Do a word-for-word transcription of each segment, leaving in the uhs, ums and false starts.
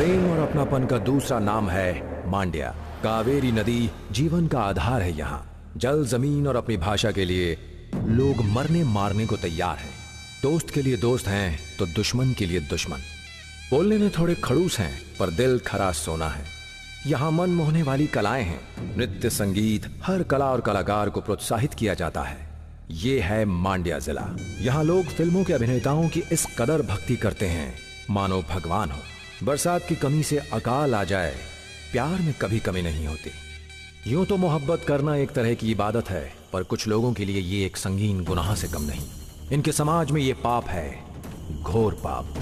प्रेम और अपनापन का दूसरा नाम है मांड्या। कावेरी नदी जीवन का आधार है। यहाँ जल, जमीन और अपनी भाषा के लिए लोग मरने मारने को तैयार हैं। दोस्त के लिए दोस्त हैं तो दुश्मन के लिए दुश्मन। बोलने में थोड़े खड़ूस हैं पर दिल खरा सोना है। यहाँ मन मोहने वाली कलाएं हैं। नृत्य, संगीत, हर कला और कलाकार को प्रोत्साहित किया जाता है। ये है मांड्या जिला। यहाँ लोग फिल्मों के अभिनेताओं की इस कदर भक्ति करते हैं मानो भगवान हो। बरसात की कमी से अकाल आ जाए, प्यार में कभी कमी नहीं होती। यूं तो मोहब्बत करना एक तरह की इबादत है, पर कुछ लोगों के लिए ये एक संगीन गुनाह से कम नहीं। इनके समाज में ये पाप है, घोर पाप।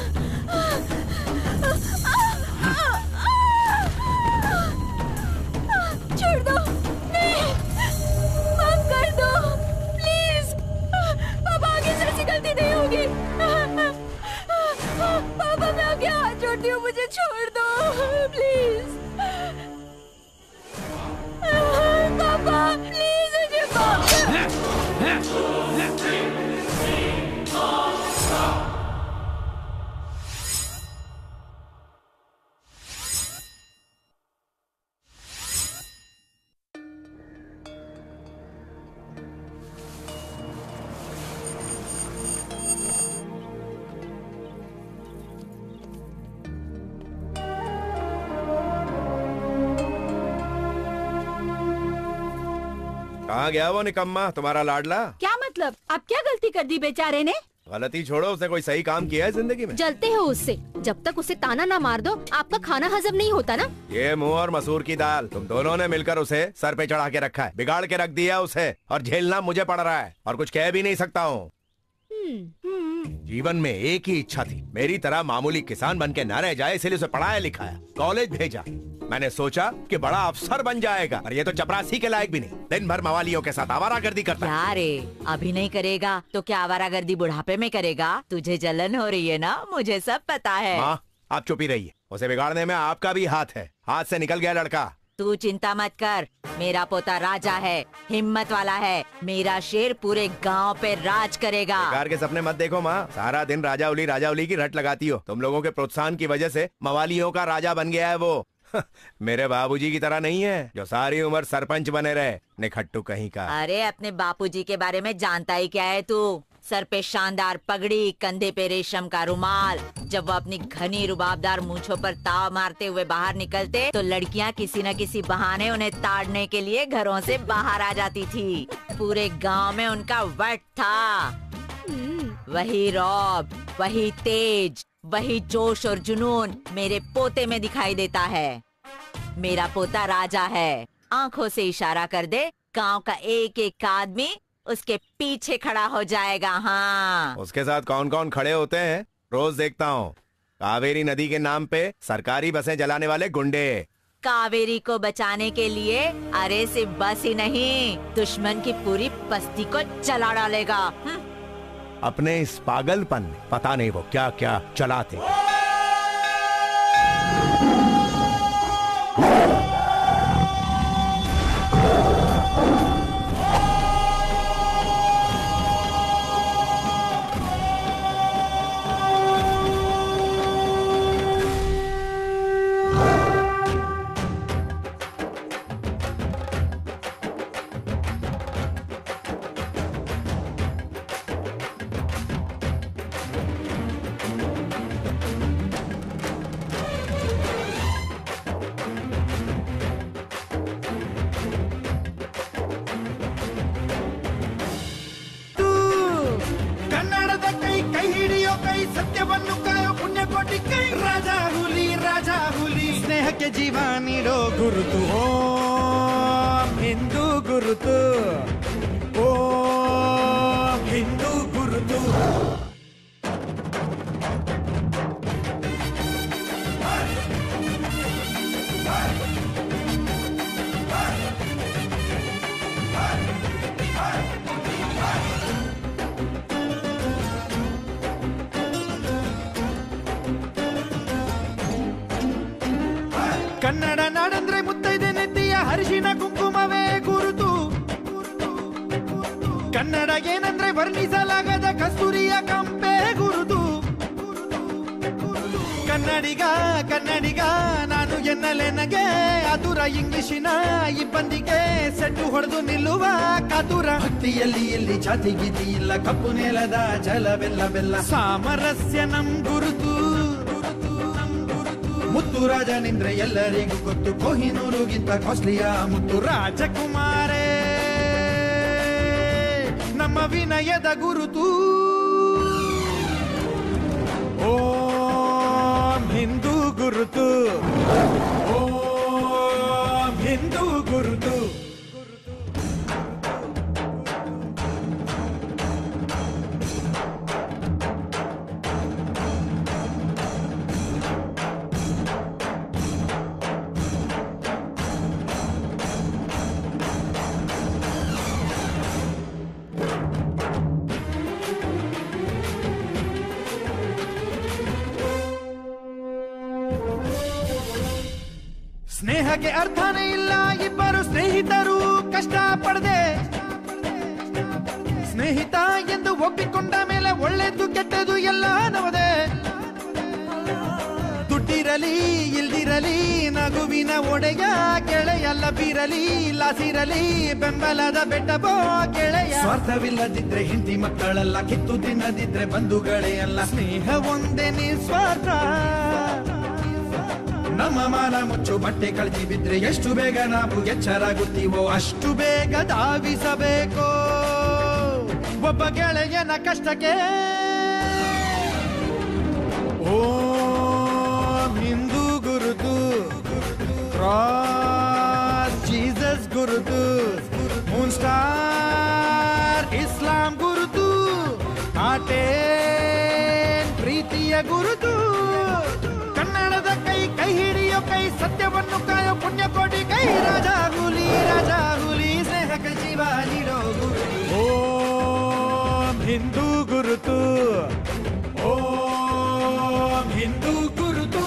छोड़ दो, नहीं, माफ कर दो, प्लीज। पापा, आगे से ऐसी गलती नहीं होगी। पापा, मैं आगे हाथ जोड़ती हूँ, मुझे छोड़ दो, प्लीज। पापा, प्लीज मुझे माफ कर। कहाँ गया वो निकम्मा, तुम्हारा लाडला? क्या मतलब? आप क्या गलती कर दी बेचारे ने? गलती छोड़ो, उसने कोई सही काम किया है जिंदगी में? जलते हो उससे। जब तक उसे ताना ना मार दो, आपका खाना हजम नहीं होता ना। ये मुंह और मसूर की दाल, तुम दोनों ने मिलकर उसे सर पे चढ़ा के रखा है, बिगाड़ के रख दिया उसे, और झेलना मुझे पड़ रहा है, और कुछ कह भी नहीं सकता हूँ। जीवन में एक ही इच्छा थी, मेरी तरह मामूली किसान बन के न रह जाए, इसलिए उसे पढ़ाया लिखाया, कॉलेज भेजा। मैंने सोचा कि बड़ा अफसर बन जाएगा, और ये तो चपरासी के लायक भी नहीं। दिन भर मवालियों के साथ आवारागर्दी करता है। क्या रे, अभी नहीं करेगा तो क्या आवारागर्दी बुढ़ापे में करेगा? तुझे जलन हो रही है ना, मुझे सब पता है। माँ, आप चुप ही रहिए। उसे बिगाड़ने में आपका भी हाथ है। हाथ से निकल गया लड़का। तू चिंता मत कर, मेरा पोता राजा है, हिम्मत वाला है। मेरा शेर पूरे गांव पे राज करेगा। बेकार के सपने मत देखो माँ, सारा दिन राजा उली राजा उली की रट लगाती हो। तुम लोगों के प्रोत्साहन की वजह से मवालियों का राजा बन गया है वो। मेरे बाबूजी की तरह नहीं है जो सारी उम्र सरपंच बने रहे, निखट्टू कहीं का। अरे अपने बापूजी के बारे में जानता ही क्या है तू? सर पे शानदार पगड़ी, कंधे पे रेशम का रुमाल। जब वो अपनी घनी रुबाबदार मूंछों पर ताव मारते हुए बाहर निकलते तो लड़कियां किसी न किसी बहाने उन्हें ताड़ने के लिए घरों से बाहर आ जाती थी। पूरे गांव में उनका वट था। वही रौब, वही तेज, वही जोश और जुनून मेरे पोते में दिखाई देता है। मेरा पोता राजा है। आंखों से इशारा कर दे, गांव का एक एक आदमी उसके पीछे खड़ा हो जाएगा। हाँ, उसके साथ कौन कौन खड़े होते हैं रोज देखता हूँ। कावेरी नदी के नाम पे सरकारी बसें जलाने वाले गुंडे। कावेरी को बचाने के लिए अरे सिर्फ बस ही नहीं, दुश्मन की पूरी बस्ती को जला डालेगा। अपने इस पागलपन में पता नहीं वो क्या क्या चलाते। ಸತ್ಯವನ್ನು ಕಾಯೋ ಪುಣ್ಯ ಕೋಟಿ ಕೈ ರಾಜ ಹುಲಿ ರಾಜ ಹುಲಿ ಸ್ನೇಹಕ್ಕೆ ಜೀವ ನೀಡೋ ಗುರುತು ಓಂ ಹಿಂದೂ ಗುರುತು ಓಂ ಹಿಂದೂ ಗುರುತು ಕನ್ನಡ ನಾಡಂದ್ರೆ ಮುತ್ತೈದೆ ನೆತ್ತಿಯ ಹರಿಶಿನ ಕುಂಕುಮವೇ ಗುರುತು ಕನ್ನಡ ಏನಂದ್ರೆ ವರ್ಣಿಸಲಾಗದ ಕಸ್ತೂರಿಯ ಕಂಪೆ ಗುರುತು ಕನ್ನಡಿಗ ಕನ್ನಡಿಗ ನಾನು ಎನ್ನಲೆ ನಗೆ ಆತುರ ಇಂಗ್ಲಿಶಿನ ಇಬ್ಬಂದಿಗೆ ಸೆಟ್ಟು ಹೊಡೆದು ನಿಲ್ಲುವ ಕಾತುರ ಭಕ್ತಿಯಲ್ಲಿ ಎಲ್ಲಿ ಜಾತಿ ಗೀತಿ ಇಲ್ಲ ಕಪ್ಪು ನೆಲದ ಜಲವೆಲ್ಲ ಬೆಲ್ಲ ಸಾಮರಸ್ಯ ನಮ್ ಗುರುತು ಮುತ್ತು ರಾಜನಿಂದ್ರೆ ಎಲ್ಲರಿಗೂ ಗೊತ್ತು ಕೊಹಿನೂರುಗಿಂತ ಕಾಸ್ಟ್ಲಿಯ ಮುತ್ತು ರಾಜಕುಮಾರೇ ನಮ್ಮ ವಿನಯದ ಗುರುತು ಓಂ ಹಿಂದೂ ಗುರುತು ಓಂ ಹಿಂದೂ ಗುರುತು ಸ್ನೇಹಕ್ಕೆ ಅರ್ಥನೇ ಇಲ್ಲ ಇಬ್ಬರು ಸ್ನೇಹಿತರು ಕಷ್ಟ ಪಡದೆ ಸ್ನೇಹಿತ ಎಂದು ಒಪ್ಪಿಕೊಂಡ ಮೇಲೆ ಒಳ್ಳೆದು ಕೆಟ್ಟದು ಎಲ್ಲ ನವದೆ ದುಡ್ಡಿರಲಿ ಇಲ್ದಿರಲಿ ನಗುವಿನ ಒಡೆಯ ಗೆಳೆಯ ಲಭಿರಲಿ ಲಾಸಿರಲಿ ಬೆಂಬಲದ ಬೆಟ್ಟಬೋ ಗೆಳೆಯ ಸ್ವಾರ್ಥವಿಲ್ಲದಿದ್ರೆ ಹಿಂದಿ ಮಕ್ಕಳೆಲ್ಲ ಕಿತ್ತು ತಿನ್ನದಿದ್ರೆ ಬಂಧುಗಳೇ ಅಲ್ಲ ಸ್ನೇಹ ಒಂದೇ ನಿಸ್ವಾರ್ಥ ನಮ್ಮ ಮಾನ ಮುಚ್ಚು ಬಟ್ಟೆ ಕಳಚಿ ಬಿದ್ರೆ ಎಷ್ಟು ಬೇಗ ನಾವು ಎಚ್ಚರಾಗುತ್ತೀವೋ ಅಷ್ಟು ಬೇಗ ಧಾವಿಸಬೇಕು ಒಬ್ಬ ಗೆಳೆಯನ ಕಷ್ಟಕ್ಕೆ ಓಂ ಹಿಂದೂ ಗುರುತು ಕ್ರಾಸ್ ಜೀಸಸ್ ಗುರುತು ಮೂನ್ ಸ್ಟಾರ್ ಇಸ್ಲಾಂ ಗುರುತು ಕಾಟೇನ್ ಪ್ರೀತಿಯ ಗುರುತು ಕನ್ನಡದ ಕೈ ಕೈ ಹಿಡಿಯೋ ಕೈ ಸತ್ಯವನ್ನು ಕಾಯೋ ಪುಣ್ಯ ಕೋಟಿ ಕೈ ರಾಜ ಹುಲಿ ರಾಜ ಹುಲಿ ಸ್ನೇಹಕ್ಕೆ ಜೀವ ನೀಡೋ ಗುರುತು ಓಂ ಹಿಂದೂ ಗುರುತು ಓಂ ಹಿಂದೂ गुरुतु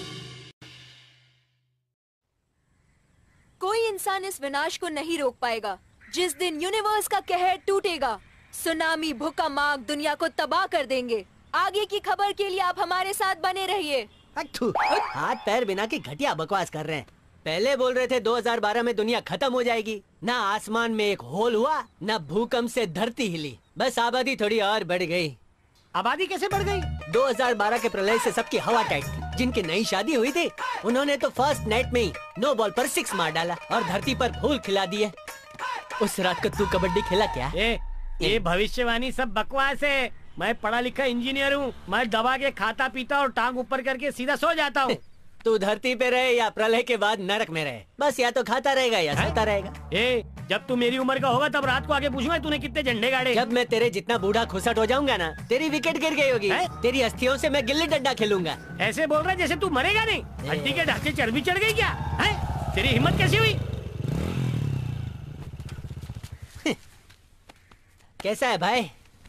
कोई इंसान इस विनाश को नहीं रोक पाएगा। जिस दिन यूनिवर्स का कहर टूटेगा, सुनामी भूकंप आग दुनिया को तबाह कर देंगे। आगे की खबर के लिए आप हमारे साथ बने रहिए। हाथ पैर बिना की घटिया बकवास कर रहे हैं। पहले बोल रहे थे दो हज़ार बारह में दुनिया खत्म हो जाएगी। ना आसमान में एक होल हुआ, ना भूकंप से धरती हिली, बस आबादी थोड़ी और बढ़ गई। आबादी कैसे बढ़ गई? दो हज़ार बारह के प्रलय से सबकी हवा टाइट थी। जिनकी नई शादी हुई थी उन्होंने तो फर्स्ट नाइट में ही नो बॉल पर सिक्स मार डाला और धरती पर फूल खिला दिए। उस रात को तू कबड्डी खेला क्या? ए, ये भविष्यवाणी सब बकवास है। मैं पढ़ा लिखा इंजीनियर हूँ। मैं दबा के खाता पीता और टांग ऊपर करके सीधा सो जाता हूँ। तू धरती पे रहे या प्रलय के बाद नरक में रहे, बस या तो खाता रहेगा या सोता रहेगा। ए, जब तू मेरी उम्र का होगा तब रात को आके पूछूंगा तूने कितने झंडे गाड़े। जब मैं तेरे जितना बूढ़ा खुसट हो जाऊंगा ना, तेरी विकेट गिर गई होगी, तेरी अस्थियों से मैं गिल्ली डंडा खेलूंगा। ऐसे बोल रहा है जैसे तू मरेगा नहीं। हड्डी के ढांचे चर्बी चढ़ गई क्या? है? तेरी हिम्मत कैसी हुई? कैसा है भाई?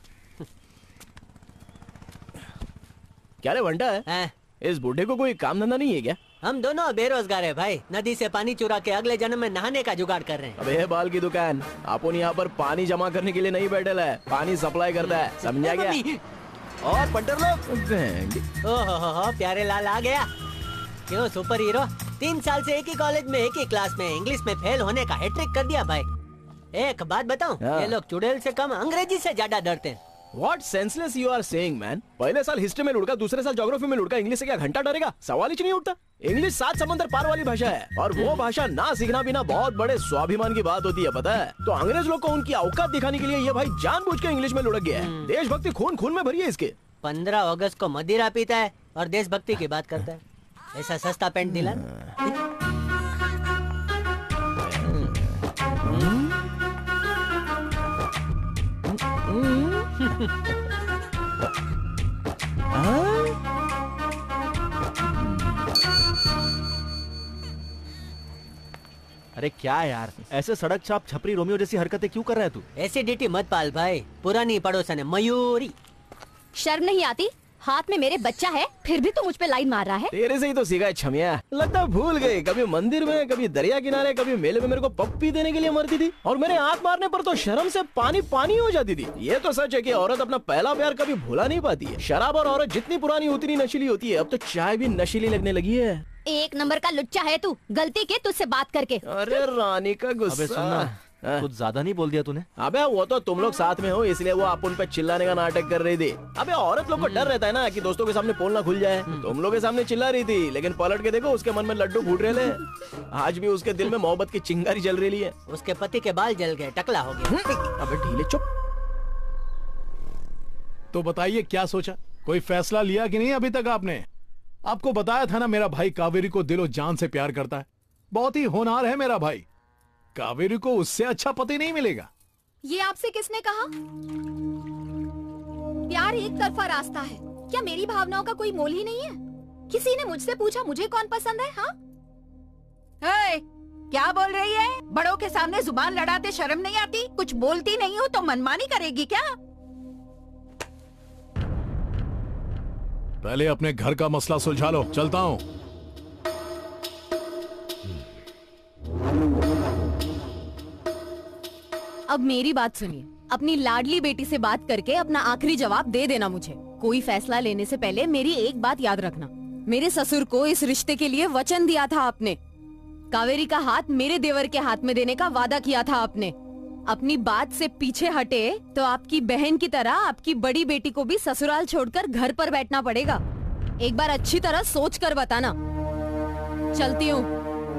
क्या रे बंटा है? है? इस बूढ़े को कोई काम धंधा नहीं है क्या? हम दोनों बेरोजगार है भाई। नदी से पानी चुरा के अगले जन्म में नहाने का जुगाड़ कर रहे हैं। अबे बाल की दुकान, अपन यहाँ पर पानी जमा करने के लिए नहीं बैठे है, पानी सप्लाई करता है, समझा गया? और पंटर लोग ओहो हो हो, प्यारे लाल आ गया। क्यों सुपर हीरो? तीन साल से एक ही कॉलेज में एक ही क्लास में इंग्लिश में फेल होने का हैट्रिक कर दिया भाई। एक बात बताऊं, ये लोग चुड़ैल से कम अंग्रेजी से ज्यादा डरते हैं। What senseless you are saying, man? पहले साल हिस्ट्री में लुढ़का, दूसरे साल ज्योग्राफी में लुढ़का, इंग्लिश से क्या घंटा डरेगा? सवाल ही नहीं उठता। इंग्लिश सात समंदर पार वाली भाषा है और वो भाषा ना सीखना भी ना बहुत बड़े स्वाभिमान की बात होती है, पता है? तो अंग्रेज लोग को उनकी औकात दिखाने के लिए ये भाई जानबूझ के इंग्लिश में लुढ़क गया है। देशभक्ति खून खून में भरी है इसके। पंद्रह अगस्त को मदिरा पीता है और देशभक्ति की बात करता है। ऐसा सस्ता पेंट दिला। अरे क्या यार, ऐसे सड़क छाप छपरी रोमियो जैसी हरकतें क्यों कर रहा है तू? एसिडिटी मत पाल भाई, पुरानी पड़ोसन है मयूरी। शर्म नहीं आती? हाथ में मेरे बच्चा है, फिर भी तू मुझ पे लाइन मार रहा है। तेरे से ही तो सीखा है छमिया। लगता है भूल गए, कभी मंदिर में, कभी दरिया किनारे, कभी मेले में मेरे को पप्पी देने के लिए मरती थी, और मेरे आंख मारने पर तो शर्म से पानी पानी हो जाती थी। ये तो सच है कि औरत अपना पहला प्यार कभी भूला नहीं पाती है। शराब और औरत जितनी पुरानी उतनी नशीली होती है। अब तो चाय भी नशीली लगने लगी है। एक नंबर का लुच्चा है तू, गलती की तुझसे बात करके। अरे रानी का गुस्सा। कुछ ज्यादा नहीं बोल दिया तूने? अबे वो तो तुम लोग साथ में हो इसलिए वो आप उन पे चिल्लाने का नाटक कर रही थी। अबे औरत लोग को डर रहता है ना कि दोस्तों के सामने पोल ना खुल जाए। तुम लोग के सामने चिल्ला रही थी, लेकिन पलट के देखो उसके मन में लड्डू फूट रहे थे। आज भी उसके दिल में मोहब्बत की चिंगारी जल रही है। उसके पति के बाल जल गए, टकला हो गया। अबे ढीले चुप। तो बताइए क्या सोचा, कोई फैसला लिया कि नहीं अभी तक आपने? आपको बताया था ना मेरा भाई कावेरी को दिलो जान से प्यार करता है। बहुत ही होनहार है मेरा भाई। कावेरी को उससे अच्छा पति नहीं मिलेगा। ये आपसे किसने कहा? प्यार एक तरफा रास्ता है। क्या मेरी भावनाओं का कोई मोल ही नहीं है? किसी ने मुझसे पूछा मुझे कौन पसंद है? हाँ? हे, क्या बोल रही है? बड़ों के सामने जुबान लड़ाते शर्म नहीं आती? कुछ बोलती नहीं हो तो मनमानी करेगी क्या? पहले अपने घर का मसला सुलझा लो, चलता हूँ। अब मेरी बात सुनिए, अपनी लाडली बेटी से बात करके अपना आखिरी जवाब दे देना मुझे। कोई फैसला लेने से पहले मेरी एक बात याद रखना, मेरे ससुर को इस रिश्ते के लिए वचन दिया था आपने। कावेरी का हाथ मेरे देवर के हाथ में देने का वादा किया था आपने। अपनी बात से पीछे हटे तो आपकी बहन की तरह आपकी बड़ी बेटी को भी ससुराल छोड़कर घर पर बैठना पड़ेगा। एक बार अच्छी तरह सोच कर बताना। चलती हूँ।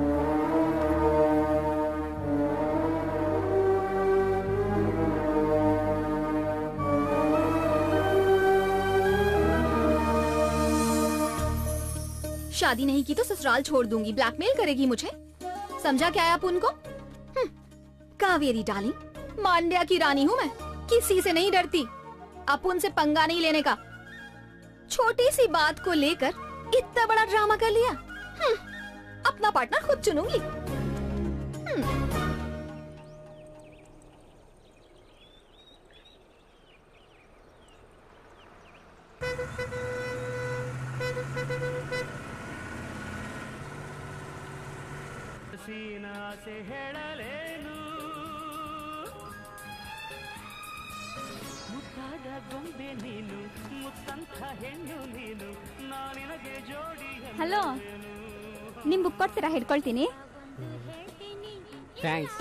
शादी नहीं की तो ससुराल छोड़ दूंगी। ब्लैकमेल करेगी मुझे, समझा क्या है आप उनको? कावेरी डार्लिंग, मांड्या की रानी हूँ मैं, किसी से नहीं डरती। अपुन से पंगा नहीं लेने का। छोटी सी बात को लेकर इतना बड़ा ड्रामा कर लिया। अपना पार्टनर खुद चुनूंगी। से ಹೇಳಲೇನು ಮುತ್ತಾದ ಗೊಂಬೆ ನೀನು ಮುತ್ತಂತ ಹೆಣ್ಣು ನೀನು ನಾನಿನಗೆ ಜೋಡಿ. ಹಲೋ, ನಿಮ್ ಬುಕ್ ಕೊಡ್ತೀರಾ? ಹಿಡ್ಕೊಳ್ತೀನಿ. ಥ್ಯಾಂಕ್ಸ್.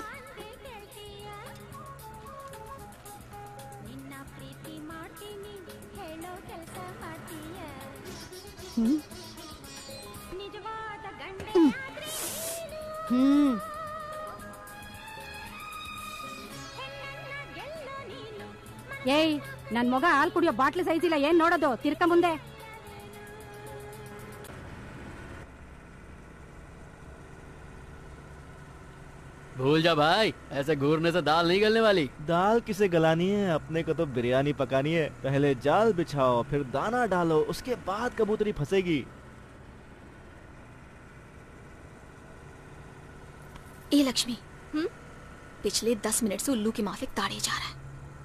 ಹ್ಮ್ ಏಯ್, ನನ್ ಮಗ ಹಾಲ್ ಕುಡಿಯೋ ಬಾಟ್ಲಿ ಸೈಜ್ ಇಲ್ಲ, ಏನ್ ನೋಡೋದು? ತಿರ್ಕ ಮುಂದೆ. भूल जा भाई, ऐसे घूरने से दाल नहीं गलने वाली। दाल किसे गलानी है, अपने को तो बिरयानी पकानी है। पहले जाल बिछाओ, फिर दाना डालो, उसके बाद कबूतरी फंसेगी। ए लक्ष्मी, हम्म पिछले दस मिनट से उल्लू की माफिक ताड़े जा रहा है।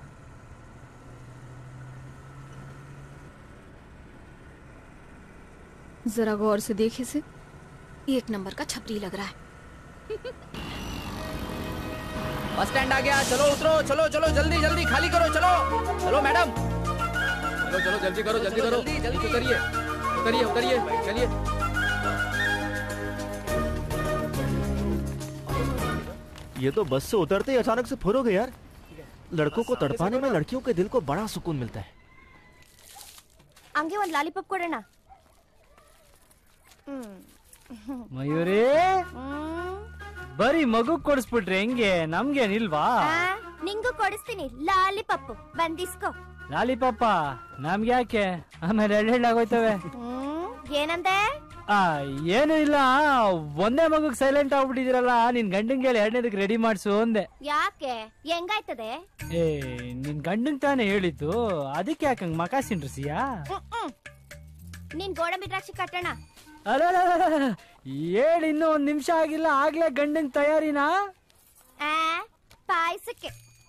जरा गौर से देखे से एक नंबर का छपरी लग रहा है। बस स्टैंड आ गया, चलो उतरो, चलो चलो जल्दी जल्दी खाली करो, चलो चलो मैडम, चलो चलो जल्दी करो जल्दी करो, जल्दी जल्दी उतरिए उतरिए उतरिए चलिए। ये तो बस से उतरते ही अचानक से फुर हो गए यार। लड़कों को तड़पाने में लड़कियों के दिल को बड़ा सुकून मिलता है। ಹಂಗೆ ಒಂದು ಲಾಲಿಪಾಪ್ ಕೊಡೋಣ. ಮಯೂರಿ, ಬರೀ ಮಗು ಕೊಡಿಸ್ಬಿಟ್ರೆ ಹೆಂಗೆ? ನಮ್ಗೇನಿಲ್ವಾ? ನಿಂಗೂ ಕೊಡಿಸ್ತೀನಿ ಲಾಲಿಪಾಪ್, ಬಂದಿಸ್ಕೋ. ಲಾಲಿಪಾಪ ನಮ್ಗೆ ಯಾಕೆ? ಆಮೇಲೆ ಎಳ್ಳೆಳ್ಳಾಗೋಯ್ತವೆ. ಏನಂದೆ? ಆ ಏನು ಇಲ್ಲ, ಒಂದೇ ಮಗುಗ್ ಸೈಲೆಂಟ್ ಆಗ್ಬಿಟ್ಟಿದಿರಲ್ಲ, ನಿನ್ ಗಂಡಂಗೆ ಹೇಳಿ ಎರಡನೇದಕ್ಕೆ ರೆಡಿ ಮಾಡ್ಸು ಅಂದೆ. ಯಾಕೆ? ಹೆಂಗಾಯ್ತದೆ? ಏ ನಿನ್ ಗಂಡಂಗ್ ತಾನೇ ಹೇಳಿದ್ದು, ಅದಕ್ಕೆ ಯಾಕಂಗ್ ಮಕ ಸಿಂಡ್ರಸಿಯಾ? ನೀನ್ ಗೋಡಂಬಿ ದ್ರಾಕ್ಷಿ ಕಟ್ಟೋಣ. ಅಲ್ಲ ಹೇಳಿ, ಇನ್ನೂ ಒಂದ್ ನಿಮಿಷ ಆಗಿಲ್ಲ ಆಗ್ಲೇ ಗಂಡಂಗ್ ತಯಾರಿನಾ? ಪಾಯಸಕ್ಕೆ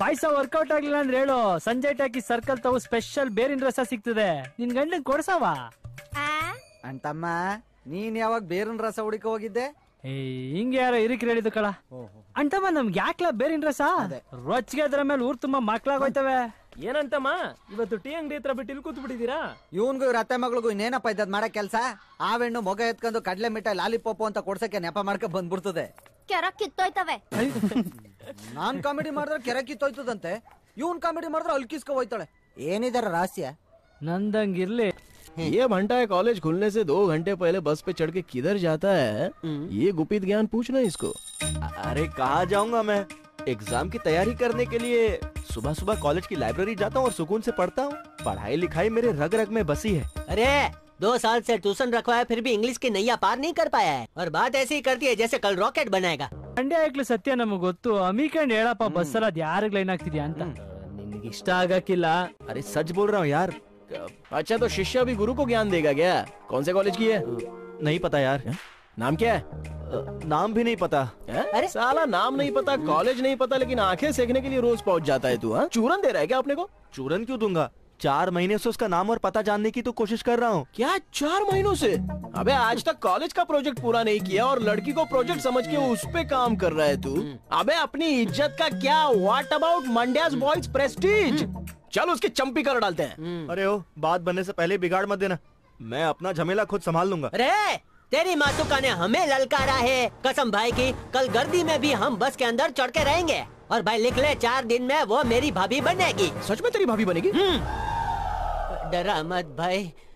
ಪಾಯಸ ವರ್ಕೌಟ್ ಆಗ್ಲಿಲ್ಲ ಅಂದ್ರೆ ಹೇಳು, ಸಂಜಯ್ ಟಾಕಿ ಸರ್ಕಲ್ ತಾವು ಸ್ಪೆಷಲ್ ಬೇರಿನ ರಸ ಸಿಗ್ತದೆ, ನಿನ್ ಗಂಡನ್ ಕೊಡ್ಸವ. ಅಂತಮ್ಮ ನೀನ್ ಯಾವಾಗ ಬೇರಿನ ರಸ ಹುಡುಕ ಹೋಗಿದ್ದೆ? ಏ ಹಿಂಗೆ ಯಾರೋ ಇರಿಕ್ ಹೇಳಿದ್ದು ಕಳ. ಅಂತಮ್ಮ ನಮ್ಗೆ ಯಾಕ್ಲ ಬೇರಿನ ರಸ? ರೊಚ್ಚಿಗೆ ಅದ್ರ ಮೇಲೆ ಊರ್ ತುಂಬಾ ಮಕ್ಳಾಗೋಯ್ತವೆ. ಏನಂತಮ್ಮ ಇವತ್ತು ಟೀ ಅಂಗಡಿ ಹತ್ರ ಬಿಟ್ಟು ಇಲ್ಲಿ ಕೂತ್ ಬಿಟ್ಟಿದ್ದೀರಾ? ಇವನ್ಗೂ ಇವ್ರ ಅತ್ತೆ ಮಗಳಿಗೂ ಇನ್ನೇನಪ್ಪ ಇದ್ದದ್ ಮಾಡಕ್ ಕೆಲ್ಸ? ಆವೆಣ್ಣು ಮೊಗ ಎತ್ಕೊಂಡು ಕಡ್ಲೆ ಮಿಠಾಯಿ ಲಾಲಿಪಾಪ್ ಅಂತ ಕೊಡ್ಸಕ್ಕೆ ನೆಪ ಮಾಡ್ಕ ಬಂದ್ಬಿಡ್ತದೆ. ಕೆರ ಕಿತ್ತೋಯ್ತವೆ. ನಾನ್ ಕಾಮಿಡಿ ಮಾಡಿದ್ರೆ ಕೆರೆ ಕಿತ್ತೋಯ್ತದಂತೆ, ಇವನ್ ಕಾಮಿಡಿ ಮಾಡಿದ್ರೆ ಅಲ್ಕಿಸ್ಕೊ ಹೋಯ್ತಾಳೆ. ಏನಿದಾರ ರಹಸ್ಯ? ನಂದಂಗಿರ್ಲಿ. ये भंटा है कॉलेज खुलने से दो घंटे पहले बस पे चढ़ के किधर जाता है? ये गुपित ज्ञान पूछना इसको। अरे कहाँ जाऊंगा मैं, एग्जाम की तैयारी करने के लिए सुबह सुबह कॉलेज की लाइब्रेरी जाता हूँ और सुकून से पढ़ता हूँ। पढ़ाई लिखाई मेरे रग रग में बसी है। अरे दो साल से ट्यूशन रखवाया फिर भी इंग्लिश की नैया पार नहीं कर पाया है, और बात ऐसी ही करती है जैसे कल रॉकेट बनाएगा. ಮಂಡ್ಯ ಆಗ್ಲಿ ಸತ್ಯ ನಮಗ್ ಗೊತ್ತು, ಅಮಿಕಂಡ್ ಹೇಳಪ್ಪ ಬಸ್ ಅಲ್ಲ ಅದ್ ಯಾರಿಗ್ ಲೈನ್ ಆಗ್ತಿದ್ಯಾ ಅಂತ. ನಿನ್ಗೆ ಇಷ್ಟ ಆಗಕ್ಕಿಲ್ಲ. अरे सच बोल रहा हूँ यार. अच्छा तो शिष्य भी गुरु को ज्ञान देगा क्या? कौन से कॉलेज की है? नहीं पता यार. नाम क्या है? नाम भी नहीं पता. अरे साला नाम नहीं पता, कॉलेज नहीं पता, लेकिन आंखें सेकने के लिए रोज पहुंच जाता है तू. हाँ चूरन दे रहा है क्या अपने को? चूरन क्यों दूंगा, चार महीने से उसका नाम और पता जानने की तो कोशिश कर रहा हूँ. क्या चार महीनों से? अबे आज तक कॉलेज का प्रोजेक्ट पूरा नहीं किया और लड़की को प्रोजेक्ट समझ के उस पे काम कर रहा है तू. अबे अपनी इज्जत का क्या? What about Mandya's boys prestige? चल उसकी चंपी कर डालते हैं. अरे ओ बात बनने से पहले बिगाड़ मत देना, मैं अपना झमेला खुद संभाल लूंगा. अरे तेरी मातुका ने हमें ललकारा है, कसम भाई की कल गर्दी में भी हम बस के अंदर चढ़ के रहेंगे, और भाई लिख ले चार दिन में वो मेरी भाभी बनेगी. सच में तेरी भाभी बनेगी? डरा मत भाई.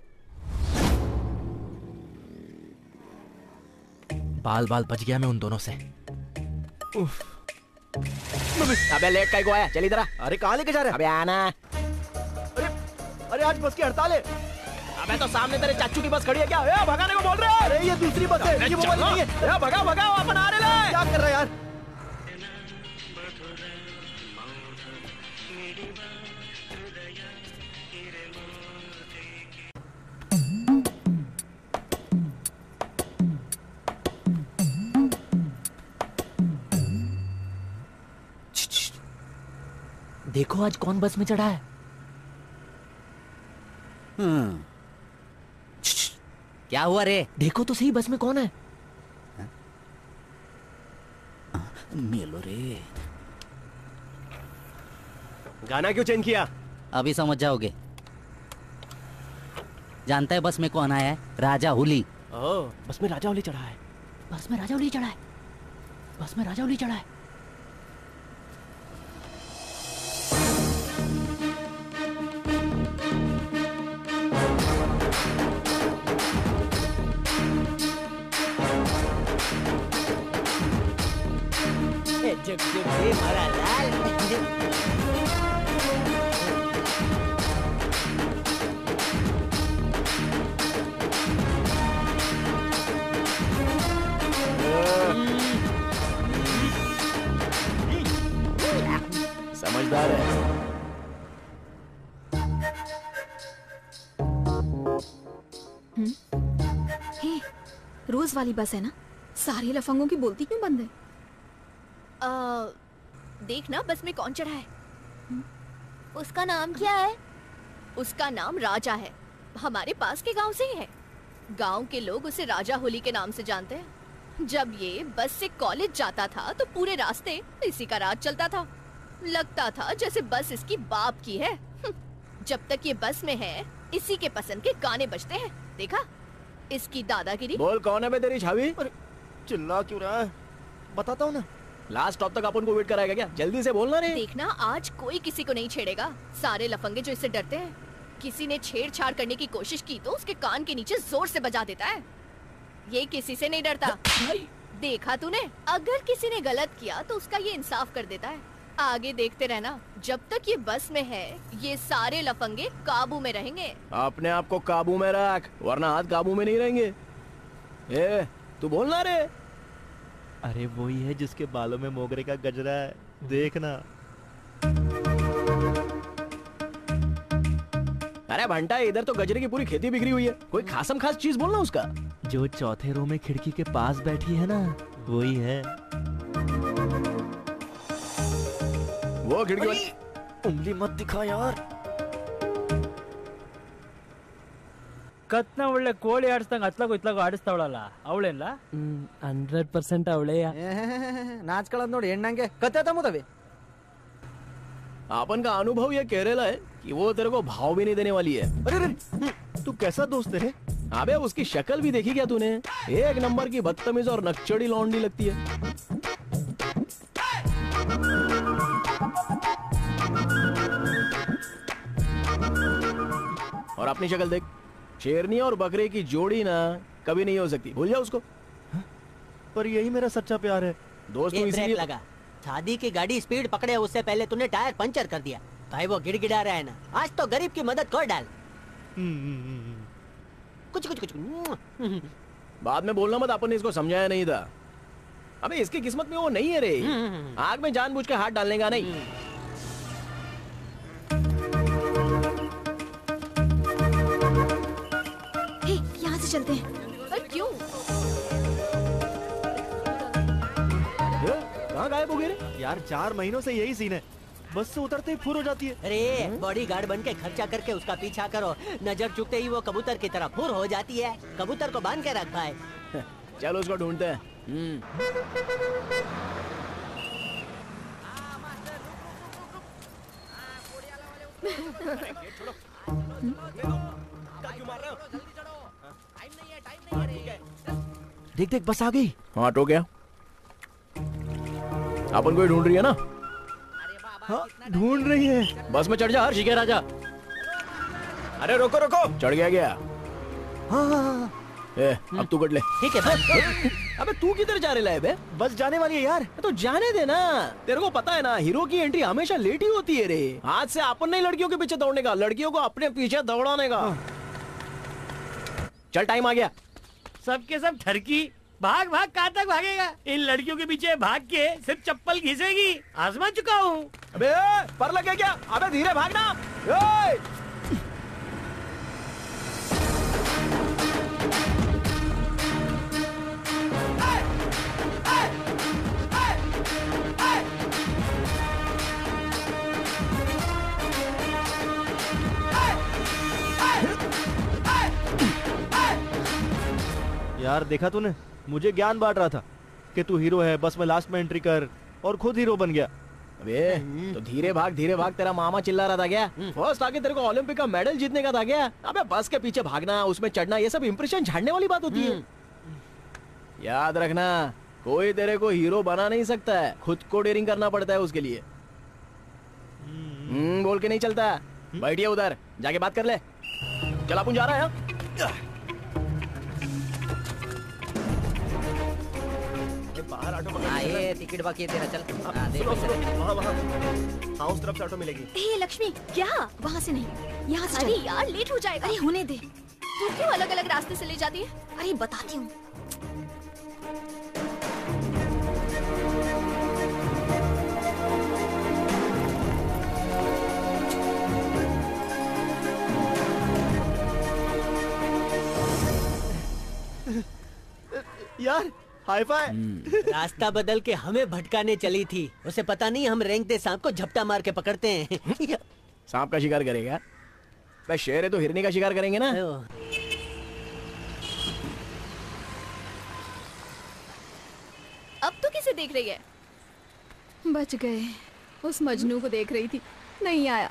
बाल बाल बच गया मैं उन दोनों से. अबे लेट काहे को आया? चल इधर आ. अरे कहाँ लेके जा रहे? अबे आना. अरे अरे आज बस की हड़ताल है. अबे तो सामने तेरे चाचू की बस खड़ी है क्या? ए, भगाने को बोल रहे हैं? अरे ये दूसरी बस है, ये वो वाली नहीं है. ए, भगा भगा अपन आ रहे हैं. क्या कर रहा है यार? देखो आज कौन बस में चढ़ा है. क्या हुआ रे? देखो तो सही बस में कौन है. मेलो रे. गाना क्यों चेंज किया? अभी समझ जाओगे. जानता है बस में कौन आया है? राजा हुली. ओह बस में राजा हुली चढ़ा है. बस में राजा हुली चढ़ा है. बस में राजा हुली चढ़ा है. जुग जुग रे हमारा लाल. समझदार है. हम्म? हे, रोज वाली बस है ना? सारे लफंगों की बोलती क्यों बंद है? आ, देखना बस में कौन चढ़ा है. उसका नाम क्या है? उसका नाम राजा है, हमारे पास के गांव से ही है. गांव के लोग उसे राजा होली के नाम से जानते हैं. जब ये बस से कॉलेज जाता था तो पूरे रास्ते इसी का राज चलता था. लगता था जैसे बस इसकी बाप की है. जब तक ये बस में है इसी के पसंद के गाने बजते हैं. देखा इसकी दादागिरी. बोल कौन है बे तेरी छावी? चिल्ला क्यों रहा है? बताता हूँ ना. लास्ट स्टॉप तक अपन को वेट कराएगा क्या? जल्दी से बोलना रे. देखना आज कोई किसी को नहीं छेड़ेगा. सारे लफंगे जो इससे डरते हैं. किसी ने छेड़छाड़ करने की कोशिश की तो उसके कान के नीचे जोर से बजा देता है. ये किसी से नहीं डरता. देखा तूने? अगर किसी ने गलत किया तो उसका ये इंसाफ कर देता है. आगे देखते रहना. जब तक ये बस में है ये सारे लफंगे काबू में रहेंगे. अपने आप को काबू में रख, वरना हाथ काबू में नहीं रहेंगे. ए, तू बोलना रे. अरे वही है जिसके बालों में मोगरे का गजरा है, देखना. अरे भंटा इधर तो गजरे की पूरी खेती बिगड़ी हुई है. कोई खासम खास चीज बोलना उसका. जो चौथे रो में खिड़की के पास बैठी है ना, वही है. वो खिड़की वाली उंगली मत दिखा यार। ಕತ್ನ ಒಳ್ಳೆ ಕೋಳಿ ಆಡಿಸ್ದಂಗ ಅತ್ಲಾಗು ಇತ್ಲಾಗು ಆಡಿಸ್ತಾವಳಲ್ಲ ಅವಳೆಲ್ಲ ಹಂಡ್ರೆಡ್ ಪರ್ಸೆಂಟ್ ಅವಳೇ ನಾಚ್ಕೊಳ್ಳೋದು ನೋಡಿ ಹೆಣ್ಣಂಗೆ ಕತ್ತೆ ತಮ್ಮದವೆ। अपन का अनुभव ये कह रहा है कि वो तेरे को भाव भी नहीं देने वाली है। अरे अरे तू कैसा दोस्त है? अबे उसकी शक्ल भी देखी क्या तूने? एक नंबर की बदतमीज और नक्चड़ी लौंडी लगती है। और अपनी शक्ल देख, शेरनी और बकरे की जोड़ी ना कभी नहीं हो सकती, भूल जा उसको। पर यही मेरा सच्चा प्यार है दोस्त। ये ब्रेक लगा, शादी की गाड़ी स्पीड पकड़े उससे पहले तूने टायर पंचर कर दिया। भाई वो गिड़गिड़ा रहा है ना, आज तो गरीब की मदद कर डाल। कुछ कुछ कुछ बाद में बोलना मत, अपन ने इसको समझाया नहीं था। अबे इसकी किस्मत में वो नहीं है रे, आग में जानबूझ के हाथ डालने का नहीं। हे, यहाँ से चलते हैं। पर क्यों? कहाँ गायब हो गए रे? यार चार महीनों से यही सीन है, बस से उतरते ही फुर हो जाती है। अरे बॉडी गार्ड बन के खर्चा करके उसका पीछा करो, नजर चुकते ही वो कबूतर की तरह फुर हो जाती है। कबूतर को बांध के रखा है। चलो उसको ढूंढते हैं। देख देख बस आ गई। हाँ तो क्या, अपन कोई ढूंढ रही है ना? हाँ ढूंढ रही है। बस में चढ़ जा हर्ष। ठीक है राजा। अरे रोको रोको, चढ़ गया क्या? हाँ हाँ हाँ। ए, अब तू कट ले। ठीक है बस। अबे तू किधर जा रहा है बे? बस जाने वाली है यार। तो जाने दे ना, तेरे को पता है ना हीरो की एंट्री हमेशा लेट ही होती है रे। आज से अपन नहीं लड़कियों के पीछे दौड़ने का, लड़कियों को अपने पीछे दौड़ाने का। चल टाइम आ गया। सबके सब ठरकी भाग भाग कहाँ तक भागेगा? इन लड़कियों के पीछे भाग के सिर्फ चप्पल घिसेगी। आजमा चुका हूँ। अबे पर लगे क्या? अबे धीरे भागना। ए! यार देखा तूने, मुझे ज्ञान बांट रहा था कि तू हीरो है, बस में लास्ट में एंट्री कर, और खुद हीरो बन गया। अबे तो धीरे भाग धीरे भाग, तेरा मामा चिल्ला रहा था क्या? फर्स्ट आके तेरे को ओलंपिक का मेडल जीतने का था क्या? अबे बस के पीछे भागना, उसमें चढ़ना, ये सब इंप्रेशन झाड़ने वाली बात होती है। याद रखना, कोई तेरे को हीरो बना नहीं सकता है, खुद को डेयरिंग करना पड़ता है उसके लिए। हम्म बोल के नहीं चलता। बैठिए उधर, जाके बात कर ले। चल अपन जा रहा है। हाँ ये टिकट बाकी है तेरा, चल। हाँ, दे पैसे। वहाँ वहाँ हाँ उस तरफ से ऑटो मिलेगी। हे लक्ष्मी, क्या? वहाँ से नहीं, यहाँ से। अरे यार लेट हो जाएगा। अरे होने दे, तू क्यों अलग अलग रास्ते से ले जाती है? अरे बताती हूँ। यार हाई फाई। रास्ता बदल के हमें भटकाने चली थी, उसे पता नहीं हम रेंगते सांप को झपटा मार के पकड़ते हैं। सांप का शिकार करेगा? भाई शेर है तो हिरनी का शिकार करेंगे ना। अब तो किसे देख रही है? बच गए, उस मजनू को देख रही थी, नहीं आया।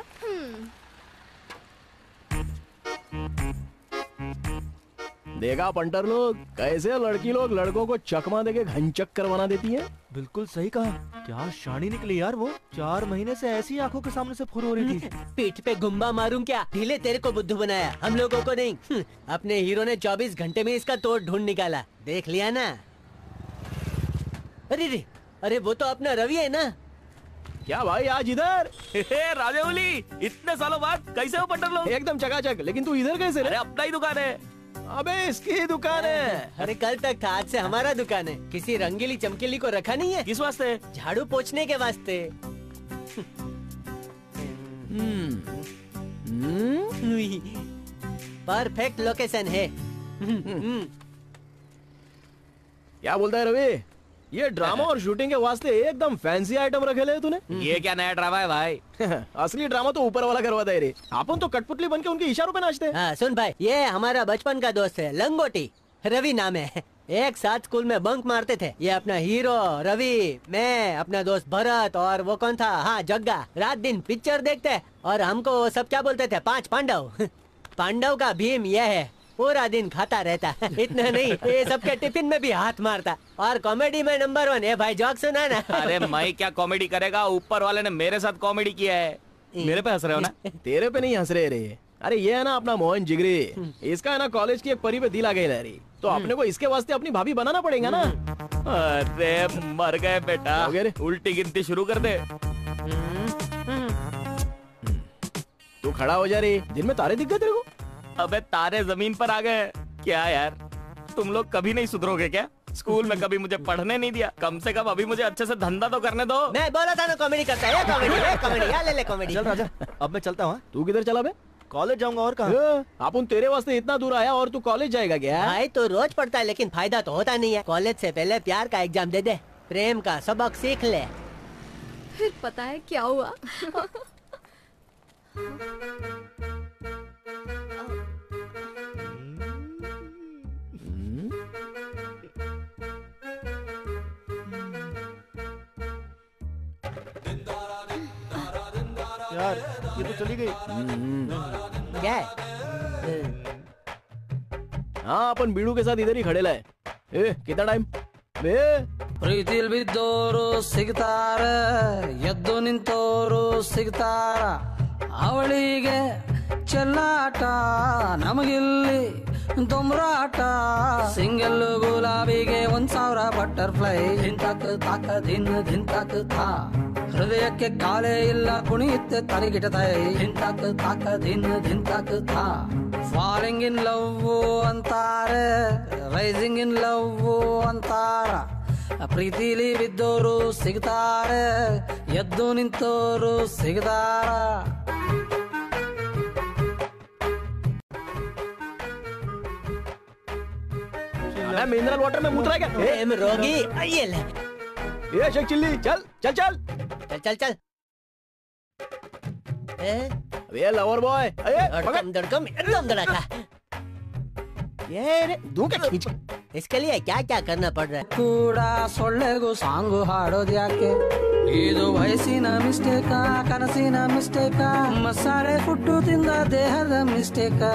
देखा पंटर लोग, कैसे लड़की लोग लड़कों को चकमा देके घनचक करवाना देती है। बिल्कुल सही कहा, क्या शानी निकली यार वो। चार महीने से ऐसी आंखों के सामने से फुर हो रही थी। पीठ पे गुम्बा मारूं क्या? ढीले तेरे को बुद्धू बनाया, हम लोगों को नहीं। अपने हीरो ने चौबीस घंटे में इसका तोड़ ढूंढ निकाला, देख लिया ना। अरे रे, अरे वो तो अपना रवि है ना। क्या भाई आज इधर? राजाउली, इतने सालों बाद कैसे हो पंटर लोग? एकदम चकाचक। लेकिन तू इधर कैसे? अरे अपना ही दुकान है। अबे इसकी दुकान है। अरे कल तक था, आज से हमारा दुकान है। किसी रंगीली चमकीली को रखा नहीं है। किस वास्ते? झाड़ू पोछने के वास्ते। परफेक्ट लोकेशन है। क्या बोलता है रवि? ये ड्रामा और शूटिंग के वास्ते एकदम फैंसी आइटम रखे ले तूने। ये क्या नया ड्रामा है भाई? असली ड्रामा तो ऊपर वाला करवाता है रे, अपन तो कठपुतली बन के उनके इशारों पे नाचते हैं। हाँ, सुन भाई, ये हमारा बचपन का दोस्त है लंगोटी, रवि नाम है। एक साथ स्कूल में बंक मारते थे। ये अपना हीरो रवि, मैं, अपना दोस्त भरत और वो कौन था, हाँ जग्गा, रात दिन पिक्चर देखते और हमको वो सब क्या बोलते थे, पांच पांडव। पांडव का भीम ये है, पूरा दिन खाता रहता। इतना नहीं, ये सबके टिफिन में भी हाथ मारता। और कॉमेडी में नंबर वन है भाई, जोक सुना ना। अरे मैं क्या कॉमेडी करेगा, ऊपर वाले ने मेरे साथ कॉमेडी किया है। मेरे पे हंस रहे हो ना? तेरे पे नहीं हंस रहे रे। अरे ये है ना अपना मोहन जिगरी, इसका है ना कॉलेज की एक परी पे दिल आ गई रही, तो अपने को इसके वास्ते अपनी भाभी बनाना पड़ेगा ना। अरे मर गए बेटा, उल्टी गिनती शुरू कर दे। तू खड़ा हो जा रही, दिन में तारे दिख गए तेरे को? अबे तारे जमीन पर आ गए क्या यार? तुम लोग कभी नहीं सुधरोगे क्या? स्कूल में कभी मुझे पढ़ने नहीं दिया, कम से कम अभी मुझे अच्छे से धंधा तो करने दो। मैं बोला था ना कॉमेडी करता है, कॉमेडी है, कॉमेडी है, ले ले कॉमेडी। चल राजा, अब मैं चलता हूँ। तू किधर चला बे? कॉलेज जाऊंगा और कहाँ? अपन तेरे वास्ते इतना दूर आया और तू कॉलेज जाएगा क्या? भाई तो रोज पढ़ता है लेकिन फायदा तो होता नहीं है। कॉलेज से पहले प्यार का एग्जाम दे दे, प्रेम का सबक सीख ले। फिर पता है क्या हुआ? यार ये तो चली गई। क्या है? हाँ अपन बीड़ू के साथ इधर ही खड़े लाए। ए कितना टाइम बे? ಪ್ರೀತಿಲ್ ಬಿದ್ದೋರು ಸಿಗ್ತಾರ, ಎದ್ದು ನಿಂತೋರು ಸಿಗ್ತಾರ, ಅವಳಿಗೆ ಚೆಲ್ಲಾಟ, ನಮಗಿಲ್ಲಿ ದೊಂಬ್ರಾಟ. ಸಿಂಗಲ್ ಗುಲಾಬಿಗೆ ಒಂದ್ ಸಾವಿರ ಬಟರ್ಫ್ಲೈ, ಧಿಂತಾಕ್ ತಾಕ ಧಿನ್ ಧಿಂತಾಕ್ ಥಾ. ಹೃದಯಕ್ಕೆ ಕಾಲೇ ಇಲ್ಲ ಕುಣಿಯುತ್ತೆ ತಲೆಗಿಟತೈ, ಧಿಂತಾಕ್ ತಾಕ ಧಿನ್ ಧಿಂತಾಕ್ ಥಾ. ಫಾಲಿಂಗ್ ಇನ್ ಲವ್ ಅಂತಾರೆ, ರೈಸಿಂಗ್ ಇನ್ ಲವ್ ಅಂತಾರ. ಪ್ರೀತಿಲಿ ಬಿದ್ದೋರು ಸಿಗ್ತಾರೆ, ಎದ್ದು ನಿಂತೋರು ಸಿಗ್ತಾರ. मिनरल वाटर में मुतरा क्या? प्रेम रोगी, ये ले। ये शेख चिल्ली, चल चल चल चल चल चल। ये लवर बॉय, धड़कम धड़कम एकदम धड़का। ये रे दू के खींच, इसके लिए क्या क्या करना पड़ रहा है? ಕೂಡ ಸೊಳ್ಳೆಗೂ ಸಾಂಗು ಹಾಡೋದ್ಯಾಕೆ? ಇದು ವಯಸ್ಸಿನ ಮಿಸ್ಟೇಕಾ, ಕನಸಿನ ಮಿಸ್ಟೇಕಾ, ಮಸಾಲೆ ಫುಟ್ಟು ತಿಂದ ದೇಹದ ಮಿಸ್ಟೇಕಾ?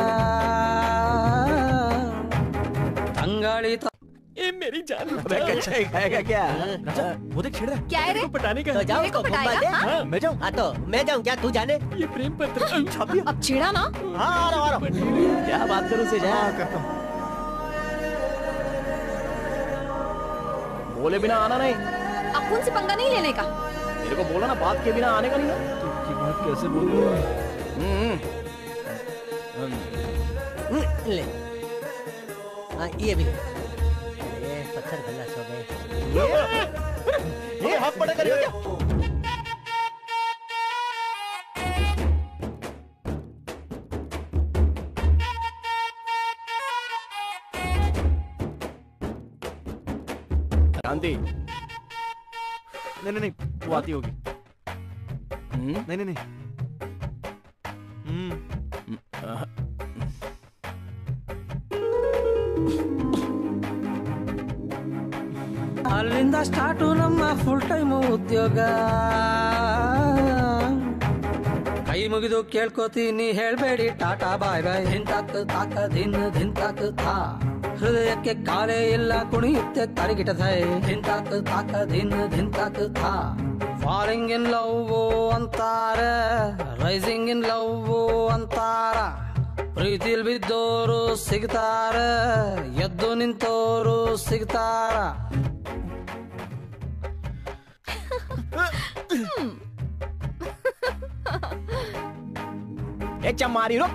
ತಂಗಾಳಿ ये मेरी जान कच्चा ही खाएगा क्या? वो देख छेड़ रहा है। क्या है रे? पटाने का। तो जाओ मेरे को उसको पटाएगा? घुमा दे। हाँ? मैं जाऊँ? हाँ तो मैं जाऊँ क्या, तू जाने? ये प्रेम पत्र छाप दिया। अब छेड़ा ना। हाँ आ रहा हूँ, आ रहा हूँ। क्या बात करूँ से जा करता हूँ। बोले बिना आना नहीं। अब उनसे पंगा नहीं लेने का। मेरे को बोला ना, बात के बिना आने का नहीं ना। की बात कैसे बोलूं? ले हाँ ये भी ले। ये पत्थर गलास हो गए। ये हाथ पड़ा करियो क्या? शांति। नहीं नहीं नहीं, वो आती होगी। नहीं नहीं नहीं। ಅಲ್ಲಿಂದ ಸ್ಟಾರ್ಟು ನಮ್ಮ ಫುಲ್ ಟೈಮ್ ಉದ್ಯೋಗ. ಕೈ ಮುಗಿದು ಕೇಳ್ಕೋತೀನಿ, ಹೇಳ್ಬೇಡಿ ಟಾಟಾ ಬಾಯ್ ಬಾಯ್. ಧಿಂತಾಕ್ ತಾಕ ಧಿನ್ ಧಿಂತಾಕ್ ಥಾ. ಹೃದಯಕ್ಕೆ ಕಾಲೇ ಇಲ್ಲ ಕುಣಿಯುತ್ತೆ ತಲೆಗಿಟತೈ, ಧಿಂತಾಕ್ ತಾಕ ಧಿನ್ ಧಿಂತಾಕ್ ಥಾ. ಫಾಲಿಂಗ್ ಇನ್ ಲವ್ ಅಂತಾರ, ರೈಸಿಂಗ್ ಇನ್ ಲವ್ ಅಂತಾರ. ಪ್ರೀತಿಲ್ ಬಿದ್ದೋರು ಸಿಗ್ತಾರ, ಎದ್ದು ನಿಂತೋರು ಸಿಗ್ತಾರ. ए चमारी रो।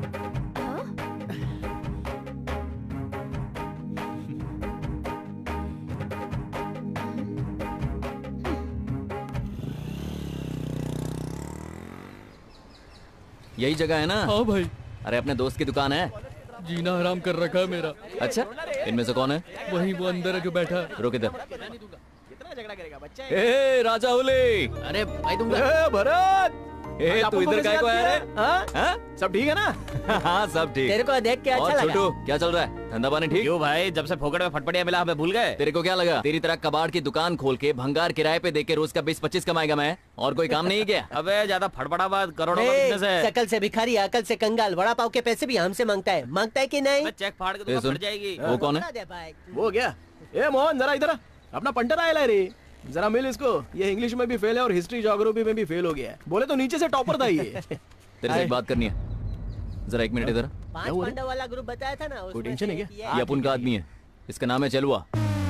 यही जगह है ना? हाँ भाई। अरे अपने दोस्त की दुकान है। जीना हराम कर रखा है मेरा। अच्छा, इनमें से कौन है? वही वो अंदर है जो बैठा है। रुक इधर। क्या झगड़ा करेगा बच्चा? ए राजा हुली। अरे भाई तुम भरत, ए तू इधर काय को आया रे? हाँ? सब ठीक है ना? हाँ सब ठीक। तेरे को देख के अच्छा और लगा। छोटू क्या चल रहा है? धंधा पानी ठीक? क्यों भाई, जब से फोकट में फटफटिया मिला हमें भूल गए? तेरे को क्या लगा तेरी तरह कबाड़ की दुकान खोल के भंगार किराए पे देके रोज का बीस पच्चीस कमाएगा मैं? और कोई काम नहीं किया? अबे ज्यादा फटफटा बात, करोड़ों का ए, बिजनेस है। शकल से भिखारी अकल से कंगाल, वड़ा पाव के पैसे भी हमसे मांगता है, मांगता है कि नहीं? चेक फाड़ के ए, तो सुन, फट जाएगी। वो कौन है? दे भाई। वो क्या? ए मोहन जरा इधर आ। अपना पंटर आया रे, जरा मिल इसको। ये इंग्लिश में भी फेल है और हिस्ट्री ज्योग्राफी में भी फेल हो गया है। बोले तो नीचे से टॉपर था ये। तेरे से एक बात करनी है, जरा एक मिनट इधर। पांच पांडव वाला ग्रुप बताया था ना, कोई उसमें टेंशन है से क्या? ये ये अपन का आदमी है, इसका नाम है चलुआ।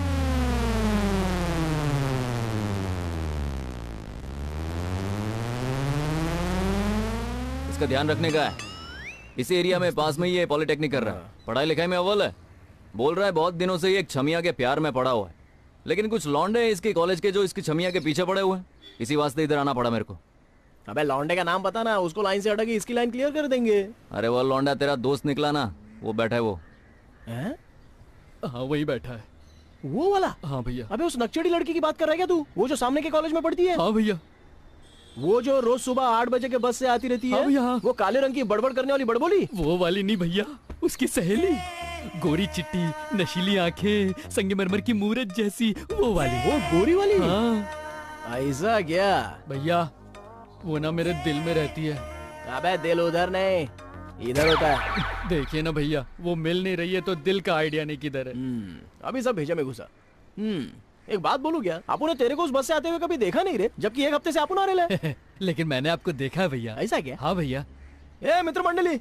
इसका ध्यान रखने का है। इसी एरिया में पास में ही ये पॉलिटेक्निक कर रहा है, पढ़ाई लिखाई में अव्वल है। बोल रहा है बहुत दिनों से ये एक छमिया के प्यार में पड़ा हुआ है, लेकिन कुछ लौंडे इसके कॉलेज के जो इसकी छमिया के पीछे पड़े हुए हैं, इसी वास्ते इधर आना पड़ा मेरे को। अबे लौंडे का नाम बता ना, उसको लाइन से हटा के इसकी लाइन क्लियर कर देंगे। अरे वो लौंडा तेरा दोस्त निकला ना, वो बैठा है वो। हैं? हाँ वही बैठा है। वो वाला? हाँ भैया। अबे उस नक्चड़ी लड़की की बात कर रहा है क्या तू? वो जो सामने के कॉलेज में पढ़ती है? हाँ भैया। वो जो रोज सुबह आठ बजे के बस से आती रहती है? हाँ भैया। वो काले रंग की बड़बड़ करने वाली बड़बोली? वो वाली नहीं भैया, उसकी सहेली, गोरी चिट्टी, नशीली आंखें, संगमरमर की मूरत जैसी वो वाली। वो गोरी वाली? हाँ। ऐसा क्या? भैया वो ना मेरे दिल में रहती है। अबे दिल उधर नहीं, इधर होता है। देखिए ना भैया, वो मिल नहीं रही है तो दिल का आइडिया नहीं किधर है। अभी सब भेजा में घुसा। हम्म एक बात बोलूं क्या, आपू ने तेरे को उस बस से आते हुए कभी देखा नहीं रे, जबकि एक हफ्ते से आपू आ रहे ले। लेकिन मैंने आपको देखा है भैया। ऐसा क्या? हाँ भैया। ए मित्र मंडली,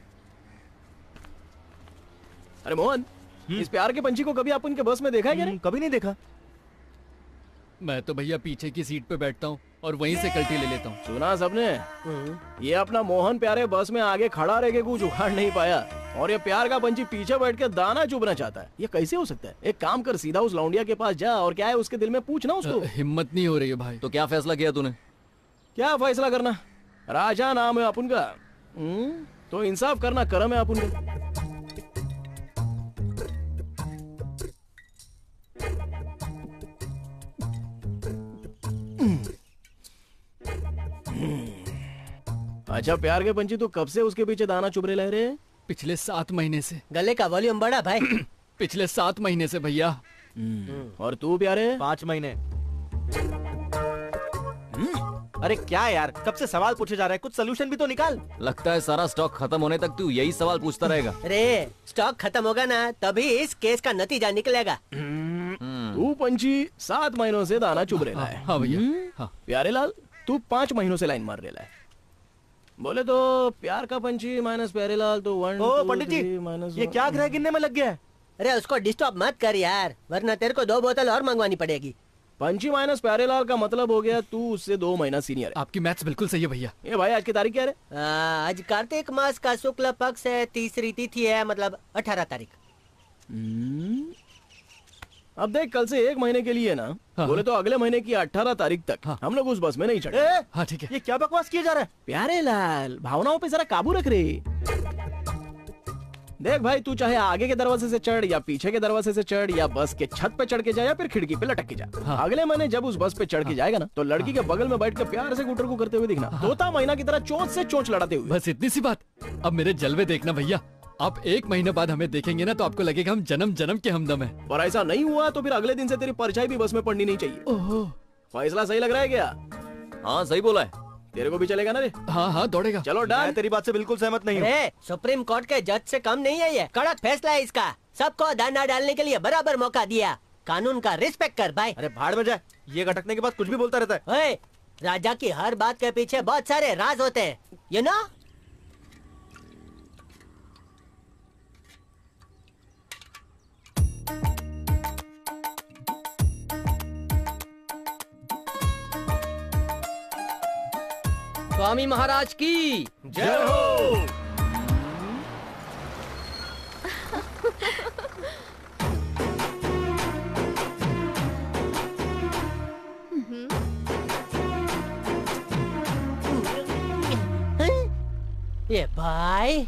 अरे मोहन, इस प्यार के पंछी को कभी आप उनके बस में देखा है क्या? कभी नहीं देखा। मैं तो भैया पीछे की सीट पे बैठता हूँ और वहीं से कल्टी ले लेता हूँ। सुना सबने? ये अपना मोहन प्यारे बस में आगे खड़ा रह के कुछ उखाड़ नहीं पाया और ये प्यार का पंछी पीछे बैठ के दाना चुभना चाहता है। ये कैसे हो सकता है? एक काम कर, सीधा उस लौंडिया के पास जा और क्या है उसके दिल में पूछना उसको। हिम्मत नहीं हो रही है भाई। तो क्या फैसला किया तूने? क्या फैसला करना, राजा नाम है अपन का, तो इंसाफ करना करम है अपन का। अच्छा प्यार के पंछी, तो कब से उसके पीछे दाना चुभ रहे रे? पिछले सात महीने से। गले का वॉल्यूम बढ़ा भाई। पिछले सात महीने से भैया। और तू प्यारे? पाँच महीने। अरे क्या यार, कब से सवाल पूछे जा रहे हैं, कुछ सोल्यूशन भी तो निकाल। लगता है सारा स्टॉक खत्म होने तक तू यही सवाल पूछता रहेगा। रे स्टॉक खत्म होगा ना, तभी इस केस का नतीजा निकलेगा। तू पंछी सात महीनों से दाना चुभ रहा है। हाँ भैया। हाँ। प्यारे लाल, तू पाँच महीनों से लाइन मार रहा है। बोले तो प्यार का पंछी माइनस प्यारे लाल तो वन। ओ पंडित जी, ये क्या ग्रह गिनने में लग गया है? अरे उसको डिस्टर्ब मत कर यार, वरना तेरे को दो बोतल और मंगवानी पड़ेगी। पंछी माइनस प्यारे लाल का मतलब हो गया तू उससे दो महीना सीनियर है। आपकी मैथ्स बिल्कुल सही है भैया। ये भाई आज की तारीख क्या है? आज कार्तिक मास का शुक्ल पक्ष है, तीसरी तिथि है, मतलब अठारह तारीख। अब देख, कल से एक महीने के लिए ना, हाँ। बोले तो अगले महीने की अठारह तारीख तक हाँ। हम लोग उस बस में नहीं चढ़े। हाँ ठीक है। ये क्या बकवास किया जा रहा है? प्यारे लाल, भावनाओं पे जरा काबू रख रे। देख भाई, तू चाहे आगे के दरवाजे से चढ़ या पीछे के दरवाजे से चढ़ या बस के छत पे चढ़ के जा या फिर खिड़की पे लटक के जा। हाँ। अगले महीने जब उस बस पे चढ़ के जाएगा ना, तो लड़की के बगल में बैठ के प्यार से गुटर को करते हुए दिखना, तोता मैना की तरह चोंच से चोंच लड़ाते हुए। बस इतनी सी बात। अब मेरे जलवे देखना भैया, आप एक महीने बाद हमें देखेंगे ना तो आपको लगेगा हम जन्म जन्म के हमदम है। और ऐसा नहीं हुआ तो फिर अगले दिन से तेरी परछाई भी बस में पड़नी नहीं चाहिए। ओहो, फैसला सही लग रहा है क्या? हाँ सही बोला है। तेरे को भी चलेगा ना रे? हाँ हाँ दौड़ेगा। चलो डन। तेरी बात से बिल्कुल सहमत नहीं हूँ। सुप्रीम कोर्ट के जज से कम नहीं है ये, कड़क फैसला है इसका। सबको दाना डालने के लिए बराबर मौका दिया। कानून का रिस्पेक्ट कर भाई। अरे भाड़ में जाए, ये गटकने के बाद कुछ भी बोलता रहता है। राजा की हर बात के पीछे बहुत सारे राज होते हैं, यू नो। स्वामी महाराज की जय हो। ये भाई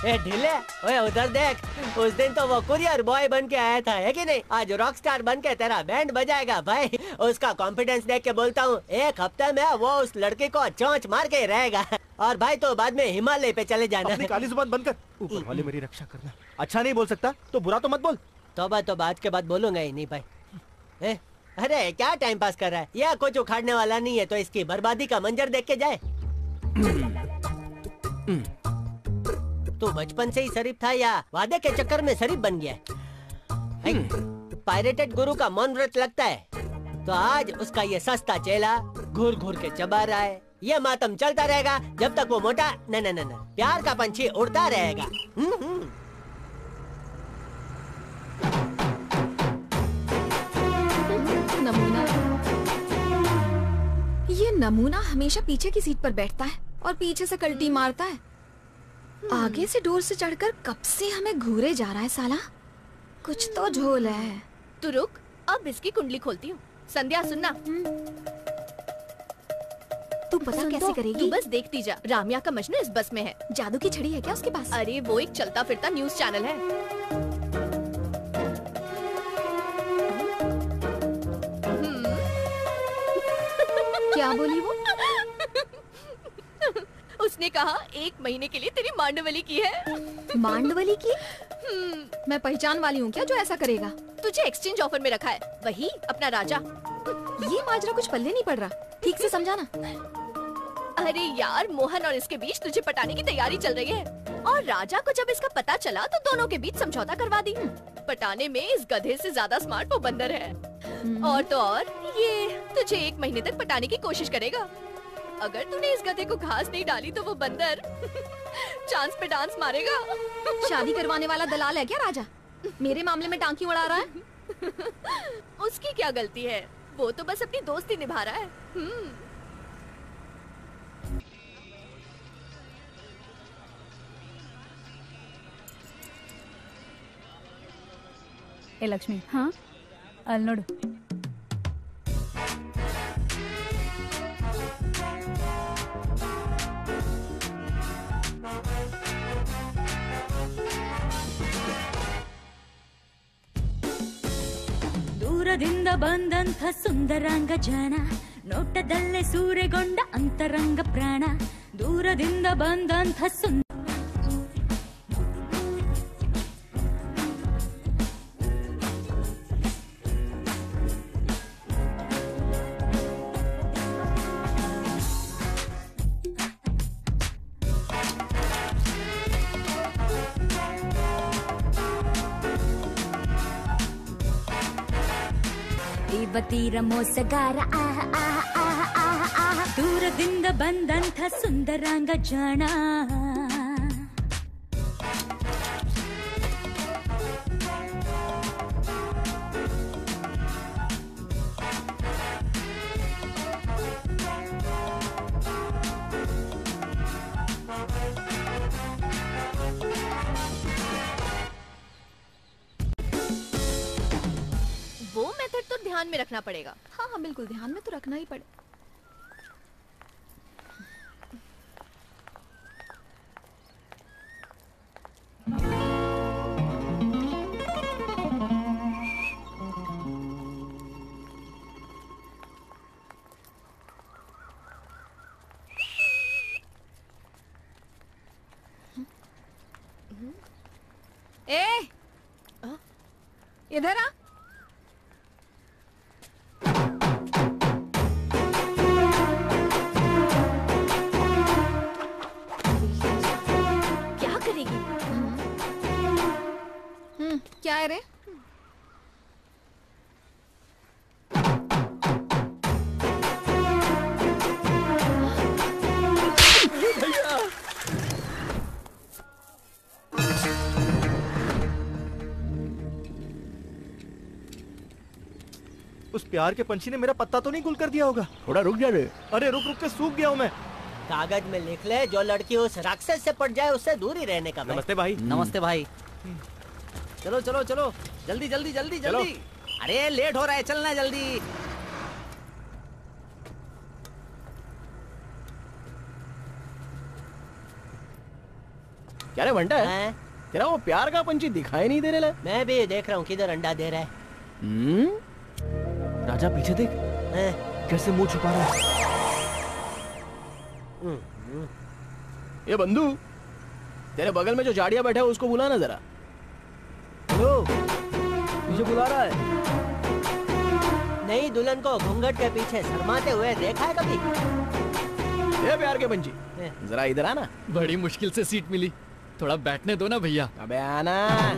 ए ढीले, ओए उधर देख, उस दिन तो वो कुरियर बॉय बन के आया था, है कि नहीं? आज रॉक स्टार बन के तेरा बैंड बजाएगा भाई। उसका कॉन्फिडेंस देख के बोलता हूँ, एक हफ्ते में वो उस लड़के को चोंच मार के रहेगा। और भाई तो बाद में हिमालय पे चले जाना। अपनी काली जुबान बंद कर, ऊपर वाले मेरी रक्षा करना। अच्छा नहीं बोल सकता तो बुरा तो मत बोल। तोबा तो बात के बाद बोलूंगा ही नहीं भाई। ए? अरे क्या टाइम पास कर रहा है? यह कुछ उखाड़ने वाला नहीं है, तो इसकी बर्बादी का मंजर देख के जाए। तू बचपन से ही शरीफ था या वादे के चक्कर में शरीफ बन गया? पायरेटेड गुरु का मौन व्रत लगता है, तो आज उसका ये सस्ता चेला घूर घूर के चबा रहा है। ये मातम चलता रहेगा जब तक वो मोटा न न न न प्यार का पंछी उड़ता रहेगा। नमूना, ये नमूना हमेशा पीछे की सीट पर बैठता है और पीछे से कल्टी मारता है। आगे से डोर से चढ़कर कब से हमें घूरे जा रहा है साला। कुछ तो झोल है। तू रुक, अब इसकी कुंडली खोलती हूँ। संध्या सुनना, तू पता कैसे करेगी? तू बस देखती जा। रामिया का मजनू इस बस में है। जादू की छड़ी है क्या उसके पास? अरे वो एक चलता फिरता न्यूज चैनल है। क्या बोली वो? उसने कहा एक महीने के लिए तेरी मांडवली की है। मांडवली की? मैं पहचान वाली हूँ क्या जो ऐसा करेगा? तुझे एक्सचेंज ऑफर में रखा है, वही अपना राजा। ये माजरा कुछ पल्ले नहीं पड़ रहा, ठीक से समझाना। अरे यार, मोहन और इसके बीच तुझे पटाने की तैयारी चल रही है, और राजा को जब इसका पता चला तो दोनों के बीच समझौता करवा दी। पटाने में इस गधे से ज्यादा स्मार्ट वो बंदर है। और तो और ये तुझे एक महीने तक पटाने की कोशिश करेगा। अगर तूने इस गधे को घास नहीं डाली तो वो बंदर चांस पे डांस मारेगा। शादी करवाने वाला दलाल है क्या राजा? मेरे मामले में टांकी उड़ा रहा है। उसकी क्या गलती है, वो तो बस अपनी दोस्ती निभा रहा है। ए लक्ष्मी, हाँ ಅಲ್ಲಿ ನೋಡು. ದೂರದಿಂದ ಬಂದಂಥ ಸುಂದರಾಂಗ ಜಾಣ, ನೋಟದಲ್ಲೇ ಸೂರೆಗೊಂಡ ಅಂತರಂಗ ಪ್ರಾಣ. ದೂರದಿಂದ ಬಂದಂಥ ಸುಂದರ ತೀರ ಮೋಸಗಾರ ಆಹ ಆಹ ಆಹ ಆಹ ಆಹ, ದೂರದಿಂದ ಬಂದಂಥ ಸುಂದರಾಂಗ ಜಾಣ. वो मेथड तो ध्यान में रखना पड़ेगा। हाँ हाँ बिल्कुल, ध्यान में तो रखना ही पड़े। ए, इधर आ। क्या है रे? उस प्यार के पंछी ने मेरा पत्ता तो नहीं गुल कर दिया होगा? थोड़ा रुक जा रे। अरे रुक रुक के सूख गया हूँ मैं। कागज में लिख ले, जो लड़की उस राक्षस से पट जाए उससे दूर ही रहने का। नमस्ते भाई। नमस्ते भाई। चलो चलो चलो, जल्दी जल्दी जल्दी जल्दी। अरे लेट हो रहा है, चलना जल्दी। क्या रे बंटा है? तेरा वो प्यार का पंछी दिखाई नहीं दे रहा है। मैं भी देख रहा हूँ किधर अंडा दे रहा है। हम्म? राजा पीछे देख कैसे मुंह छुपा रहा है। ये बंधु, तेरे बगल में जो जाड़िया बैठा है उसको बुला ना जरा। हेलो, मुझे बुला रहा है। नई दुल्हन को घूंघट के पीछे शर्माते हुए देखा है कभी? ये प्यार के पंछी, जरा इधर आना। बड़ी मुश्किल से सीट मिली, थोड़ा बैठने दो ना भैया। अबे आना।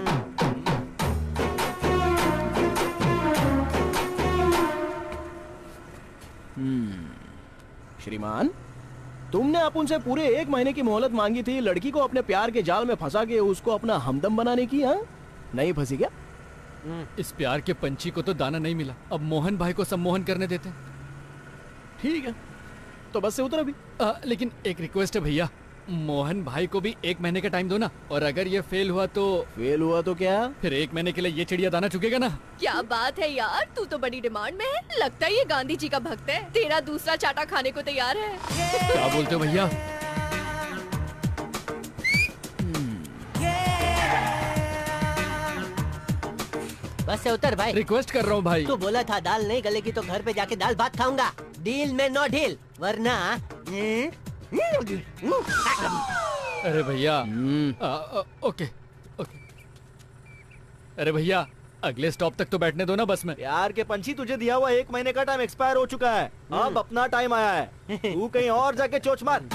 हम्म, श्रीमान, तुमने अपन से पूरे एक महीने की मोहलत मांगी थी लड़की को अपने प्यार के जाल में फंसा के उसको अपना हमदम बनाने की। हाँ, नहीं फंसी क्या? इस प्यार के पंछी को तो दाना नहीं मिला, अब मोहन भाई को सम्मोहन करने देते। ठीक है, तो बस से उतर अभी। आ, लेकिन एक रिक्वेस्ट है भैया, मोहन भाई को भी एक महीने का टाइम दो ना, और अगर ये फेल हुआ तो फेल हुआ तो क्या? फिर एक महीने के लिए ये चिड़िया दाना चुकेगा ना। क्या बात है यार, तू तो बड़ी डिमांड में है। लगता है ये गांधी जी का भक्त है, तेरा दूसरा चाटा खाने को तैयार है। क्या बोलते हो भैया? बस से उतर भाई। रिक्वेस्ट कर रहा हूँ भाई। तू बोला था दाल नहीं गलेगी तो घर पे जाके दाल भात खाऊंगा। डील में नो डील, वरना अरे भैया, ओके ओके। अरे भैया, अगले स्टॉप तक तो बैठने दो ना बस में। प्यार के पंछी, तुझे दिया हुआ एक महीने का टाइम एक्सपायर हो चुका है, अब अपना टाइम आया है। तू कहीं और जाके चोच मार।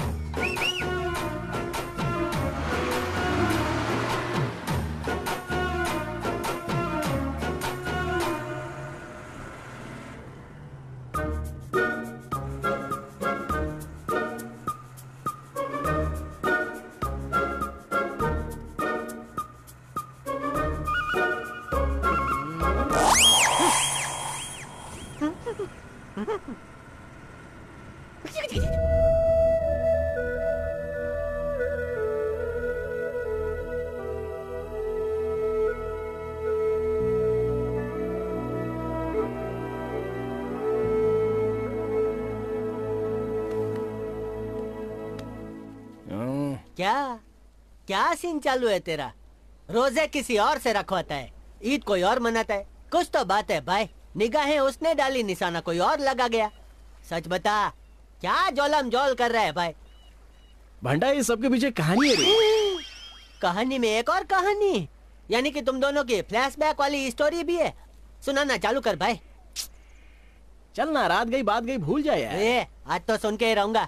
क्या क्या सीन चालू है तेरा? रोजे किसी और से रखवाता है, ईद कोई और मनाता है। कुछ तो बात है भाई, निगाहें उसने डाली, निशाना कोई और लगा गया। सच बता, क्या जोलम जोल कर रहा है भाई? भंडा, ये सबके पीछे कहानी है रे। कहानी में एक और कहानी, यानी कि तुम दोनों की फ्लैशबैक वाली स्टोरी भी है। सुनाना चालू कर भाई। चल ना, रात गई बात गई, भूल जाए यार। ए, आज तो सुन के ही रहूंगा।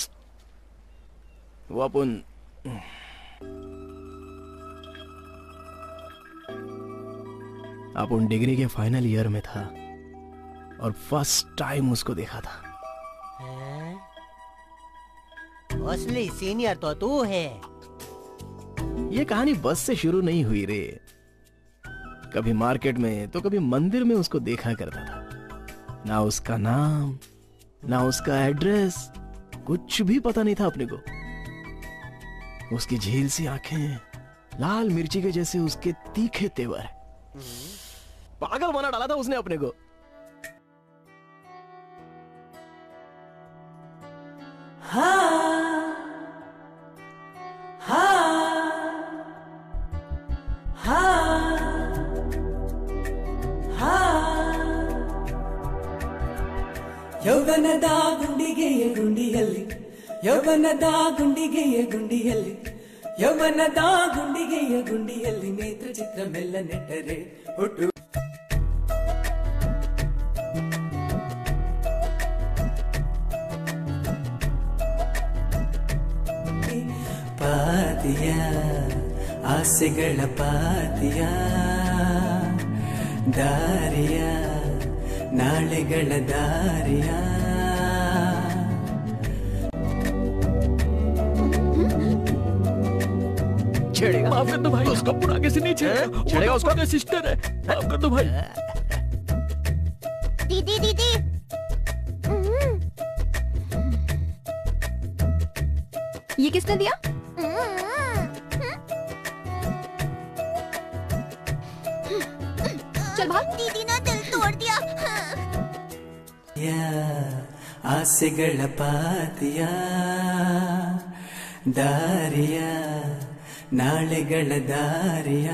वो अपन अपन डिग्री के फाइनल ईयर में था और फर्स्ट टाइम उसको देखा था। असली सीनियर तो तू है। ये कहानी बस से शुरू नहीं हुई रे, कभी मार्केट में तो कभी मंदिर में उसको देखा करता था। ना उसका नाम, ना उसका एड्रेस, कुछ भी पता नहीं था अपने को। उसकी झील सी आंखें, लाल मिर्ची के जैसे उसके तीखे तेवर, पागल बना डाला था उसने अपने को। हाँ, हाँ, हाँ, हाँ। ಯೌವನದ ಗುಂಡಿಗೆಯ ಗುಂಡಿಯಲ್ಲಿ, ಯೌವನದ ಗುಂಡಿಗೆಯ ಗುಂಡಿಯಲ್ಲಿ, ಯೌವನದ ಗುಂಡಿಗೆಯ ಗುಂಡಿಯಲ್ಲಿ ನೇತ್ರ ಚಿತ್ರ ಮೆಲ್ಲ ನೆಟ್ಟರೆ ಹುಟ್ಟು. ಪಾತಿಯ ಆಸೆಗಳ ಪಾತಿಯ ದಾರಿಯ ನಾಳೆಗಳ ದಾರಿಯ. छेड़ेगा? माफ कर दो भाई, उसको आगे से नहीं छेड़ेगा। छेड़ेगा उसको? तो सिस्टर है, माफ कर दो भाई। दीदी दीदी, ये किसने दिया? चल भाग। दीदी ने दिल तोड़ दिया। ಆಸೆಗಳ ಪಾತಿಯ ದಾರಿಯ ನಾಳೆಗಳ ದಾರಿಯ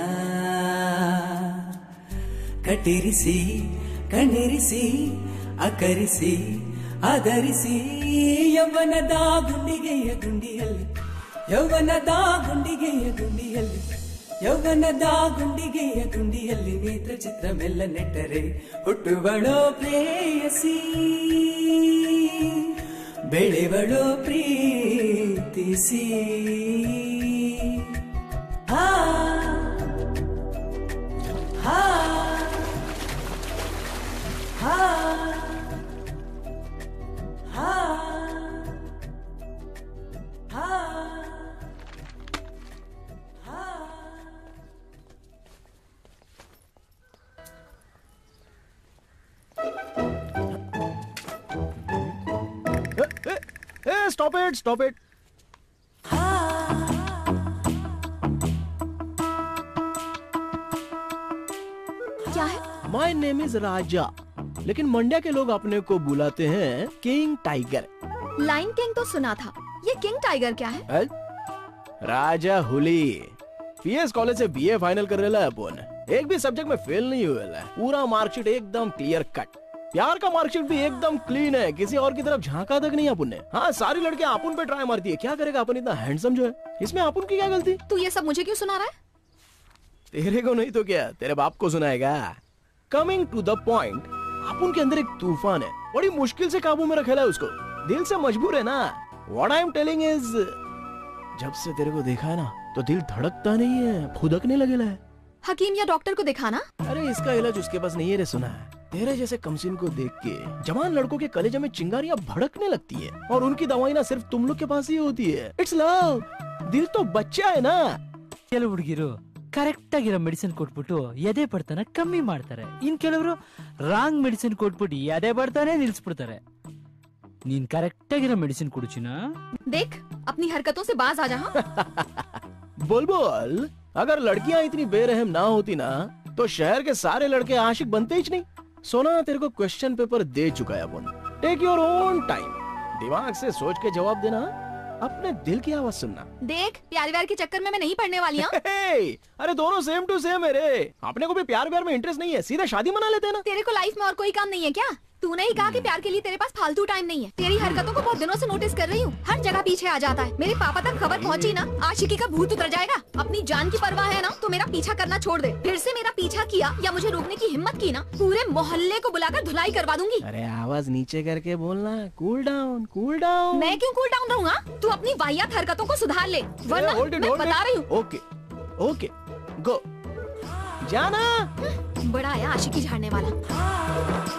ಕಟ್ಟಿರಿಸಿ ಕಣ್ಣಿರಿಸಿ ಅಕರಿಸಿ ಆಧರಿಸಿ ಯೌವನದ ಗುಂಡಿಗೆಯ ಗುಂಡಿಯಲ್ಲಿ ಯೌವನದ ಗುಂಡಿಗೆಯ ಗುಂಡಿಯಲ್ಲಿ ಯೌವನದ ಗುಂಡಿಗೆಯ ಗುಂಡಿಯಲ್ಲಿ ನೇತ್ರ ಚಿತ್ರ ಮೆಲ್ಲ ನೆಟ್ಟರೆ ಹುಟ್ಟುವಳೋ ಪ್ರೇಯಸಿ ಬೆಳೆವಳೋ ಪ್ರೀತಿಸಿ ಹಾ ಹಾ ಹಾ ಹಾ ಹಾ स्टॉप इट स्टॉप इट क्या है? माई नेम इज राजा, लेकिन मंड्या के लोग अपने को बुलाते हैं किंग टाइगर। लाइन किंग तो सुना था, ये किंग टाइगर क्या है? है? राजा हुली। पीएस कॉलेज से बीए फाइनल कर रहा है अपन, एक भी सब्जेक्ट में फेल नहीं हुआ है, पूरा मार्कशीट एकदम क्लियर कट। प्यार का मार्कशीट भी एकदम क्लीन है, किसी और की तरफ झांका तक नहीं अपन ने। हाँ, सारी लड़कियां अपन पे ट्राई मारती है, क्या करेगा अपन इतना हैंडसम जो है, इसमें अपन की क्या गलती? तू ये सब मुझे क्यों सुना रहा है? तेरे को नहीं तो क्या, तेरे बाप को सुनाएगा। कमिंग टू द पॉइंट, अपन के अंदर एक तूफान है, बड़ी मुश्किल से काबू में रखेला है उसको, दिल से मजबूर है ना। What I am telling is, जब से तेरे को देखा है ना तो दिल धड़कता नहीं है, फुदकने लगेला है। हकीम या डॉक्टर को दिखाना। अरे इसका इलाज उसके पास नहीं है रे, सुना है। तेरे जैसे कमसिन को देख के जवान लड़कों के कलेजे में चिंगारियां भड़कने लगती है, और उनकी दवाई ना सिर्फ तुम लोग के पास ही होती है। इट्स लव, दिल तो बच्चा है ना। ಕೆಲವು ಹುಡುಗಿರು ಕರೆಕ್ಟ್ ಆಗಿರೋ ಮೆಡಿಸಿನ್ ಕೊಟ್ಬಿಟ್ಟು ಎದೆ ಬಡ್ತಾನ ಕಮ್ಮಿ ಮಾಡ್ತಾರೆ, ಇನ್ ಕೆಲವರು ರಾಂಗ್ ಮೆಡಿಸಿನ್ ಕೊಟ್ಬಿಟ್ಟು ಎದೆ ಬಡ್ತಾನೆ ನಿಲ್ಸ್ಬಿಡ್ತಾರೆ। ನೀನ್ ಕರೆಕ್ಟ್ ಆಗಿರೋ ಮೆಡಿಸಿನ್ ಕೊಡು ಚಿನ್ನ। देख अपनी हरकतों से बाज आ जा। बोल बोल, अगर लड़कियां इतनी बेरहम ना होती ना तो शहर के सारे लड़के आशिक बनते ही नहीं। सोना, तेरे को क्वेश्चन पेपर दे चुका है अपन, टेक योर ओन टाइम, दिमाग से सोच के जवाब देना, अपने दिल की आवाज सुनना। देख प्यार व्यार के चक्कर में मैं नहीं पड़ने वाली हूँ। अरे दोनों सेम टू सेम है रे, अपने को भी प्यार व्यार में इंटरेस्ट नहीं है, सीधा शादी मना लेते हैं ना। तेरे को लाइफ में और कोई काम नहीं है क्या? तूने ही कहा कि प्यार के लिए तेरे पास फालतू टाइम नहीं है। तेरी हरकतों को बहुत दिनों से नोटिस कर रही हूँ, हर जगह पीछे आ जाता है। मेरे पापा तक खबर पहुँची ना, आशिकी का भूत उतर जाएगा। अपनी जान की परवाह है ना तो मेरा पीछा करना छोड़ दे। फिर से मेरा पीछा किया या मुझे रोकने की हिम्मत की ना, पूरे मोहल्ले को बुलाकर धुलाई करवा दूंगी। अरे आवाज नीचे करके बोलना, कूल डाउन कूल डाउन। मैं क्यों कूल डाउन रहूँगा? तू अपनी वाहियात हरकतों को सुधार ले, वरना मैं बता रही हूँ। ओके ओके गो, जाना। बड़ा आया आशिकी झाड़ने वाला।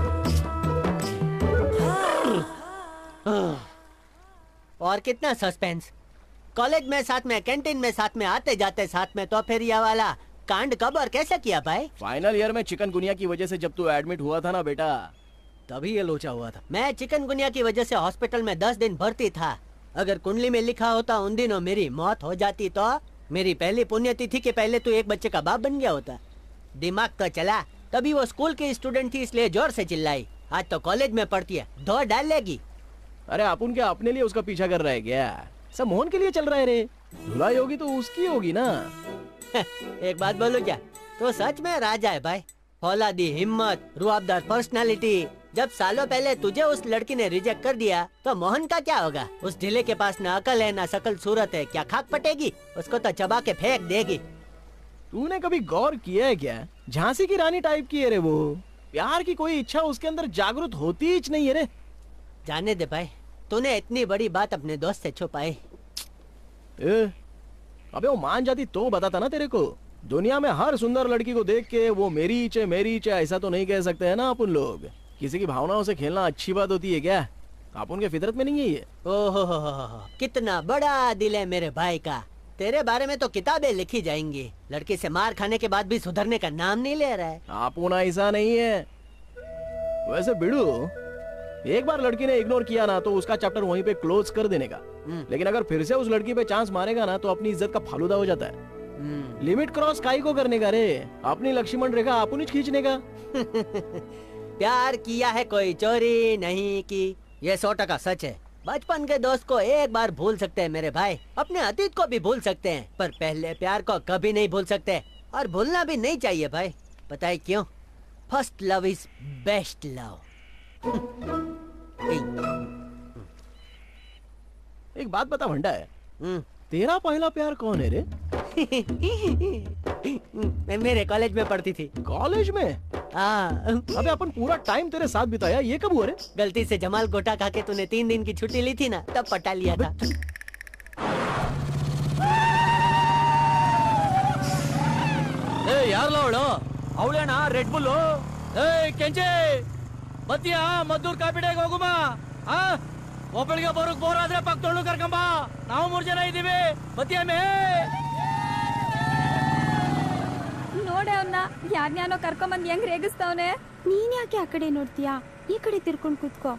और कितना सस्पेंस, कॉलेज में साथ में, कैंटीन में साथ में, आते जाते साथ में, तो फिर ये वाला कांड कब और कैसे किया भाई? फाइनल ईयर में चिकनगुनिया की वजह से जब तू एडमिट हुआ था ना बेटा, तभी ये लोचा हुआ था। मैं चिकनगुनिया की वजह से हॉस्पिटल में दस दिन भर्ती था। अगर कुंडली में लिखा होता उन दिनों मेरी मौत हो जाती तो मेरी पहली पुण्यतिथि के पहले तो एक बच्चे का बाप बन गया होता। दिमाग तो चला, तभी वो स्कूल की स्टूडेंट थी इसलिए जोर से चिल्लाई। आज तो कॉलेज में पढ़ती है, दो डाल लेगी। अरे अपन क्या अपने लिए उसका पीछा कर रहा है क्या? सब मोहन के लिए चल रहा है रे, धुलाई होगी तो उसकी होगी ना। एक बात बोलो क्या, तो सच में राजा है भाई, फौलादी हिम्मत, रुआबदार पर्सनालिटी। जब सालों पहले तुझे उस लड़की ने रिजेक्ट कर दिया तो मोहन का क्या होगा? उस ढीले के पास ना अकल है ना शकल सूरत है, क्या खाक पटेगी? उसको तो चबा के फेंक देगी। तूने कभी गौर किया है क्या, झांसी की रानी टाइप की है रे वो, प्यार की कोई इच्छा उसके अंदर जागृत होती ही नहीं है रे। जाने दे भाई, तूने इतनी बड़ी बात अपने दोस्त से छुपाई। अबे वो मान जाती तो बताता ना तेरे को। दुनिया में हर सुंदर लड़की को देख के वो मेरी इच्छा मेरी इच्छा ऐसा तो नहीं कह सकते है ना अपन लोग। किसी की भावनाओं से खेलना अच्छी बात होती है क्या? अपन के फितरत में नहीं है ये। ओहो हो हो, कितना बड़ा दिल है मेरे भाई का। तेरे बारे में तो किताबें लिखी जाएंगी। लड़की से मार खाने के बाद भी सुधरने का नाम नहीं ले रहा है। अपन ऐसा नहीं है। वैसे बिड़ू, एक बार लड़की ने इग्नोर किया ना तो उसका चैप्टर वहीं पे क्लोज कर देने का, लेकिन अगर फिर से उस लड़की पे चांस मारेगा ना तो अपनी इज्जत का फालूदा हो जाता है। लिमिट क्रॉस काई को करने का रे, अपनी लक्ष्मण रेखा अपन ही खींचने का। प्यार किया है कोई चोरी नहीं की, ये सौ टका सच है। बचपन के दोस्त को एक बार भूल सकते हैं मेरे भाई, अपने अतीत को भी भूल सकते हैं, पर पहले प्यार को कभी नहीं भूल सकते, और भूलना भी नहीं चाहिए भाई। पता है क्यों? First love is best love. एक बात बता भंडा है, तेरा पहला प्यार कौन है रे? मैं मेरे कॉलेज में पढ़ती थी। कॉलेज में? हाँ। अबे अपन पूरा टाइम तेरे साथ बिताया, ये कब हुआ रे? गलती से जमाल गोटा खा के तूने तीन दिन की छुट्टी ली थी ना, तब पटा लिया था। ए यार लौड़ो ಅವಳೇನಾ ರೆಡ್ ಬುಲ್ ಏ ಕೆಂಚೆ ಬತ್ತಿಯಾ ಮದ್ದೂರ್ ಕಾಪಿಡೆಗೆ ಹೋಗುಮ ಆ ಒಬ್ಬಳಿಗೆ ಬರೋಕ್ ಬೋರ್ ಆದ್ರೆ ಪಕ್ಕ ತೊಳ್ಳು ಕರ್ಕೊಂಬ ನಾವು ಮೂರ್ ಜನ ಇದೀವಿ ಬತ್ತಿಯಾ ಮೇ ನೋಡೆ ಅವನ್ನ ಯಾರ್ನ್ಯಾನೋ ಕರ್ಕೊಂಬಂದ್ ಹೆಂಗ್ ರೇಗಿಸ್ತಾವನೆ. ನೀನ್ ಯಾಕೆ ಆ ಕಡೆ ನೋಡ್ತೀಯಾ, ಈ ಕಡೆ ತಿರ್ಕೊಂಡ್ ಕೂತ್ಕೋ.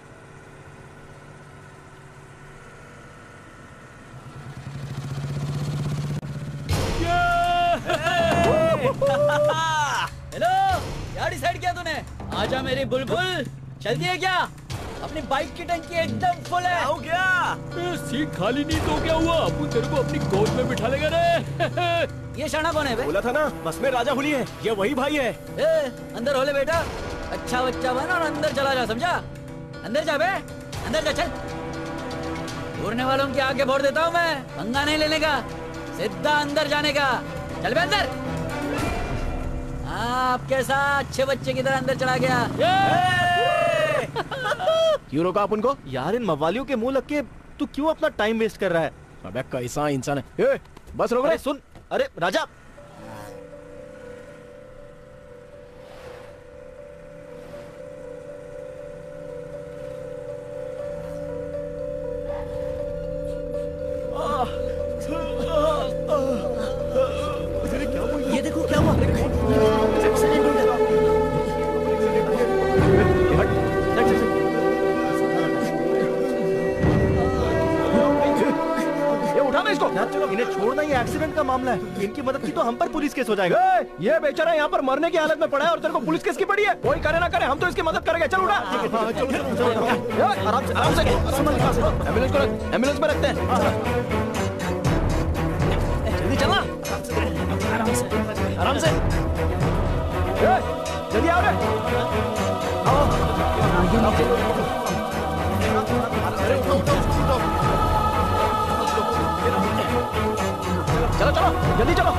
हेलो यार डिसाइड किया तूने? आजा मेरी बुलबुल, चलती है क्या? अपनी बाइक की टंकी एकदम फुल है। हो गया? सीट खाली नहीं तो क्या हुआ? अबू तेरे को अपनी गोद में बिठा लेगा रे। ये शाना कौन है बे? बोला था ना बस में राजा हुली है, ये वही भाई है। ए, अंदर हो ले बेटा, अच्छा बच्चा बना और अंदर चला जा, समझा? अंदर जा बे, अंदर जा चल। घूरने वालों की आगे भोर देता हूँ मैं, पंगा नहीं लेने का, सीधा अंदर जाने का। चल बे अंदर। आपके साथ अच्छे बच्चे की तरह अंदर चला गया। क्यों रोका अपन को? यार इन मवालियों के मुंह लग के तू क्यों अपना टाइम वेस्ट कर रहा है? अबे कैसा इंसान है? ए, बस रोक रे। सुन, अरे राजा ये देखो क्या हुआ? ये उठाना इसको। यार चलो इन्हें छोड़ना, ये एक्सीडेंट का मामला है, इनकी मदद की तो हम पर पुलिस केस हो जाएगा। ए, ये बेचारा यहाँ पर मरने की हालत में पड़ा है और तेरे को पुलिस केस की पड़ी है। कोई करे ना करे हम तो इसकी मदद करेंगे। चल उठा। आराम से आराम से एम्बुलेंस को रख, एम्बुलेंस में रखते हैं। जल्दी चलना, आराम से आराम से। जल्दी आओ रे, आओ। चलो चलो जल्दी चलो।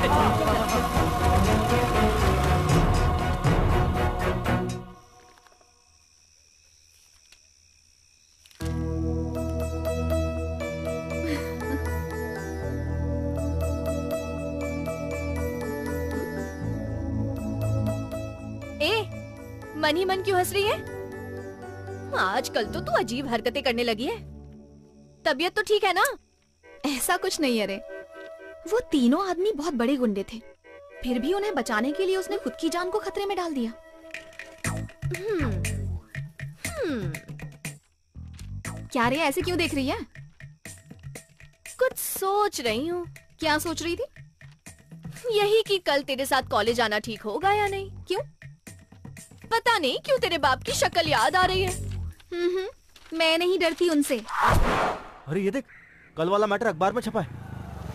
ए, मन ही मन क्यों हंस रही है? आजकल तो तू अजीब हरकतें करने लगी है। तबीयत तो ठीक है ना? ऐसा कुछ नहीं है रे, वो तीनों आदमी बहुत बड़े गुंडे थे, फिर भी उन्हें बचाने के लिए उसने खुद की जान को खतरे में डाल दिया। हम्म, हम्म। क्या रे, ऐसे क्यों देख रही है? कुछ सोच रही हूँ। क्या सोच रही थी? यही कि कल तेरे साथ कॉलेज आना ठीक होगा या नहीं। क्यों? पता नहीं क्यों तेरे बाप की शक्ल याद आ रही है। हम्म, मैं नहीं डरती उनसे। अरे ये देख, कल वाला मैटर अखबार में छपा है।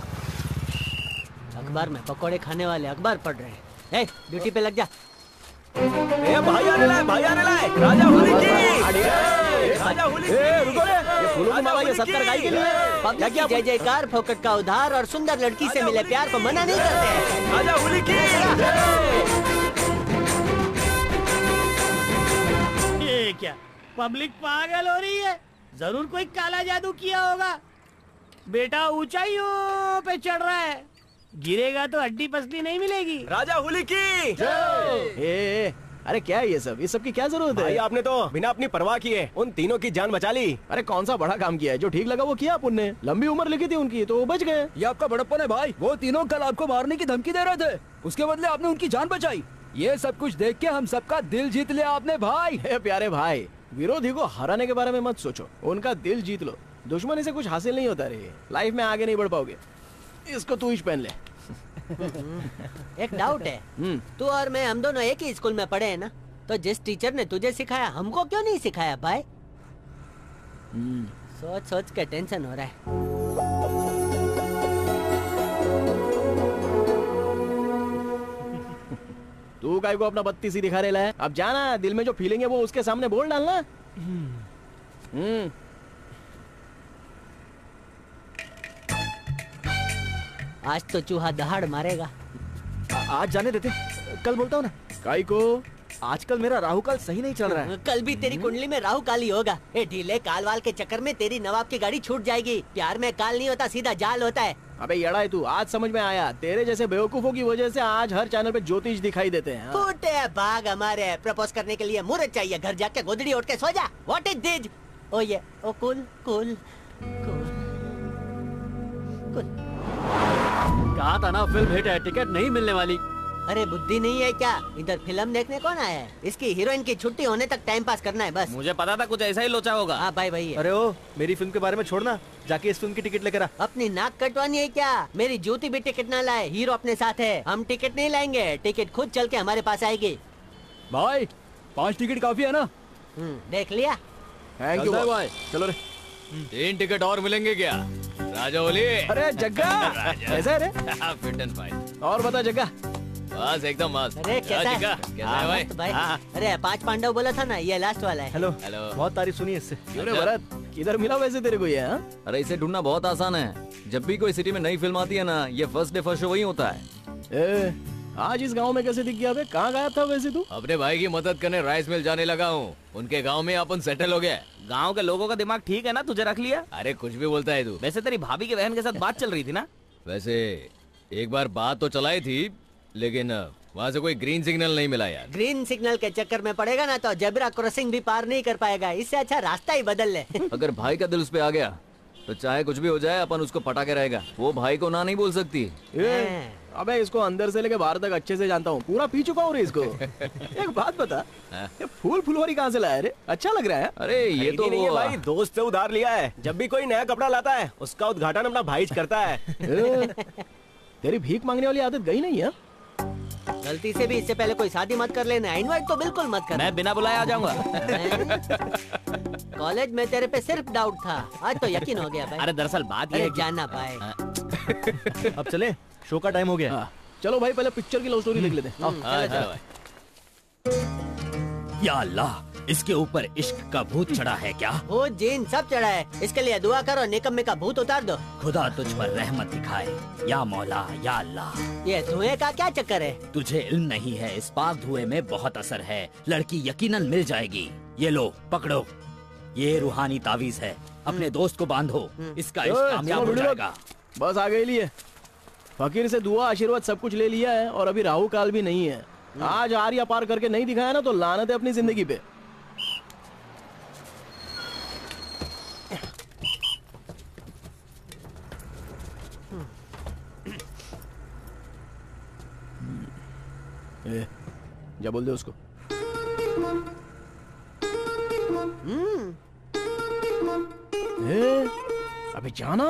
अखबार में पकोड़े खाने वाले अखबार पढ़ रहे हैं। ए, ड्यूटी पे लग जा। ए भाई आने लाए, भाई आने लाए। राजा हुली की, राजा हुली की। ए रुको रे, ये फूलों की माला ये सत्तर गाय के लिए। पब्लिक की जय जयकार, फोकट का उधार और सुंदर लड़की से मिले प्यार को मना नहीं करते। राजा हुली की। ये क्या पब्लिक पागल हो रही है? जरूर कोई काला जादू किया होगा। बेटा ऊंचाइयों पे चढ़ रहा है, गिरेगा तो हड्डी पसली नहीं मिलेगी। राजा हुली की। ए, ए, अरे क्या है ये सब? ये सब की क्या जरूरत है? भाई आपने तो बिना अपनी परवाह किए उन तीनों की जान बचा ली। अरे कौन सा बड़ा काम किया है? जो ठीक लगा वो किया अपन ने। लंबी उम्र लिखी थी उनकी तो वो बच गए। ये आपका बड़प्पन है भाई। वो तीनों कल आपको मारने की धमकी दे रहे थे, उसके बदले आपने उनकी जान बचाई। ये सब कुछ देख के हम सबका दिल जीत लिया आपने भाई। ए प्यारे भाई, विरोधी को हराने के बारे में मत सोचो, उनका दिल जीत लो। दुश्मनी से कुछ हासिल नहीं होता रे, लाइफ में आगे नहीं बढ़ पाओगे। इसको तू ही पहन ले। एक डाउट है, तू और मैं हम दोनों एक ही स्कूल में पढ़े हैं ना, तो जिस टीचर ने तुझे सिखाया हमको क्यों नहीं सिखाया भाई? सोच सोच के टेंशन हो रहा है। तू काय को अपना बत्ती सी दिखा रहा है? अब जाना, दिल में जो फीलिंग है वो उसके सामने बोल डालना। हम्म। आज तो चूहा दहाड़ मारेगा। आ, आज जाने देते, कल बोलता हूँ ना। काय को आजकल मेरा राहु काल सही नहीं चल रहा है। कल भी तेरी कुंडली में राहु काल ही होगा। ए ढीले काल वाल के चक्कर में तेरी नवाब की गाड़ी छूट जाएगी। प्यार में काल नहीं होता, सीधा जाल होता है। अबे येड़ा है तू, आज समझ में आया। तेरे जैसे बेवकूफों की वजह से आज हर चैनल पे ज्योतिष दिखाई देते हैं। फूटे भाग हमारे। प्रपोज करने के लिए मुहूर्त चाहिए, घर जाके गोदड़ी उठ के सो जा। What is this? ओ ये ओ कूल कूल कहा था ना फिल्म हिट है, टिकट नहीं मिलने वाली। अरे बुद्धि नहीं है क्या? इधर फिल्म देखने कौन आया है? इसकी हीरोइन की छुट्टी होने तक टाइम पास करना है बस। मुझे पता था कुछ ऐसा ही लोचा होगा। हाँ भाई भाई। अरे ओ, मेरी फिल्म के बारे में छोड़ना, जाके इस फिल्म की टिकट लेकर आ। अपनी नाक कटवानी है क्या? मेरी जूती भी टिकट ना लाए, हीरो अपने साथ है। हम टिकट नहीं लाएंगे, टिकट खुद चल के हमारे पास आएगी। भाई पाँच टिकट काफी है ना? देख लिया। थैंक यू भाई। चलो रे। तीन टिकट और मिलेंगे क्या राजावली? अरे जग्गा कैसा है रे? Fit and fine. और बता जग्गा। बस एकदम मस्त। अरे कैसा है? कैसा है भाई? भाई अरे पांच पांडव बोला था ना, ये लास्ट वाला है। Hello hello. बहुत तारीफ सुनी इससे। अरे भरत किधर मिला वैसे तेरे को ये? हाँ? अरे इसे ढूंढना बहुत आसान है। जब भी कोई सिटी में नई फिल्म आती है ना, ये फर्स्ट डे फर्स्ट शो वही होता है। ए, आज इस गांव में कैसे दिख गया बे? कहाँ गायब था वैसे तू? अपने भाई की मदद करने राइस मिल जाने लगा हूँ। उनके गांव में अपन सेटल हो गए। गांव के लोगों का दिमाग ठीक है ना, तुझे रख लिया? अरे कुछ भी बोलता है तू। वैसे तेरी भाभी के बहन के साथ बात चल रही थी ना? वैसे एक बार बात तो चलाई थी, लेकिन वहाँ से कोई ग्रीन सिग्नल नहीं मिला यार। ग्रीन सिग्नल के चक्कर में पड़ेगा ना तो जेब्रा क्रॉसिंग भी पार नहीं कर पाएगा। इससे अच्छा रास्ता ही बदल ले। अगर भाई का दिल उस पे आ गया तो चाहे कुछ भी हो जाए अपन उसको पटा के रहेगा। वो भाई को ना नहीं बोल सकती। ए, अबे इसको अंदर से लेके बाहर तक अच्छे से जानता हूँ, पूरा पी चुका हूँ रे इसको। एक बात बता, ये फूल फुलवारी कहाँ से लाया रे? अच्छा लग रहा है। अरे ये तो नहीं है भाई, दोस्त से उधार लिया है। जब भी कोई नया कपड़ा लाता है उसका उद्घाटन अपना भाई करता है। तेरी भीख मांगने वाली आदत गई नहीं है? गलती से भी इससे पहले कोई शादी मत कर लेना। इनवाइट तो बिल्कुल मत कर। मैं बिना बुलाए आ जाऊंगा। कॉलेज में तेरे पे सिर्फ डाउट था, आज तो यकीन हो गया भाई। अरे दरअसल बात ये है कि... जाना पाए। अब चले, शो का टाइम हो गया। चलो भाई पहले पिक्चर की लव स्टोरी देख लेते हैं। या अल्लाह, इसके ऊपर इश्क का भूत चढ़ा है क्या? भूत जीन सब चढ़ा है। इसके लिए दुआ करो, निकम्मे का भूत उतार दो। खुदा तुझ पर रहमत दिखाए या मौला या अल्लाह। ये धुएं का क्या चक्कर है? तुझे इल्म नहीं है, इस पाक धुएं में बहुत असर है। लड़की यकीनन मिल जाएगी। ये लो पकड़ो, ये रूहानी तावीज है। अपने दोस्त को बांधो, इसका इश्क कामयाब हो जाएगा। बस आ गए लिए। फकीर से दुआ आशीर्वाद सब कुछ ले लिया है और अभी राहु काल भी नहीं है। आज आर्या पार करके नहीं दिखाया ना तो लानत है अपनी जिंदगी पे। ए, जा बोल दे उसको। ए, अबे जाना।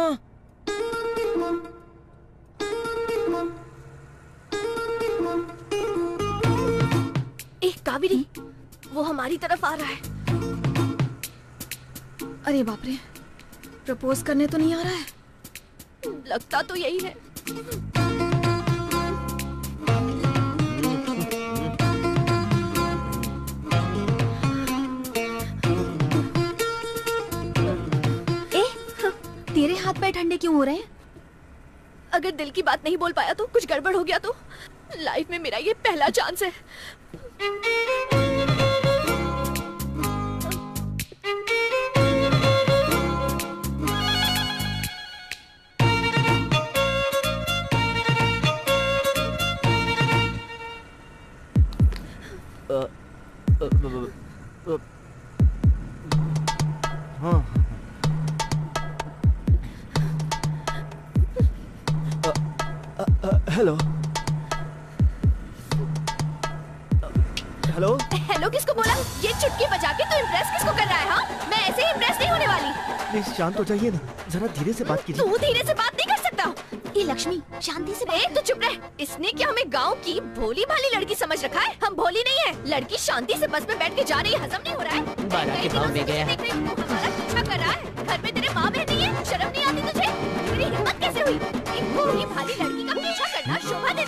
ए कावेरी, वो हमारी तरफ आ रहा है। अरे बाप रे, प्रपोज करने तो नहीं आ रहा है। लगता तो यही है। तेरे हाथ पैर ठंडे क्यों हो रहे हैं? अगर दिल की बात नहीं बोल पाया तो कुछ गड़बड़ हो गया तो? लाइफ में मेरा ये पहला चांस है। हाँ हेलो हेलो हेलो किसको बोला? ये चुटकी बजा के तू इम्प्रेस किसको कर रहा है? हाँ, मैं ऐसे ही इम्प्रेस नहीं होने वाली। प्लीज शांत हो जाइए ना, जरा धीरे से बात कीजिए। तू धीरे से बात नहीं कर सकता। ये लक्ष्मी शांति से बात। तू चुप रह। इसने क्या हमें गांव की भोली भाली लड़की समझ रखा है? हम भोली नहीं है। लड़की शांति से बस में बैठ के जा रही है, हजम नहीं हो रहा है। बारह के भाव में गया। हमारा पीछा कर रहा है। घर में तेरे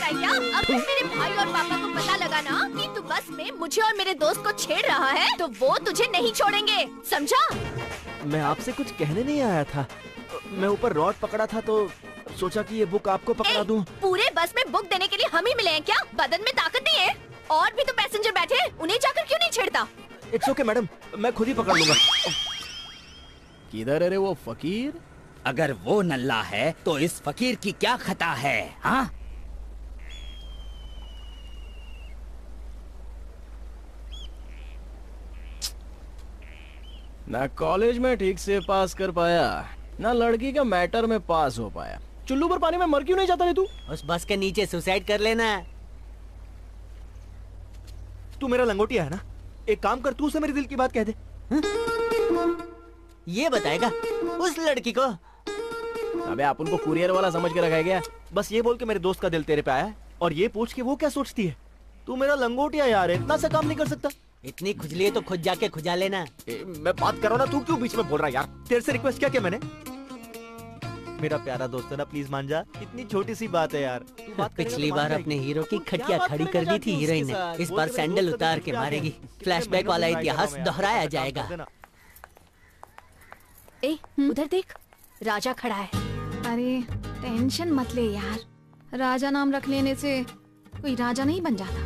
रखा है क्या? अगर मेरे भाई और पापा को पता लगा ना कि तू बस में मुझे और मेरे दोस्त को छेड़ रहा है तो वो तुझे नहीं छोड़ेंगे, समझा? मैं आपसे कुछ कहने नहीं आया था। मैं ऊपर रॉड पकड़ा था तो सोचा कि ये बुक आपको पकड़ा दूं। पूरे बस में बुक देने के लिए हम ही मिले हैं क्या? बदन में ताकत नहीं है? और भी तो पैसेंजर बैठे हैं, उन्हें जाकर क्यों नहीं छेड़ता? इट्स ओके मैडम, मैं खुद ही पकड़ लूंगा। किधर है रे वो फकीर? अगर वो नल्ला है तो इस फकीर की क्या खता है? हाँ, ना कॉलेज में ठीक से पास कर पाया, ना लड़की का मैटर में पास हो पाया। चुल्लू पर पानी में मर क्यों नहीं जाता रे तू? उस बस के नीचे सुसाइड कर लेना। तू मेरा लंगोटिया है ना, एक काम कर, तू उसे मेरे दिल की बात कह दे। ये बताएगा उस लड़की को? अबे अपन को कुरियर वाला समझ के रखा है क्या? बस ये बोल के मेरे दोस्त का दिल तेरे पे आया है और ये पूछ के वो क्या सोचती है। तू मेरा लंगोटिया यार, इतना सा काम नहीं कर सकता। इतनी खुजली है तो खुद जाके खुजा लेना। ए, मैं बात कर रहा हूं ना, तू क्यों बीच में बोल रहा है यार? तेरे से रिक्वेस्ट क्या किया मैंने? मेरा प्यारा दोस्त है ना, प्लीज मान जा, इतनी छोटी सी बात है यार। पिछली बार अपने हीरो की खटिया खड़ी कर दी थी हीरोइन ने, इस बार सैंडल उतार के मारेगी। फ्लैशबैक वाला इतिहास दोहराया जाएगा। ए, उधर देख, राजा खड़ा है। अरे टेंशन मत ले यार, राजा नाम रख लेने से कोई राजा नहीं बन जाता।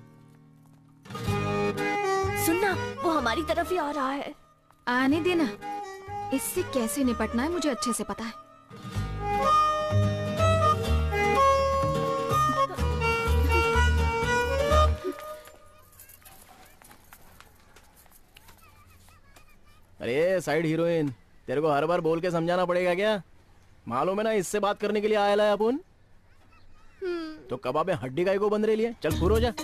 सुनना, वो हमारी तरफ ही आ रहा है। आने देना, इससे कैसे निपटना है मुझे अच्छे से पता है। अरे साइड हीरोइन, तेरे को हर बार बोल के समझाना पड़ेगा क्या? मालूम है ना इससे बात करने के लिए आया है अपन। तो कबाब में हड्डी गाय को बंद रही है। चल खुर हो जा।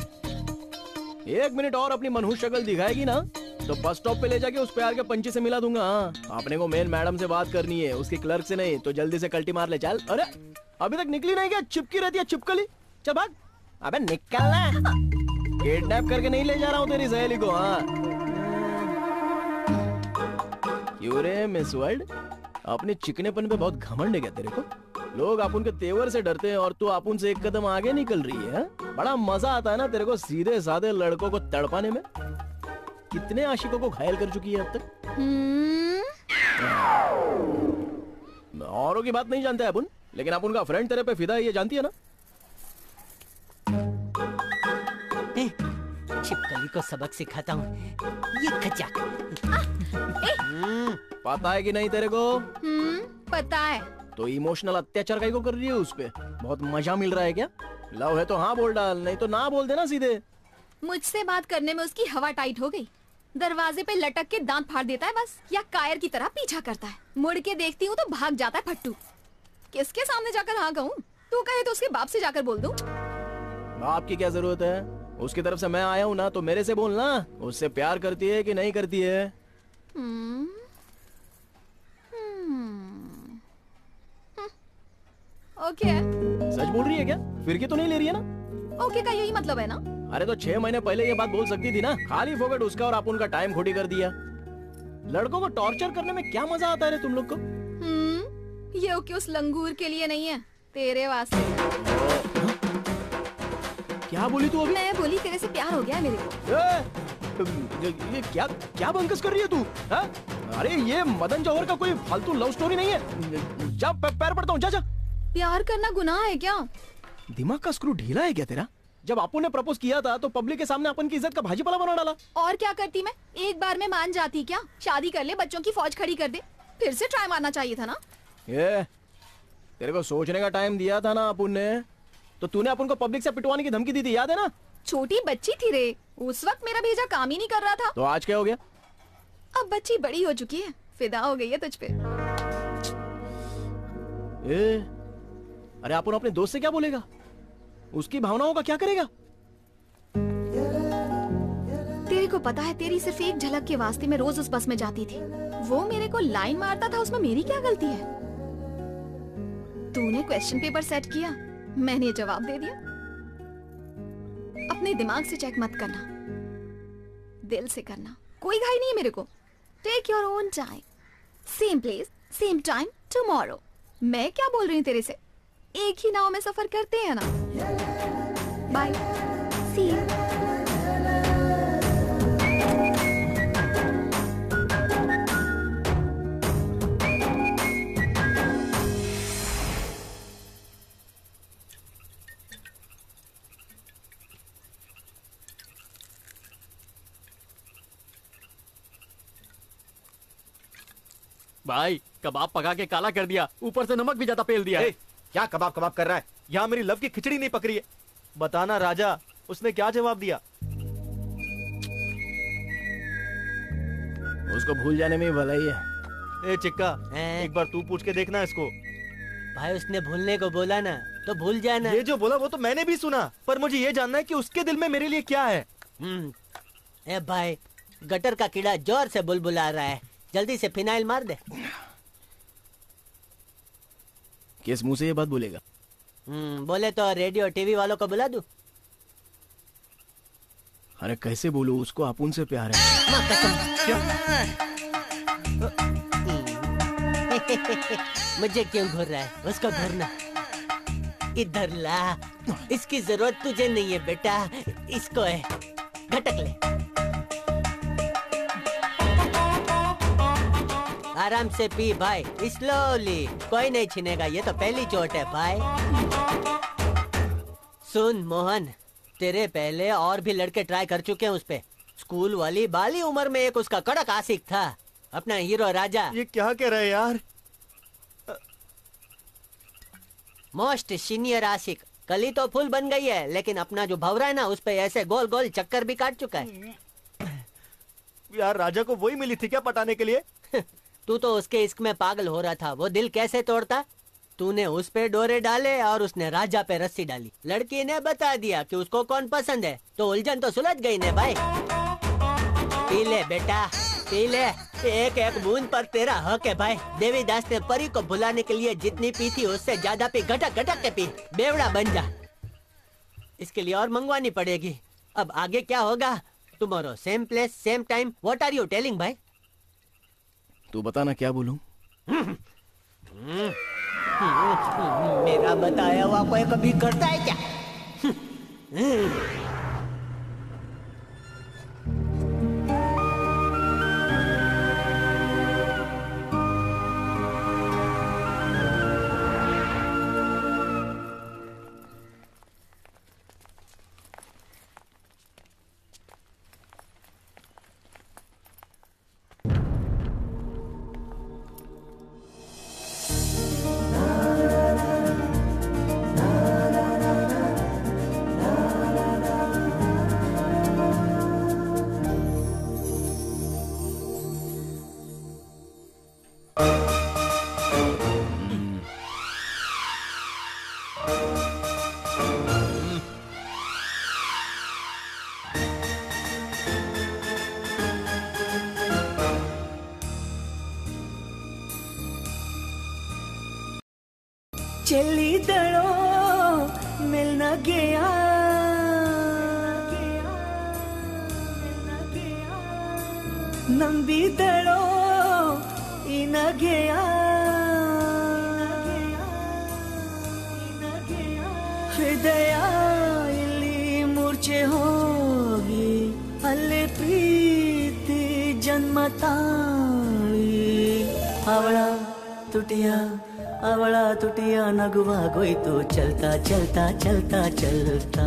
एक मिनट और अपनी मनहूस शक्ल दिखाएगी ना तो बस स्टॉप पे ले जाके उस प्यार के पंचे से मिला दूंगा। आपने को मेन मैडम से बात करनी है, उसकी क्लर्क से नहीं। तो जल्दी से कल्टी मार ले। चल। अरे अभी तक निकली नहीं क्या? चिपकी रहती है चिपकली। चल भाग। अबे निकलना। किडनैप करके नहीं ले जा रहा हूँ तेरी सहेली को। हाँ क्यों रे मिस वर्ल्ड, अपने चिकनेपन पे बहुत घमंड है क्या तेरे को? लोग अपुन के तेवर से डरते हैं और तू अपुन से एक कदम आगे निकल रही है। बड़ा मजा आता है ना तेरे को सीधे साधे लड़कों को तड़पाने में। कितने आशिकों को घायल कर चुकी है अब तक। औरों की बात नहीं जानते अपुन, लेकिन अपुन का फ्रेंड तेरे पे फिदा है ये जानती है ना? छिपकली को सबक सिखाता हूँ। ये खचाक। पता है कि नहीं तेरे को? हम्म, पता है। तो इमोशनल अत्याचार काहे को कर रही है उस पे? बहुत मजा मिल रहा है क्या? लव है तो हाँ बोल डाल, नहीं तो ना बोल देना सीधे। मुझसे बात करने में उसकी हवा टाइट हो गई। दरवाजे पे लटक के दांत फाड़ देता है बस, या कायर की तरह पीछा करता है। मुड़ के देखती हूँ तो भाग जाता है फट्टू। किसके सामने जाकर हाँ कहूँ? तू कहे तो उसके बाप से जाकर बोल दूं। बाप की क्या जरूरत है? उसकी तरफ से मैं आया हूँ ना, तो मेरे से बोलना। उससे प्यार करती है कि नहीं करती है? हम्म, ओके। सच बोल रही है क्या? फिर तो नहीं ले रही है ना? ओके का यही मतलब है ना? अरे तो छह महीने पहले ये बात बोल सकती थी ना। खाली फोकट उसका और अपन का टाइम खोटी कर दिया। लड़कों को टॉर्चर करने में क्या मजा आता है रे तुम लोग को? हम्म, ये ओके उस लंगूर के लिए नहीं है, तेरे वास्ते। क्या बोली तू अभी? मैं बोली तेरे से प्यार हो गया है मेरे को। ये, ये क्या क्या बंकस कर रही है तू? हा? अरे ये मदन जौहर का कोई फालतू लव स्टोरी नहीं है। जा पैर पड़ता हूँ, जा जा। प्यार करना गुनाह है क्या? दिमाग का स्क्रू ढीला है क्या तेरा? जब आपू ने प्रपोज किया था तो पब्लिक के सामने अपन की इज्जत का भाजीपाला बना डाला। और क्या करती मैं? एक बार में मान जाती क्या? शादी कर ले, बच्चों की फौज खड़ी कर दे, फिर से ट्राई मारना चाहिए था ना। ये तेरे को सोचने का टाइम दिया था ना अपन ने, तो तूने अपन को पब्लिक से पिटवाने की धमकी दी थी, याद है ना? छोटी बच्ची थी रे, उस वक्त मेरा भेजा काम ही नहीं कर रहा था। तो आज क्या हो गया? अब बच्ची बड़ी हो चुकी है, फिदा हो गई है तुझ पे। ए, अरे अपन अपने दोस्त से क्या बोलेगा? उसकी भावनाओं का क्या करेगा? तेरे को पता है, तेरी सिर्फ एक झलक के वास्ते मैं रोज उस बस में जाती थी। वो मेरे को लाइन मारता था, उसमें मेरी क्या गलती है? तूने क्वेश्चन पेपर सेट किया, मैंने जवाब दे दिया। अपने दिमाग से चेक मत करना, दिल से करना। कोई घाई नहीं है मेरे को। Take your own time, same place same time tomorrow. मैं क्या बोल रही हूँ तेरे से? एक ही नाव में सफर करते हैं ना। Bye, see you. भाई कबाब पका के काला कर दिया, ऊपर से नमक भी ज्यादा पेल दिया। ए, क्या कबाब कबाब कर रहा है? यहाँ मेरी लव की खिचड़ी नहीं पक रही है। बताना राजा, उसने क्या जवाब दिया? उसको भूल जाने में भलाई है। ए चिक्का, एक बार तू पूछ के देखना इसको। भाई उसने भूलने को बोला ना, तो भूल जाना। ये जो बोला वो तो मैंने भी सुना, पर मुझे ये जानना है कि उसके दिल में मेरे लिए क्या है। ए भाई, गटर का कीड़ा जोर से बुलबुला रहा है, जल्दी से फिनाइल मार दे। किस मुंह से ये बात बोलेगा? हम्म, बोले तो रेडियो टीवी वालों को बुला दूं? अरे कैसे बोलूं, उसको अपुन से प्यार है। मुझे क्यों घूर रहा है, उसको घूरना। इधर ला, इसकी जरूरत तुझे नहीं है बेटा, इसको है। घटक ले। आराम से पी भाई, स्लोली, कोई नहीं छीनेगा, ये तो पहली चोट है भाई। सुन मोहन, तेरे पहले और भी लड़के ट्राई कर चुके हैं उस पे। स्कूल वाली बाली उम्र में एक उसका कड़क आशिक था, अपना हीरो राजा। ये क्या कह रहे यार? मोस्ट सीनियर आशिक। कली तो फुल बन गई है, लेकिन अपना जो भवरा है ना, उस पे ऐसे गोल गोल चक्कर भी काट चुका है। यार राजा को वही मिली थी क्या पटाने के लिए? तू तो उसके इश्क में पागल हो रहा था, वो दिल कैसे तोड़ता? तूने उस पे डोरे डाले और उसने राजा पे रस्सी डाली। लड़की ने बता दिया कि उसको कौन पसंद है, तो उलझन तो सुलझ गई ने भाई। पी ले बेटा, पी ले, एक एक बूंद पर तेरा हक है भाई। देवीदास ने परी को भुलाने के लिए जितनी पी थी उससे ज्यादा पी, घटक घटक के पी, बेवड़ा बन जा। इसके लिए और मंगवानी पड़ेगी। अब आगे क्या होगा? Tomorrow same place same time. What are you telling भाई? तू बता ना, क्या बोलूं? मेरा बताया हुआ कोई कभी करता है क्या? चली दड़ो मिलना गया, नंबी दड़ो इन गया, हृदय इली मूर्छे होगी अल्ले प्रीति जन्मताळी आवड़ा तुटिया आवड़ा तुटिया नगुआ गोईतो चलता चलता चलता चलता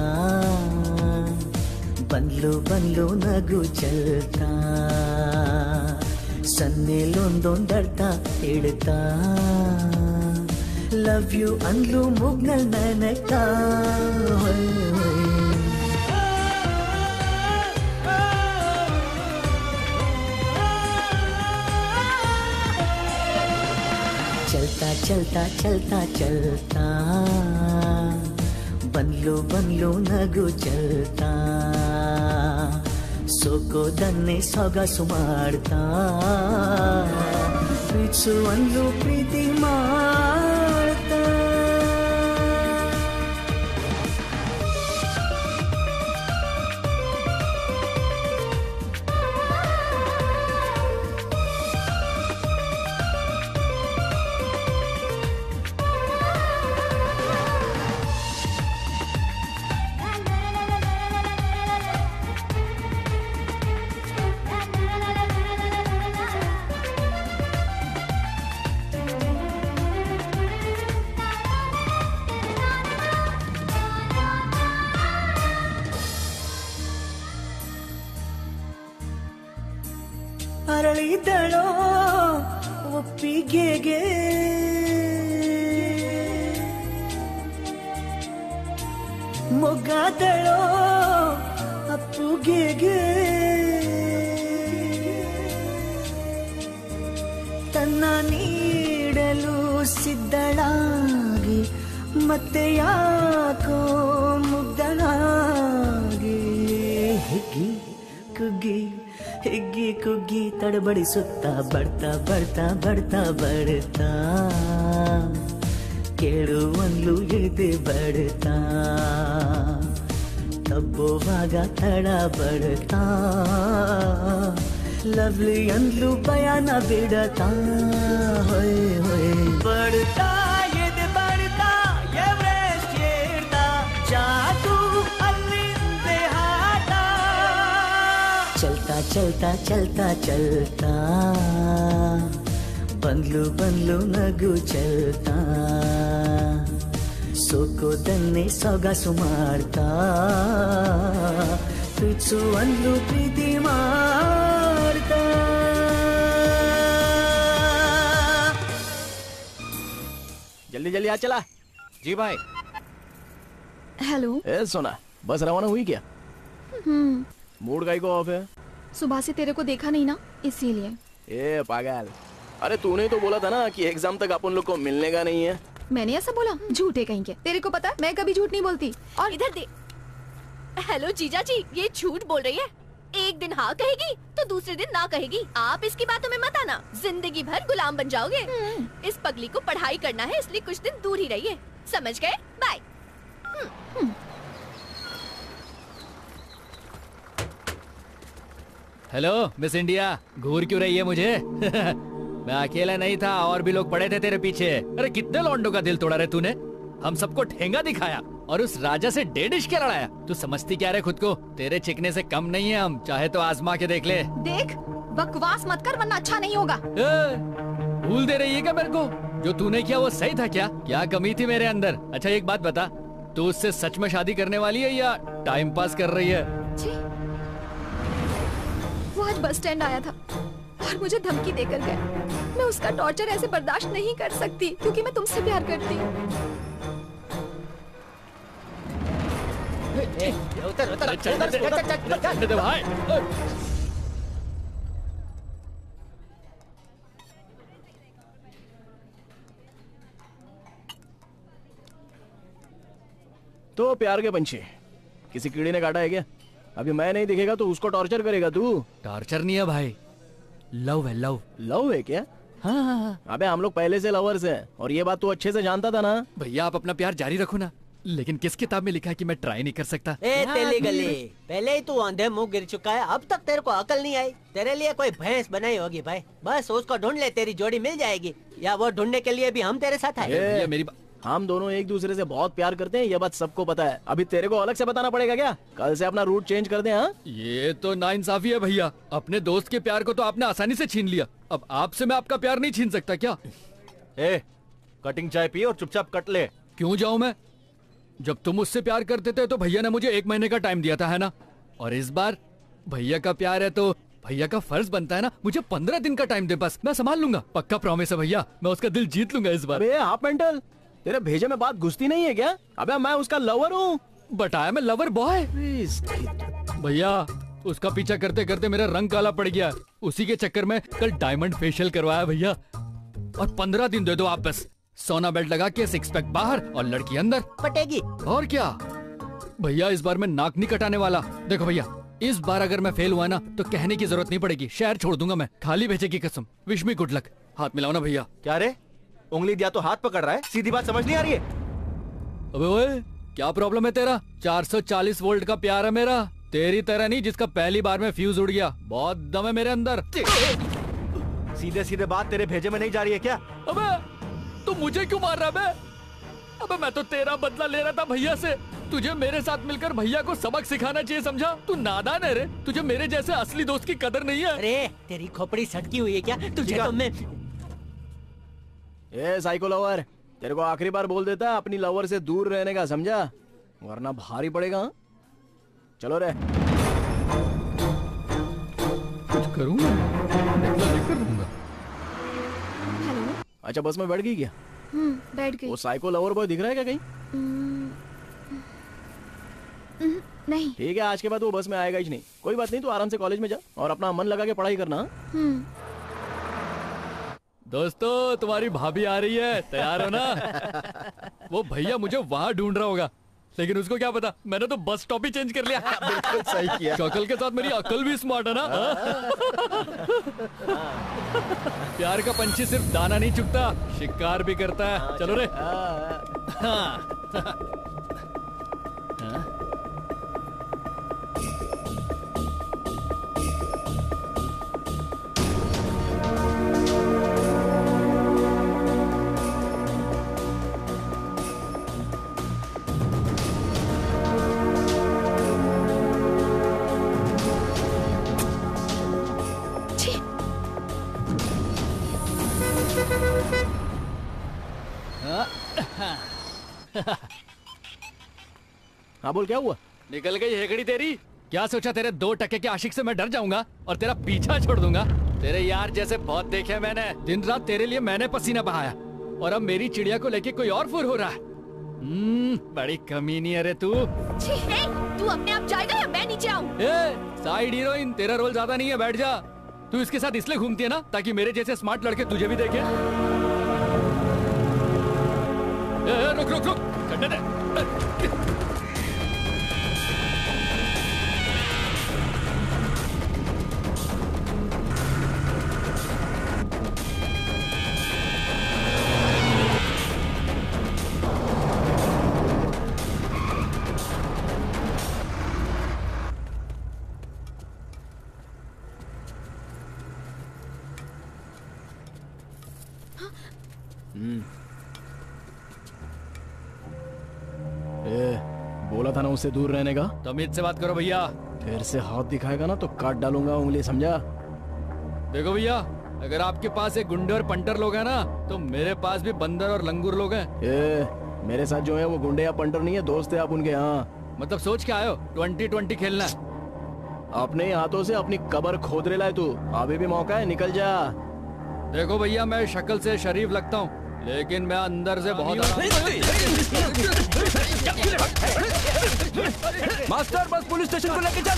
बनलो बनलो नगु चलता सन्नेलोंदोंदर्ता इड़ता लव यू अंद्लू मुग्नल नैनका होय होय चलता चलता चलता चलता बनलो बनलो नगु चलता सोको दन्ने सೊಗಸು ಮಾಡ್ತಾ ಪ್ರೀತಿಸುವಂದು ಪ್ರೀತಿ ಮಾಡ್ತಾ ಅರಳಿದಳೋ ಒಪ್ಪಿಗೆಗೆ ಮೊಗ್ಗಾದಳೋ ಅಪ್ಪುಗೆಗೆ ತನ್ನ ನೀಡಲು ಸಿದ್ಧಳಾಗಿ ಮತ್ತೆ ಯಾಕೋ ಮುಗ್ಧಳಾಗಿ ಹಿಗ್ಗಿ ಕುಗ್ಗಿ ಹಿಗ್ಗಿ ಕುಗ್ಗಿ ತಡಬಡಿಸುತ್ತಾ ಬರ್ತಾ ಬರ್ತಾ ಬರ್ತಾ ಬಡ್ತಾ ಕೇಳುವನ್ಲು ಎದೆ ಬಡ್ತಾ ತಬ್ಬುವಾಗ ತಡ ಬಡ್ತಾ ಲವ್ಲಿ ಅಂದ್ಲು ಭಯನ ಬಿಡತಾ ಹೊಯ್ ಹೊಯ್ ಬಡ್ತಾ ಎದೆ ಬಡ್ತಾ ಎವರೆಸ್ಟ್ ಏರ್ತಾ ಜಾದು ಅಲ್ಲಿಂದೆ ಹಾಟ ಚಲ್ತಾ ಚಲ್ತಾ ಚಲ್ತಾ ಚಲ್ತಾ ಬಂದ್ಲು ಬಂದ್ಲು ನಗು ಚಲ್ತಾ ಸೋಕೋದನ್ನೇ ಸೊಗಸು ಮಾಡ್ತಾ ಪ್ರೀತ್ಸು ಅಂದ್ಲು ಪ್ರೀತಿ ಮಾಡ್ತಾ जल्दी जल्दी आ चला। जी भाई। हेलो। ए सोना, बस रवाना हुई क्या? हम्म मूड काई को ऑफ है? सुबह से तेरे को देखा नहीं ना, इसीलिए। ए पागल, अरे तूने तो बोला था ना कि एग्जाम तक अपन लोग को मिलने का नहीं है। मैंने ऐसा बोला? झूठे कहीं के। तेरे को पता है मैं कभी झूठ नहीं बोलती। और इधर दे। हेलो जीजा जी, ये झूठ बोल रही है। एक दिन हाँ कहेगी तो दूसरे दिन ना कहेगी। आप इसकी बातों में मत आना, जिंदगी भर गुलाम बन जाओगे। इस पगली को पढ़ाई करना है, इसलिए कुछ दिन दूर ही रहिए, समझ गए? बाय। हेलो मिस इंडिया, घूर क्यों रही है मुझे? मैं अकेला नहीं था, और भी लोग पड़े थे तेरे पीछे। अरे कितने लौंडों का दिल तोड़ा रे तूने। हम सबको ठेंगा दिखाया और उस राजा से डेढ़ इश्क लड़ाया। तू समझती क्या रे खुद को? तेरे चिकने से कम नहीं है हम, चाहे तो आजमा के देख ले। देख, बकवास मत कर वरना अच्छा नहीं होगा। भूल दे रही है क्या मेरे को? जो तूने किया वो सही था क्या? क्या कमी थी मेरे अंदर? अच्छा एक बात बता, तू उससे सच में शादी करने वाली है या टाइम पास कर रही है? वो आज बस स्टैंड आया था और मुझे धमकी देकर गया। मैं उसका टॉर्चर ऐसे बर्दाश्त नहीं कर सकती, क्योंकि मैं तुमसे प्यार करती हूँ। उतर, उतर, उतर, उतर, उतर, भाई। तो प्यार के पंछी किसी कीड़े ने काटा है क्या? अभी मैं नहीं दिखेगा तो उसको टॉर्चर करेगा तू? टॉर्चर नहीं है भाई, लव है। लव लव है क्या? हाँ हाँ हाँ। अबे हम लोग पहले से लवर्स हैं और ये बात तू अच्छे से जानता था ना। भैया आप अपना प्यार जारी रखो ना, लेकिन किस किताब में लिखा है कि मैं ट्राई नहीं कर सकता? ए तेली गली, पहले ही तू अंधे मुंह गिर चुका है, अब तक तेरे को अकल नहीं आई। तेरे लिए कोई भैंस बनाई होगी भाई, बस उसको ढूंढ ले, तेरी जोड़ी मिल जाएगी। या वो ढूंढने के लिए भी हम तेरे साथ आए। ये मेरी हम दोनों एक दूसरे से बहुत प्यार करते हैं, ये बात सबको पता है। अभी तेरे को अलग से बताना पड़ेगा क्या? कल से अपना रूट चेंज कर दे। हाँ ये तो नाइंसाफी है भैया, अपने दोस्त के प्यार को तो आपने आसानी से छीन लिया, अब आपसे मैं आपका प्यार नहीं छीन सकता क्या? ए, कटिंग चाय पी और चुपचाप कट ले। क्यों जाऊं मैं? जब तुम मुझसे प्यार करते थे तो भैया ने मुझे एक महीने का टाइम दिया था, है ना? और इस बार भैया का प्यार है तो भैया का फर्ज बनता है ना, मुझे पंद्रह दिन का टाइम दे बस, मैं संभाल लूंगा। पक्का प्रॉमिस है भैया, मैं उसका दिल जीत लूंगा इस बार। अबे हाफ मेंटल, तेरे भेजे में बात घुसती नहीं है क्या? अबे मैं उसका लवर हूँ। बताया मैं लवर बॉय। भैया उसका पीछा करते करते मेरा रंग काला पड़ गया, उसी के चक्कर में कल डायमंड फेशियल करवाया भैया। और पंद्रह दिन दे दो आप बस, सोना बेल्ट लगा के सिक्स पैक बाहर और लड़की अंदर पटेगी। और क्या भैया, इस बार मैं नाक नहीं कटाने वाला। देखो भैया, इस बार अगर मैं फेल हुआ ना तो कहने की जरूरत नहीं पड़ेगी, शहर छोड़ दूंगा मैं, खाली भेजे की कसम। Wish me good luck. हाथ मिलाओ ना भैया। क्या रे, उंगली दिया तो हाथ पकड़ रहा है, सीधी बात समझ नहीं आ रही है? अबे ओए, क्या प्रॉब्लम है तेरा? चार सौ चालीस वोल्ट का प्यार है मेरा, तेरी तरह नहीं जिसका पहली बार में फ्यूज उड़ गया। बहुत दम है मेरे अंदर। सीधे सीधे बात तेरे भेजे में नहीं जा रही है क्या? अबे तू मुझे क्यों मार रहा है बे? अबे मैं तो तेरा बदला ले रहा था भैया से। तुझे मेरे साथ मिलकर भैया को सबक सिखाना चाहिए, समझा? तू नादान है रे, तुझे मेरे जैसे असली दोस्त की कदर नहीं है। अरे तेरी खोपड़ी सटकी हुई है क्या? तुझे तो मैं ए साइको लवर, तेरे को आखिरी बार बोल देता अपनी लवर से दूर रहने का, समझा? वरना भारी पड़ेगा। चलो रे। कुछ करूँ? हेलो। अच्छा बस में बैठ गई क्या? हम्म, बैठ गई। वो साइको लवर बॉय दिख रहा है क्या कहीं? हम्म, हम्म, नहीं। ठीक है, आज के बाद वो बस में आएगा ही नहीं। कोई बात नहीं, तू आराम से कॉलेज में जा और अपना मन लगा के पढ़ाई करना। हम्म। दोस्तों तुम्हारी भाभी आ रही है, तैयार हो ना? वो भैया मुझे वहाँ ढूंढ रहा होगा, लेकिन उसको क्या पता मैंने तो बस स्टॉप ही चेंज कर लिया। बिल्कुल सही किया। शक्ल के साथ मेरी अकल भी स्मार्ट है ना। प्यार का पंछी सिर्फ दाना नहीं चुगता, शिकार भी करता है। चलो रे। हाँ बोल, क्या हुआ? निकल गई हेकड़ी तेरी। क्या सोचा तेरे दो टके के आशिक से मैं डर जाऊंगा और तेरा पीछा छोड़ दूंगा? तेरे यार जैसे बहुत देखे मैंने, दिन रात तेरे लिए मैंने पसीना बहाया, और अब मेरी चिड़िया को लेके कोई और फुर हो रहा है। हम्म, बड़ी कमीनी है रे तू। तू अपने आप जाएगा या मैं नीचे आऊं? साइड हीरोइन, तेरा रोल ज्यादा नहीं है, बैठ जा। तू इसके साथ इसलिए घूमती है ना ताकि मेरे जैसे स्मार्ट लड़के तुझे भी देखे। ए, ए, रुक रुक रुक, चढ़ने दे। ए, बोला था ना उससे दूर रहने का। तमीज से बात करो भैया। फिर से हाथ दिखाएगा ना तो काट डालूंगा उंगली, समझा? देखो भैया, अगर आपके पास एक गुंडे और पंटर लोग हैं ना, तो मेरे पास भी बंदर और लंगूर लोग हैं। ए, मेरे साथ जो है वो गुंडे या पंटर नहीं है, दोस्त है आप उनके। हाँ मतलब सोच के आए हो ट्वेंटी ट्वेंटी खेलना है? अपने हाथों से अपनी कबर खोद ले लाए तू, अभी भी मौका है, निकल जा। देखो भैया, मैं शक्ल से शरीफ लगता हूँ, लेकिन मैं अंदर से बहुत मास्टर, बस पुलिस स्टेशन को लेके चल।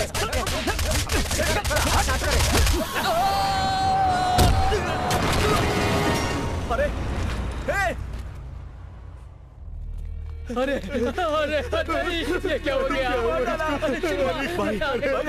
अरे अरे अरे अरे ये क्या हो गया? भाई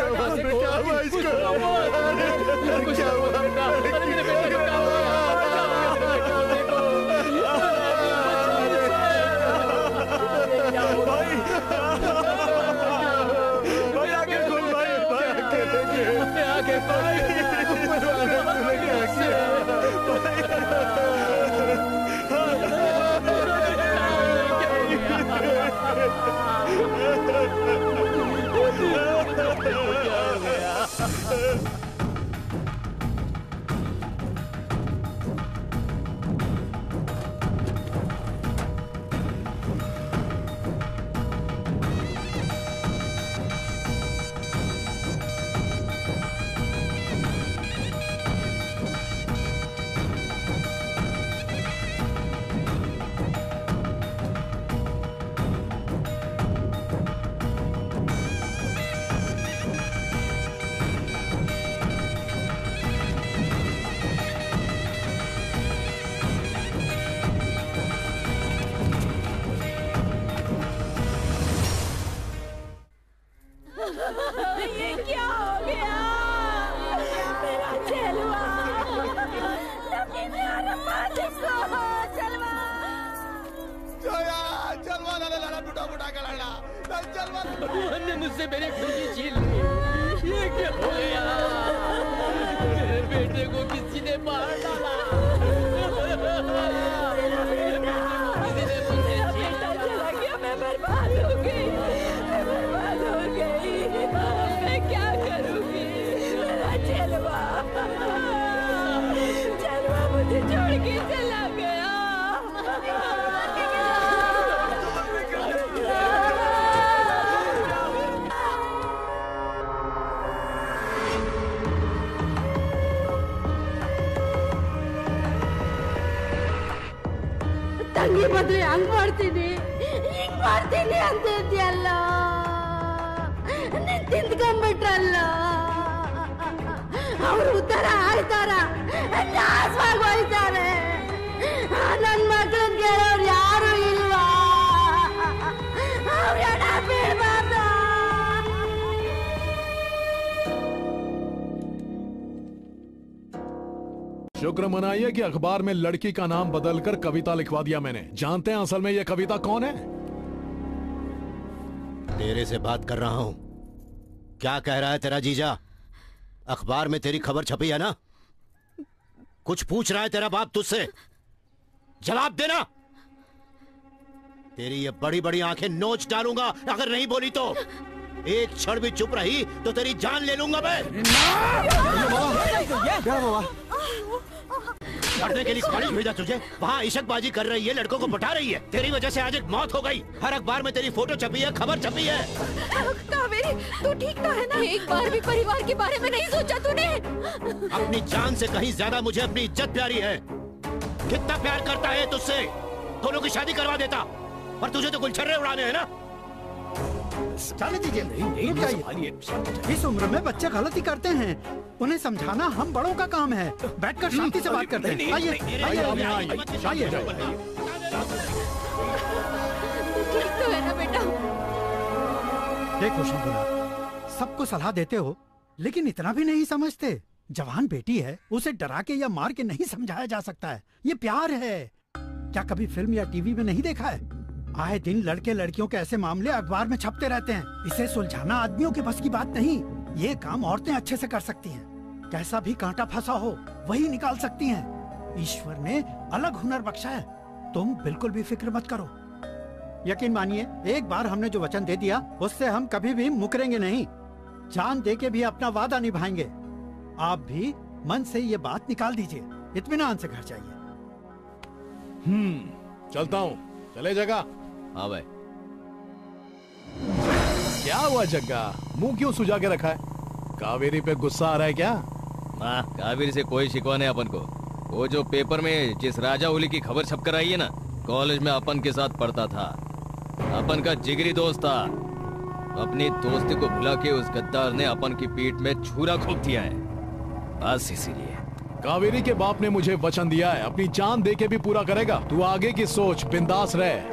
ये क्या हो गया? मेरा चलवा लकी मेरा मालिक को चलवा जोया चलवा लड़ा लड़ा बुढ़ा बुढ़ा का लड़ा चलवा भगवान ने मुझसे मेरी खुशी छीन ली। ये क्या हो गया? मेरे बेटे को किसी ने मार डाला। किसी ने मुझे छीन चला गया, मैं बर्बाद हो गई, मैं बर्बाद हो गई। मैं क्या करूंगी? मेरा चलवा चलवा मुझे छोड़ के चला गया। ತಂಗಿ ಮದ್ವೆ ಹಂಗ್ ಮಾಡ್ತೀನಿ ಹಿಂಗ್ ಮಾಡ್ತೀನಿ ಅಂತ ಇದೆಯಲ್ಲ, ನೀನ್ ತಿಂದ್ಕೊಂಡ್ಬಿಟ್ರಲ್ಲ. ಅವ್ರು ಉತ್ತರ ಆಡ್ತಾರ, ನಾಶವಾಗಿ ಹೋಯ್ತಾರೆ. ನನ್ ಮಕ್ಳನ್ ಕೇಳೋರು ಯಾರು ಇಲ್ವಾ? ಅವ್ರ ಹಣ ಬೀಳ್ಬಾರ್ದು. शुक्र मनाइए कि अखबार में लड़की का नाम बदलकर कविता लिखवा दिया मैंने। जानते हैं असल में यह कविता कौन है? तेरे से बात कर रहा हूं। क्या कह रहा है तेरा जीजा? अखबार में तेरी खबर छपी है ना? कुछ पूछ रहा है तेरा बाप तुझसे? जवाब देना। तेरी ये बड़ी बड़ी आंखें नोच डालूंगा अगर नहीं बोली तो। एक क्षण भी चुप रही तो तेरी जान ले लूंगा मैं। पढ़ने के लिए कॉलेज भेजा तुझे, वहाँ इशकबाजी कर रही है, लड़कों को पटा रही है। तेरी वजह से आज एक मौत हो गई। हर अखबार में तेरी फोटो छपी है, खबर छपी है। कावेरी, तू ठीक तो है ना? एक बार भी परिवार के बारे में नहीं सोचा तूने? अपनी जान से कहीं ज्यादा मुझे अपनी इज्जत प्यारी है। कितना प्यार करता है तुझसे, दोनों की शादी करवा देता, पर तुझे तो गुलछर्रे उड़ाने हैं ना। चले दीजिए, रुक जाइए। इस उम्र में बच्चे गलती करते हैं, उन्हें समझाना हम बड़ों का काम है। बैठकर शांति से बात करते हैं। आइए, आइए, आइए, आइए। ठीक तो है ना बेटा? देखो शंभूनाथ, सबको सलाह देते हो, लेकिन इतना भी नहीं समझते। जवान बेटी है, उसे डरा के या मार के नहीं समझाया जा सकता है। ये प्यार है। क्या कभी फिल्म या टीवी में नहीं देखा है? आए दिन लड़के लड़कियों के ऐसे मामले अखबार में छपते रहते हैं। इसे सुलझाना आदमियों के बस की बात नहीं। ये काम औरतें अच्छे से कर सकती हैं। कैसा भी कांटा फंसा हो वही निकाल सकती हैं। ईश्वर ने अलग हुनर बख्शा है। तुम बिल्कुल भी फिक्र मत करो। यकीन मानिए, एक बार हमने जो वचन दे दिया उससे हम कभी भी मुकरेंगे नहीं। जान दे के भी अपना वादा निभाएंगे। आप भी मन से ये बात निकाल दीजिए, इत्मीनान से घर जाइए। हम्म चलता हूँ। चले जगह। हाँ भाई। क्या हुआ जग्गा, मुंह क्यों सुझा के रखा है? कावेरी पे गुस्सा आ रहा है क्या? हाँ, कावेरी से कोई शिकवा नहीं अपन को। वो जो पेपर में जिस राजा हुली की खबर छप कर आई है ना, कॉलेज में अपन के साथ पढ़ता था, अपन का जिगरी दोस्त था। अपनी दोस्ती को भुला के उस गद्दार ने अपन की पीठ में छुरा घोंप दिया है, बस इसीलिए। कावेरी के बाप ने मुझे वचन दिया है, अपनी जान दे के भी पूरा करेगा। तू आगे की सोच, बिंदास रहे।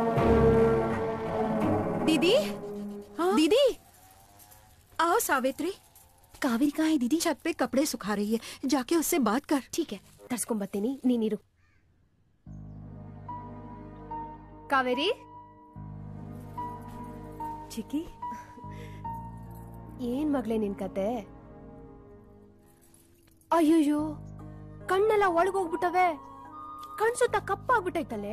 दीदी, हाँ? दीदी, आओ सावित्री। कावेरी कहाँ है दीदी? छत पे कपड़े सुखा रही है, जाके उससे बात कर। ठीक है, तर्स्ಕೊಂಬತ್ತೀನಿ, ನೀನಿರು। ಕಾವೇರಿ, ಚಿಕ್ಕಿ, ಏನ್ ಮಗಳೇ ನಿನ್ ಕತೆ? ಅಯ್ಯಯ್ಯೋ, ಕಣ್ಣೆಲ್ಲ ಒಳಗೋಗ್ಬಿಟ್ಟವೆ, ಕಣ್ ಸುತ್ತ ಕಪ್ಪಾಗ್ಬಿಟ್ಟೈತಲೆ.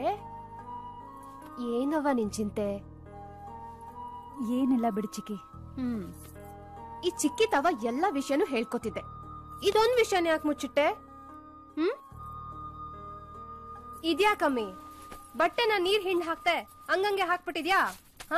ಏನವ ನಿನ್ ಚಿಂತೆ? ಏನಿಲ್ಲ ಬಿಡು ಚಿಕ್ಕಿ. ಹ್ಮ್ ಈ ಚಿಕ್ಕಿ ತವ ಎಲ್ಲಾ ವಿಷಯನೂ ಹೇಳ್ಕೊತಿದ್ದೆ, ಇದೊಂದ್ ವಿಷಯನ ಯಾಕೆ ಮುಚ್ಚಿಟ್ಟೆ? ಹ್ಮ್ ಇದ್ಯಾಕಮ್ಮಿ, ಬಟ್ಟೆನ ನೀರ್ ಹಿಂಡ್ ಹಾಕ್ತೆ ಹಂಗಂಗೆ ಹಾಕ್ಬಿಟ್ಟಿದ್ಯಾ? ಹಾ,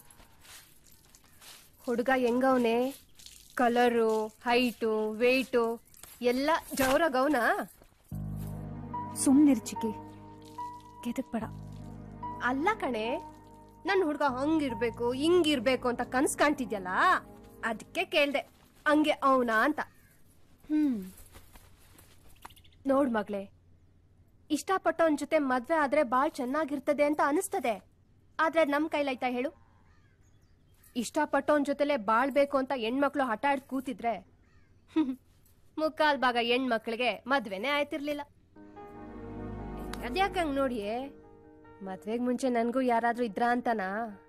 ಹುಡುಗ ಹೆಂಗವ್ನೆ? ಕಲರು, ಹೈಟು, ವೇಟು ಎಲ್ಲ ಜವರಾಗವ್ನ? ಸುಮ್ನಿರ್ ಚಿಕ್ಕಿ, ಕೆದಕ್ ಬೇಡ. ಅಲ್ಲ ಕಣೆ, ನನ್ ಹುಡ್ಗ ಹಂಗಿರ್ಬೇಕು ಹಿಂಗಿರ್ಬೇಕು ಅಂತ ಕನ್ಸ್ ಕಾಣ್ತಿದ್ಯಲ್ಲ, ಅದಕ್ಕೆ ಕೇಳ್ದೆ ಹಂಗೆ ಅವನಾ ಅಂತ. ಹ್ಮ್ ನೋಡ್ ಮಗ್ಳೆ, ಇಷ್ಟಪಟ್ಟವನ್ ಜೊತೆ ಮದ್ವೆ ಆದ್ರೆ ಬಾಳ್ ಚೆನ್ನಾಗಿರ್ತದೆ ಅಂತ ಅನಿಸ್ತದೆ, ಆದ್ರೆ ನಮ್ ಕೈಲಾಯ್ತಾ ಹೇಳು? ಇಷ್ಟಪಟ್ಟವನ್ ಜೊತೆಲೆ ಬಾಳ್ಬೇಕು ಅಂತ ಹೆಣ್ಮಕ್ಳು ಹಠ ಆಡ್ ಕೂತಿದ್ರೆ ಮುಕ್ಕಾಲ್ ಭಾಗ ಹೆಣ್ಮಕ್ಳಿಗೆ ಮದ್ವೆನೇ ಆಯ್ತಿರ್ಲಿಲ್ಲ. ಅದ್ಯಾಕಂಗ್ ನೋಡಿಯೇ, ಮದ್ವೆಗ್ ಮುಂಚೆ ನನ್ಗೂ ಯಾರಾದ್ರೂ ಇದ್ರ ಅಂತನಾ?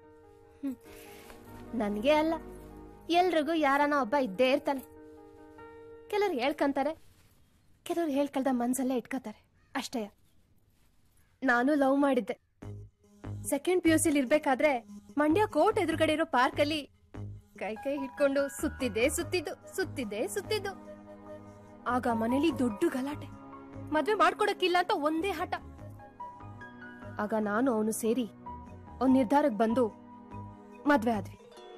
ನನ್ಗೆ ಅಲ್ಲ, ಎಲ್ರಿಗೂ ಯಾರನ ಒಬ್ಬ ಇದ್ದೇ ಇರ್ತಾನೆ. ಕೆಲವ್ರು ಹೇಳ್ಕಂತಾರೆ, ಕೆಲವ್ರು ಹೇಳ್ಕಳ್ದ ಮನ್ಸಲ್ಲೇ ಇಟ್ಕೋತಾರೆ ಅಷ್ಟೇ. ನಾನು ಲವ್ ಮಾಡಿದ್ದೆ. ಸೆಕೆಂಡ್ ಪಿ ಯು ಸಿಲಿ ಇರ್ಬೇಕಾದ್ರೆ ಮಂಡ್ಯ ಕೋರ್ಟ್ ಎದುರುಗಡೆ ಇರೋ ಪಾರ್ಕ್ ಅಲ್ಲಿ ಕೈ ಕೈ ಹಿಡ್ಕೊಂಡು ಸುತ್ತಿದ್ದೆ ಸುತ್ತಿದ್ದು ಸುತ್ತಿದ್ದೆ ಸುತ್ತಿದ್ದು ಆಗ ಮನೇಲಿ ದೊಡ್ಡ ಗಲಾಟೆ, ಮದ್ವೆ ಮಾಡ್ಕೊಡಕ್ಕಿಲ್ಲ ಅಂತ ಒಂದೇ ಹಠ. ಆಗ ನಾನು ಅವನು ಸೇರಿ ಒಂದ್ ನಿರ್ಧಾರಕ್ಕೆ ಬಂದು ಮದ್ವೆ ಆದ್ವಿ.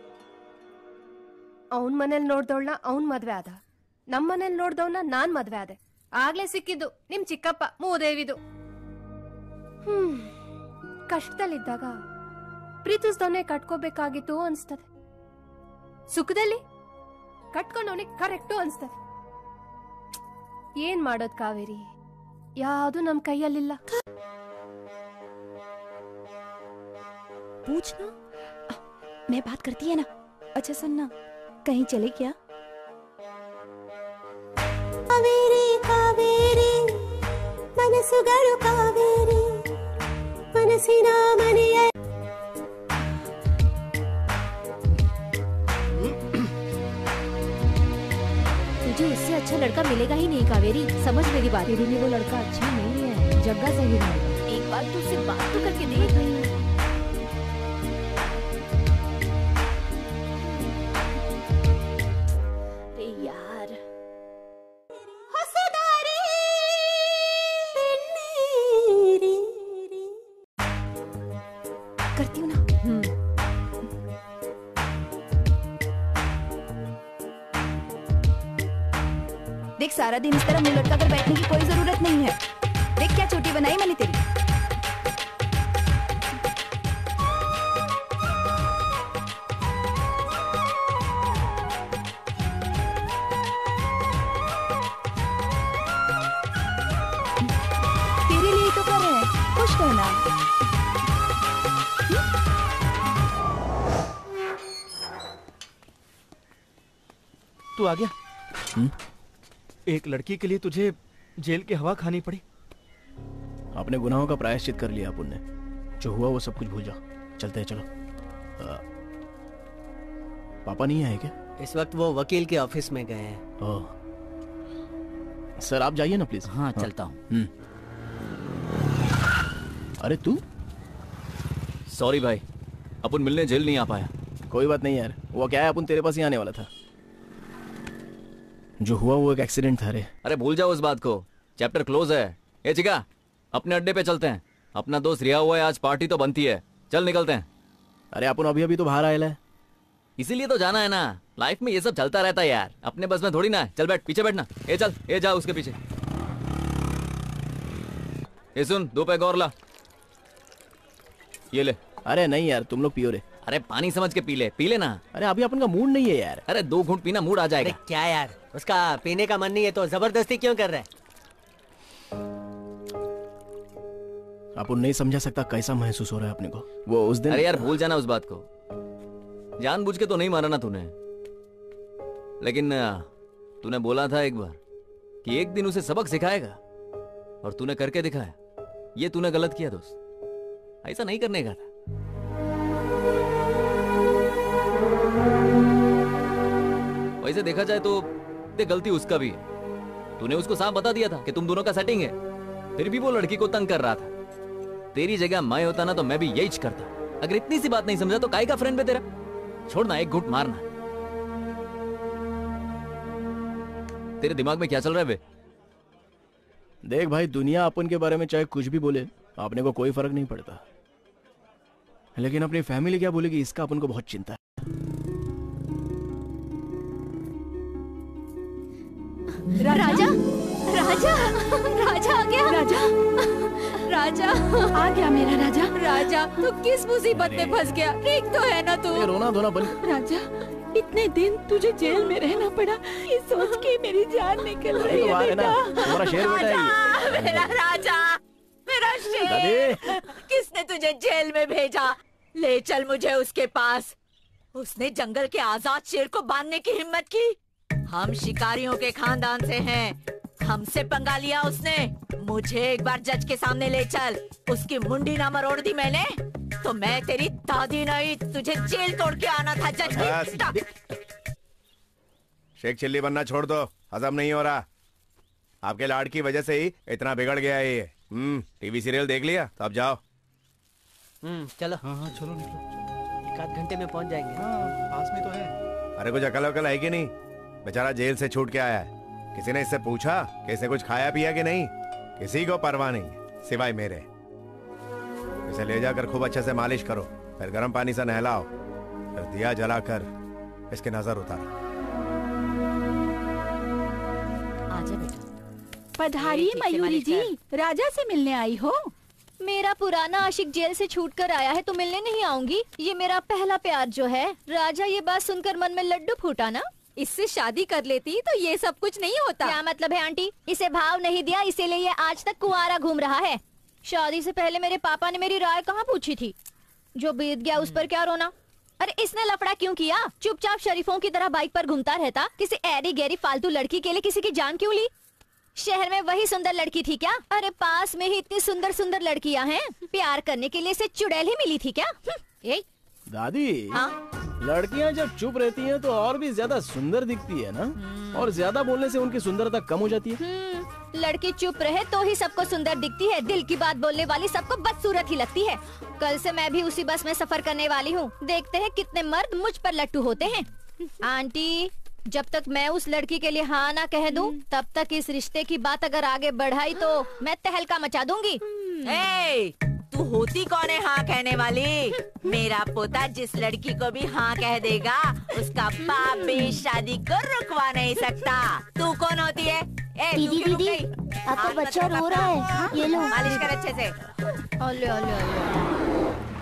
ಅವನ್ ಮನೇಲಿ ನೋಡ್ದವಳನ್ನ ಅವನ್ ಮದ್ವೆ ಆದ, ನಮ್ ಮನೇಲಿ ನೋಡ್ದವನ್ನ ನಾನ್ ಮದ್ವೆ ಆದೆ. ಆಗ್ಲೇ ಸಿಕ್ಕಿದ್ದು ನಿಮ್ ಚಿಕ್ಕಪ್ಪ ಮೂದೇವಿದು. ಹ್ಮ್ ಕಷ್ಟದಲ್ಲಿದ್ದಾಗ ಪ್ರೀತಿಸ್ದವನೇ ಕಟ್ಕೋಬೇಕಾಗಿತ್ತು ಅನ್ಸ್ತದೆ. ಸುಖದಲ್ಲಿ ಕಟ್ಕೊಂಡವನೇ ಕರೆಕ್ಟು ಅನ್ಸ್ತದೆ. ಏನ್ ಮಾಡೋದ್ ಕಾವೇರಿ, ಯಾವುದು ನಮ್ ಕೈಯಲ್ಲಿಲ್ಲ. पूछना मैं बात करती है ना. अच्छा सुनना, कहीं चले क्या? ಕಾವೇರಿ ಕಾವೇರಿ ಮನಸ್ಸುಗಳು ಕಾವೇರಿ ಮನಸ್ಸಿನ ಮನೆಯ तुझे उससे अच्छा लड़का मिलेगा ही नहीं कावेरी, समझ मेरी बात. तेरे लिए वो लड़का अच्छा नहीं है, जग्गा सही है. एक बार तू उससे बात तो करके देख. करती हूँ ना. देख सारा दिन इस तरह मुंह लटका कर बैठने की कोई जरूरत नहीं है. देख क्या चोटी बनाई मैंने तेरी. तेरे लिए तो कर रहे हैं, खुश रहना. तू आ गया? हुँ? एक लड़की के लिए तुझे जेल की हवा खानी पड़ी. आपने गुनाहों का प्रायश्चित कर लिया अपन ने. जो हुआ वो सब कुछ भूल जाओ. चलते हैं, चलो. आ, पापा नहीं आए क्या? इस वक्त वो वकील के ऑफिस में गए हैं. ओह, सर आप जाइए ना प्लीज. हाँ, चलता हूँ. अरे तू? सॉरी भाई, अपन मिलने जेल नहीं आ पाया. कोई बात नहीं यार, वो क्या है, अपन तेरे पास ही आने वाला था. जो हुआ वो एक एक्सीडेंट था. रे अरे भूल जाओ उस बात को, चैप्टर क्लोज है. ए चिका, अपने अड्डे पे चलते हैं. अपना दोस्त रिया हुआ है, आज पार्टी तो बनती है. चल निकलते हैं. अरे अपन अभी अभी तो बाहर आया है, इसीलिए तो जाना है ना. लाइफ में ये सब चलता रहता है यार, अपने बस में थोड़ी ना है. चल बैठ, पीछे बैठना. ए चल, ए जा उसके पीछे. ए सुन, दो पैग और ला. ये ले. अरे नहीं यार, तुम लोग पियो रे. अरे पानी समझ के पी ले, पी ले ना. अरे अभी अपन का मूड नहीं है यार. अरे दो घूंट पीना, मूड आ जाएगा. अरे क्या यार, उसका पीने का मन नहीं है तो जबरदस्ती क्यों कर रहा है? अपन नहीं समझा सकता कैसा महसूस हो रहा है अपने को. वो उस दिन. अरे यार भूल जाना उस बात को. जानबूझ के तो नहीं मारा ना तूने, लेकिन तूने बोला था एक बार कि एक दिन उसे सबक सिखाएगा, और तूने करके दिखाया. ये तूने गलत किया दोस्त, ऐसा नहीं करने का था. वैसे देखा जाए तो देख, गलती उसका भी है. तूने उसको साफ बता दिया था कि तुम दोनों का सेटिंग है, फिर भी वो लड़की को तंग कर रहा था. तेरी जगह मैं होता ना तो मैं भी यही करता. अगर इतनी सी बात नहीं समझा तो काहे का फ्रेंड पे तेरा. छोड़ना, एक घुट मारना. तेरे दिमाग में क्या चल रहा है बे? देख भाई, दुनिया अपन के बारे में चाहे कुछ भी बोले, आपने को कोई फर्क नहीं पड़ता. लेकिन अपनी फैमिली क्या बोलेगी, इसका अपन को बहुत चिंता है. राजा, राजा, राजा आ गया. राजा, राजा आ गया मेरा राजा. राजा, तू किस मुसीबत में फंस गया? ठीक तो है ना तू? रोना धोना बंद. राजा, इतने दिन तुझे जेल में रहना पड़ा, ये सोच के मेरी जान निकल रही है बेटा. तुम्हारा शेर बेटा है. मेरा राजा, मेरा शेर. किसने तुझे जेल में भेजा? ले चल मुझे उसके पास. उसने जंगल के आजाद शेर को बांधने की हिम्मत की. हम शिकारियों के खानदान से हैं. हमसे पंगा लिया उसने. मुझे एक बार जज के सामने ले चल. उसकी मुंडी ना मरोड़ दी मैंने तो मैं तेरी दादी नहीं, तुझे जेल तोड़ के आना था जज की. शेख चिल्ली बनना छोड़ दो, हजम नहीं हो रहा. आपके लाड की वजह से ही इतना बिगड़ गया है ये. हम्म टीवी सीरियल देख लिया तो अब जाओ. हम्म चलो. हाँ हाँ चलो निकलो. एक आध घंटे में पहुंच जाएंगे. हाँ, पास में तो है. अरे कुछ अकल वकल है कि नहीं? बेचारा जेल से छूट के आया है. किसी ने इससे पूछा कि इसने कुछ खाया पिया कि नहीं? किसी को परवाह नहीं सिवाय मेरे. इसे ले जाकर खूब अच्छे से मालिश करो, फिर गर्म पानी से नहलाओ, फिर दिया जलाकर इसकी नजर उतारो. आजा बेटा. पधारिए मयूरी जी, राजा से मिलने आई हो? मेरा पुराना आशिक जेल से छूट कर आया है तो मिलने नहीं आऊंगी? ये मेरा पहला प्यार जो है। राजा ये बात सुनकर मन में लड्डू फूटा ना? इससे शादी कर लेती तो ये सब कुछ नहीं होता। क्या मतलब है आंटी? इसे भाव नहीं दिया इसीलिए ये आज तक कुंवारा घूम रहा है। शादी से पहले मेरे पापा ने मेरी राय कहाँ पूछी थी? जो बीत गया उस पर क्या रोना? अरे इसने लफड़ा क्यों किया? चुपचाप शरीफों की तरह बाइक पर घूमता रहता। किसी ऐरी गैरी फालतू लड़की के लिए किसी की जान क्यों ली? शहर में वही सुंदर लड़की थी क्या? अरे पास में ही इतनी सुंदर सुंदर लड़कियां हैं। प्यार करने के लिए इसे चुड़ैल ही मिली थी क्या? ए? दादी, हाँ? लड़कियां जब चुप रहती हैं तो और भी ज्यादा सुंदर दिखती है ना, और ज्यादा बोलने से उनकी सुंदरता कम हो जाती है। लड़की चुप रहे तो ही सबको सुंदर दिखती है। दिल की बात बोलने वाली सबको बदसूरत ही लगती है। कल से मैं भी उसी बस में सफर करने वाली हूँ। देखते हैं कितने मर्द मुझ पर लट्टू होते हैं। आंटी, जब तक मैं उस लड़की के लिए हाँ ना कह दूं, तब तक इस रिश्ते की बात अगर आगे बढ़ाई तो मैं तहलका मचा दूंगी। ए, तू होती कौन है हाँ कहने वाली? मेरा पोता जिस लड़की को भी हाँ कह देगा उसका बाप भी शादी को रुकवा नहीं सकता। तू कौन होती है? ए, दीदी दीदी, आपका बच्चा रो रहा है, ये लो मालिश कर अच्छे से। ओले ओले ओले।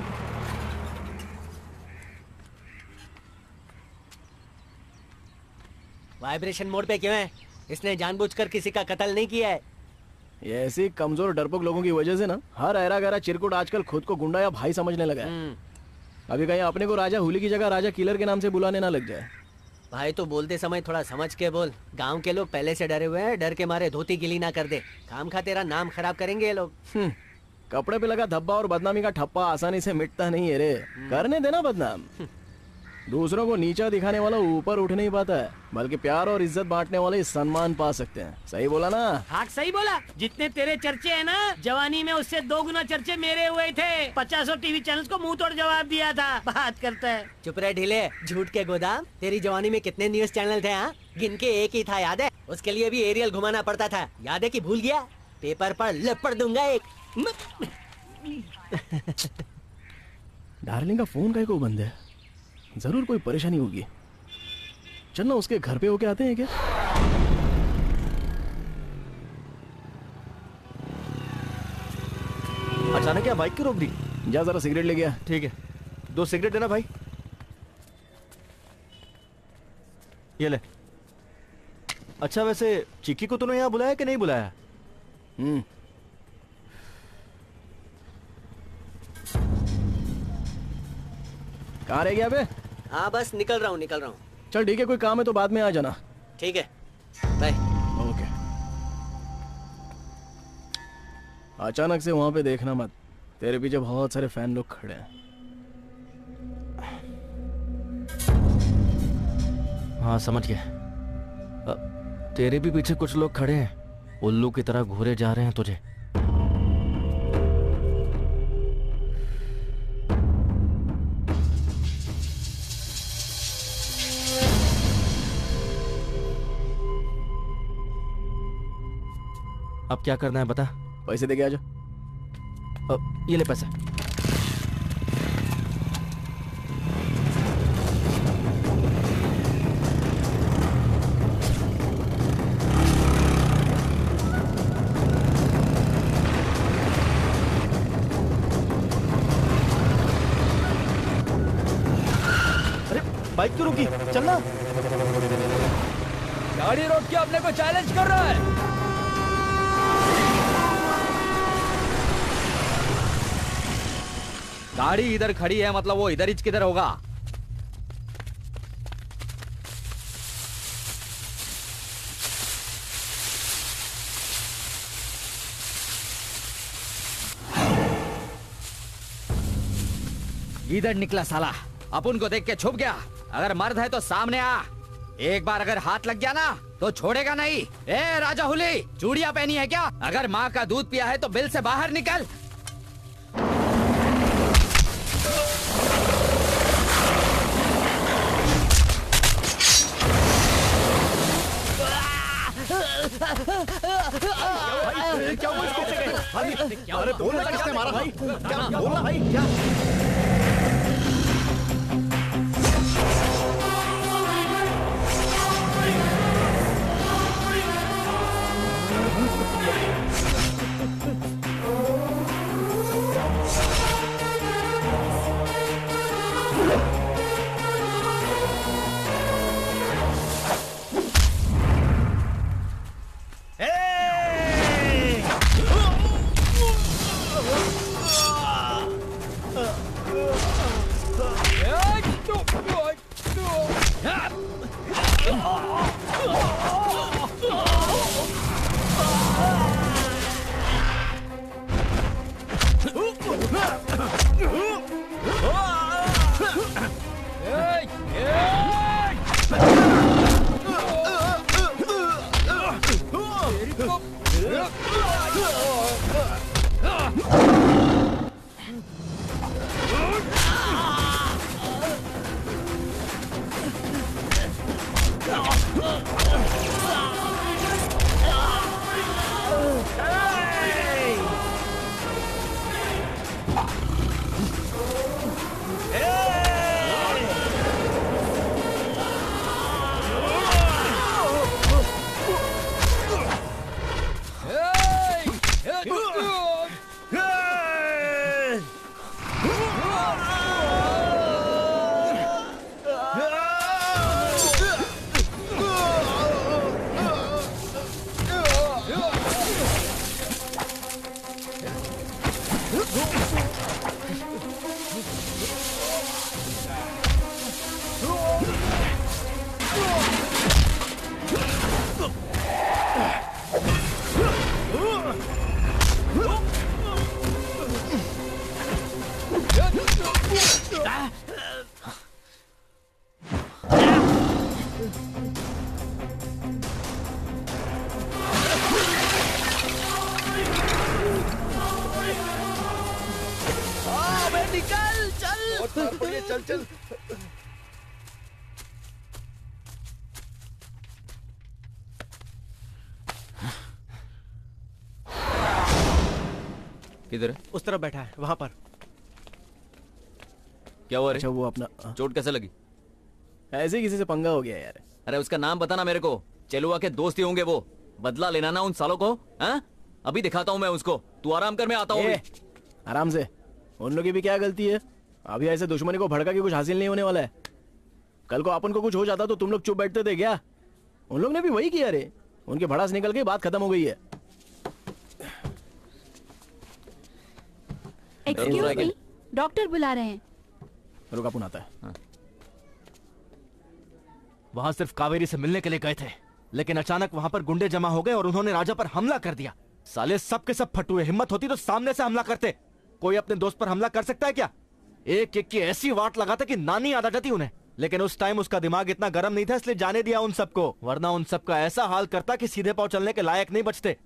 वाइब्रेशन मोड पे क्यों है? इसने जानबूझकर किसी का कत्ल नहीं किया है। ये ऐसे कमजोर डरपोक लोगों की वजह से ना हर ऐरा गहरा चिरकुट आजकल खुद को गुंडा या भाई समझने लगा है। अभी कहीं अपने को राजा हुली की जगह राजा किलर के नाम से बुलाने ना लग जाए। भाई तो बोलते समय थोड़ा समझ के बोल। गांव के लोग पहले से डरे हुए हैं, डर के मारे धोती गिली ना कर दे। काम खा तेरा नाम खराब करेंगे ये लोग। कपड़े पे लगा धब्बा और बदनामी का ठप्पा आसानी से मिटता नहीं है रे। करने देना बदनाम। दूसरों को नीचा दिखाने वाला ऊपर उठ नहीं पाता है, बल्कि प्यार और इज्जत बांटने वाले सम्मान पा सकते हैं। सही बोला ना? हाँ सही बोला। जितने तेरे चर्चे हैं ना जवानी में, उससे दो गुना चर्चे मेरे हुए थे। पचासों टीवी चैनल्स को मुंह तोड़ जवाब दिया था। बात करता है। चुप रहे ढीले, झूठ के गोदाम। तेरी जवानी में कितने न्यूज चैनल थे? हाँ, गिन के एक ही था, याद है? उसके लिए भी एरियल घुमाना पड़ता था, याद है कि भूल गया? पेपर पर लपड़ दूंगा एक। डार्लिंग का फोन काहे को बंद है? जरूर कोई परेशानी होगी। चलना उसके घर पे होके आते हैं क्या? अचानक क्या बाइक क्यों रोक दी? जा जरा सिगरेट ले गया। ठीक है, दो सिगरेट देना भाई। ये ले। अच्छा वैसे चिक्की को तूने यहाँ बुलाया कि नहीं बुलाया? हम्म कहाँ रह गया बे? हाँ बस निकल रहा हूँ निकल रहा हूँ। चल ठीक है, कोई काम है तो बाद में आ जाना। ठीक है, बाय। ओके। अचानक से वहां पे देखना मत, तेरे पीछे बहुत सारे फैन लोग खड़े हैं। हाँ समझ गया। तेरे भी पीछे कुछ लोग खड़े हैं, उल्लू की तरह घूरे जा रहे हैं तुझे। अब क्या करना है बता? पैसे दे के आजा। ये ले पैसा। अरे बाइक क्यों रुकी? चलना। गाड़ी रोक के अपने को चैलेंज कर रहा है। गाड़ी इधर खड़ी है मतलब वो इधर ही किधर होगा? इधर निकला साला, अपन को देख के छुप गया। अगर मर्द है तो सामने आ। एक बार अगर हाथ लग गया ना तो छोड़ेगा नहीं। ए राजा हुली, चूड़ियां पहनी है क्या? अगर माँ का दूध पिया है तो बिल से बाहर निकल। भाई क्या हुआ इसको? अरे बोलना किसने मारा भाई? क्या बोलना भाई? क्या? चल चल। किधर है? उस तरफ बैठा है, वहां पर। क्या हुआ रे? अच्छा वो अपना चोट कैसे लगी? ऐसे किसी से पंगा हो गया यार। अरे उसका नाम बताना मेरे को। चेलुआ के दोस्त ही होंगे वो। बदला लेना ना उन सालों को। हाँ? अभी दिखाता हूँ मैं उसको। तू आराम कर, मैं आता हूँ। आराम से। उन लोगों की भी क्या गलती है? अभी ऐसे दुश्मनी को भड़का के कुछ हासिल नहीं होने वाला है। कल को अपन को कुछ हो जाता तो तुम लोग चुप बैठते थे क्या? उन लोग ने भी वही किया रे। उनके भड़ास निकल गई, बात खत्म हो गई है। एक्सक्यूज मी, डॉक्टर बुला रहे हैं। रुका पुन आता है। हाँ। वहां सिर्फ कावेरी से मिलने के लिए गए थे, लेकिन अचानक वहां पर गुंडे जमा हो गए और उन्होंने राजा पर हमला कर दिया। साले सब के सब फटुए। हिम्मत होती तो सामने से हमला करते। कोई अपने दोस्त पर हमला कर सकता है क्या? एक एक की ऐसी वाट लगाता कि नानी याद आ जाती उन्हें। लेकिन उस टाइम उसका दिमाग इतना गर्म नहीं था, इसलिए जाने दिया उन सबको। वरना उन सबका ऐसा हाल करता कि सीधे पांव चलने के लायक नहीं बचते।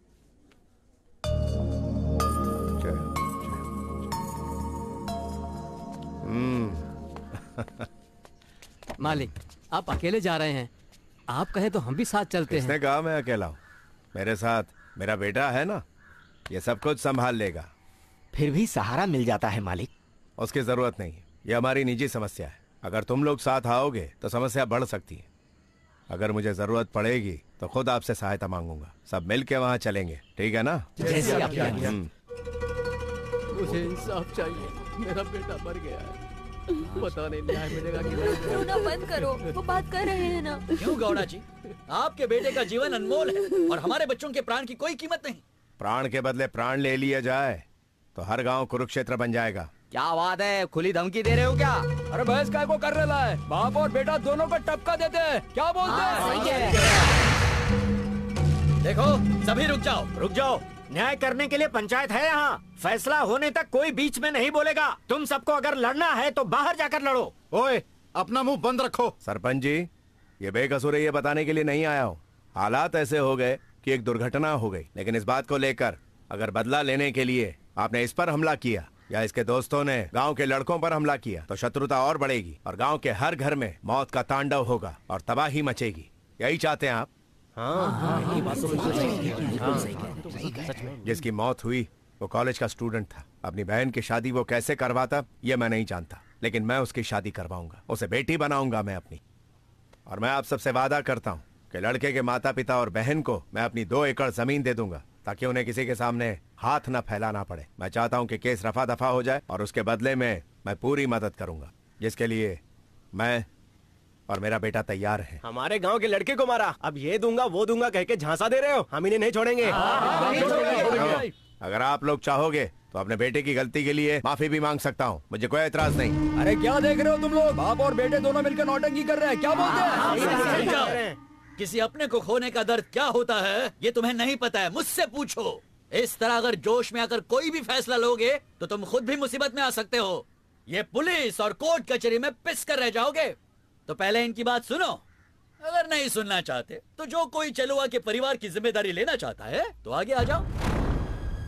मालिक, आप अकेले जा रहे हैं। आप कहें तो हम भी साथ चलते हैं। किसने कहा मैं अकेला हूँ? मेरे साथ मेरा बेटा है ना, ये सब कुछ संभाल लेगा। फिर भी सहारा मिल जाता है मालिक। उसकी जरूरत नहीं, ये हमारी निजी समस्या है। अगर तुम लोग साथ आओगे तो समस्या बढ़ सकती है। अगर मुझे जरूरत पड़ेगी तो खुद आपसे सहायता मांगूंगा। सब मिल के वहाँ चलेंगे, ठीक है ना? जैसे आप कहें। मुझे इंसाफ चाहिए। मेरा बेटा मर गया है। पता नहीं न्याय मिलेगा कि नहीं। रोना बंद करो, वो बात कर रहे हैं ना। क्यों गौड़ा जी? आपके बेटे का जीवन अनमोल है और हमारे बच्चों के प्राण की कोई कीमत नहीं। प्राण के बदले प्राण ले लिया जाए तो हर गांव कुरुक्षेत्र बन जाएगा। क्या बात है? खुली धमकी दे रहे हो क्या? अरे बहस काय को कर रहा है? बाप और बेटा दोनों को टपका देते हैं। क्या बोलते हैं? देखो सभी रुक जाओ, रुक जाओ। न्याय करने के लिए पंचायत है यहाँ। फैसला होने तक कोई बीच में नहीं बोलेगा। तुम सबको अगर लड़ना है तो बाहर जाकर लड़ो। ओए, अपना मुंह बंद रखो। सरपंच जी, ये बेकसूर है ये बताने के लिए नहीं आया हूँ। हालात ऐसे हो गए कि एक दुर्घटना हो गई, लेकिन इस बात को लेकर अगर बदला लेने के लिए आपने इस पर हमला किया या इसके दोस्तों ने गांव के लड़कों पर हमला किया तो शत्रुता और बढ़ेगी और गांव के हर घर में मौत का तांडव होगा और तबाही मचेगी। यही चाहते हैं आप? जिसकी मौत हुई वो कॉलेज का स्टूडेंट था। अपनी बहन की शादी वो कैसे करवाता ये मैं नहीं जानता, लेकिन मैं उसकी शादी करवाऊंगा। उसे बेटी बनाऊंगा मैं अपनी। और मैं आप सबसे वादा करता हूँ कि लड़के के माता पिता और बहन को मैं अपनी दो एकड़ जमीन दे दूंगा ताकि उन्हें किसी के सामने हाथ न फैलाना पड़े। मैं चाहता हूँ कि केस रफा दफा हो जाए और उसके बदले में मैं पूरी मदद करूंगा, जिसके लिए मैं और मेरा बेटा तैयार है। हमारे गांव के लड़के को मारा, अब ये दूंगा वो दूंगा कह के झांसा दे रहे हो। हम इन्हें नहीं छोड़ेंगे। अगर आप लोग चाहोगे तो अपने बेटे की गलती के लिए माफी भी मांग सकता हूँ, मुझे कोई एतराज नहीं। अरे क्या देख रहे हो तुम लोग? बाप और बेटे दोनों मिलकर नौटंकी कर रहे हैं। क्या बोलते हैं? किसी अपने को खोने का दर्द क्या होता है ये तुम्हें नहीं पता है, मुझसे पूछो। इस तरह अगर जोश में आकर कोई भी फैसला लोगे तो तुम खुद भी मुसीबत में आ सकते हो। ये पुलिस और कोर्ट कचहरी में पिस कर रह जाओगे। तो पहले इनकी बात सुनो। अगर नहीं सुनना चाहते तो जो कोई चलुआ के परिवार की जिम्मेदारी लेना चाहता है तो आगे आ जाओ।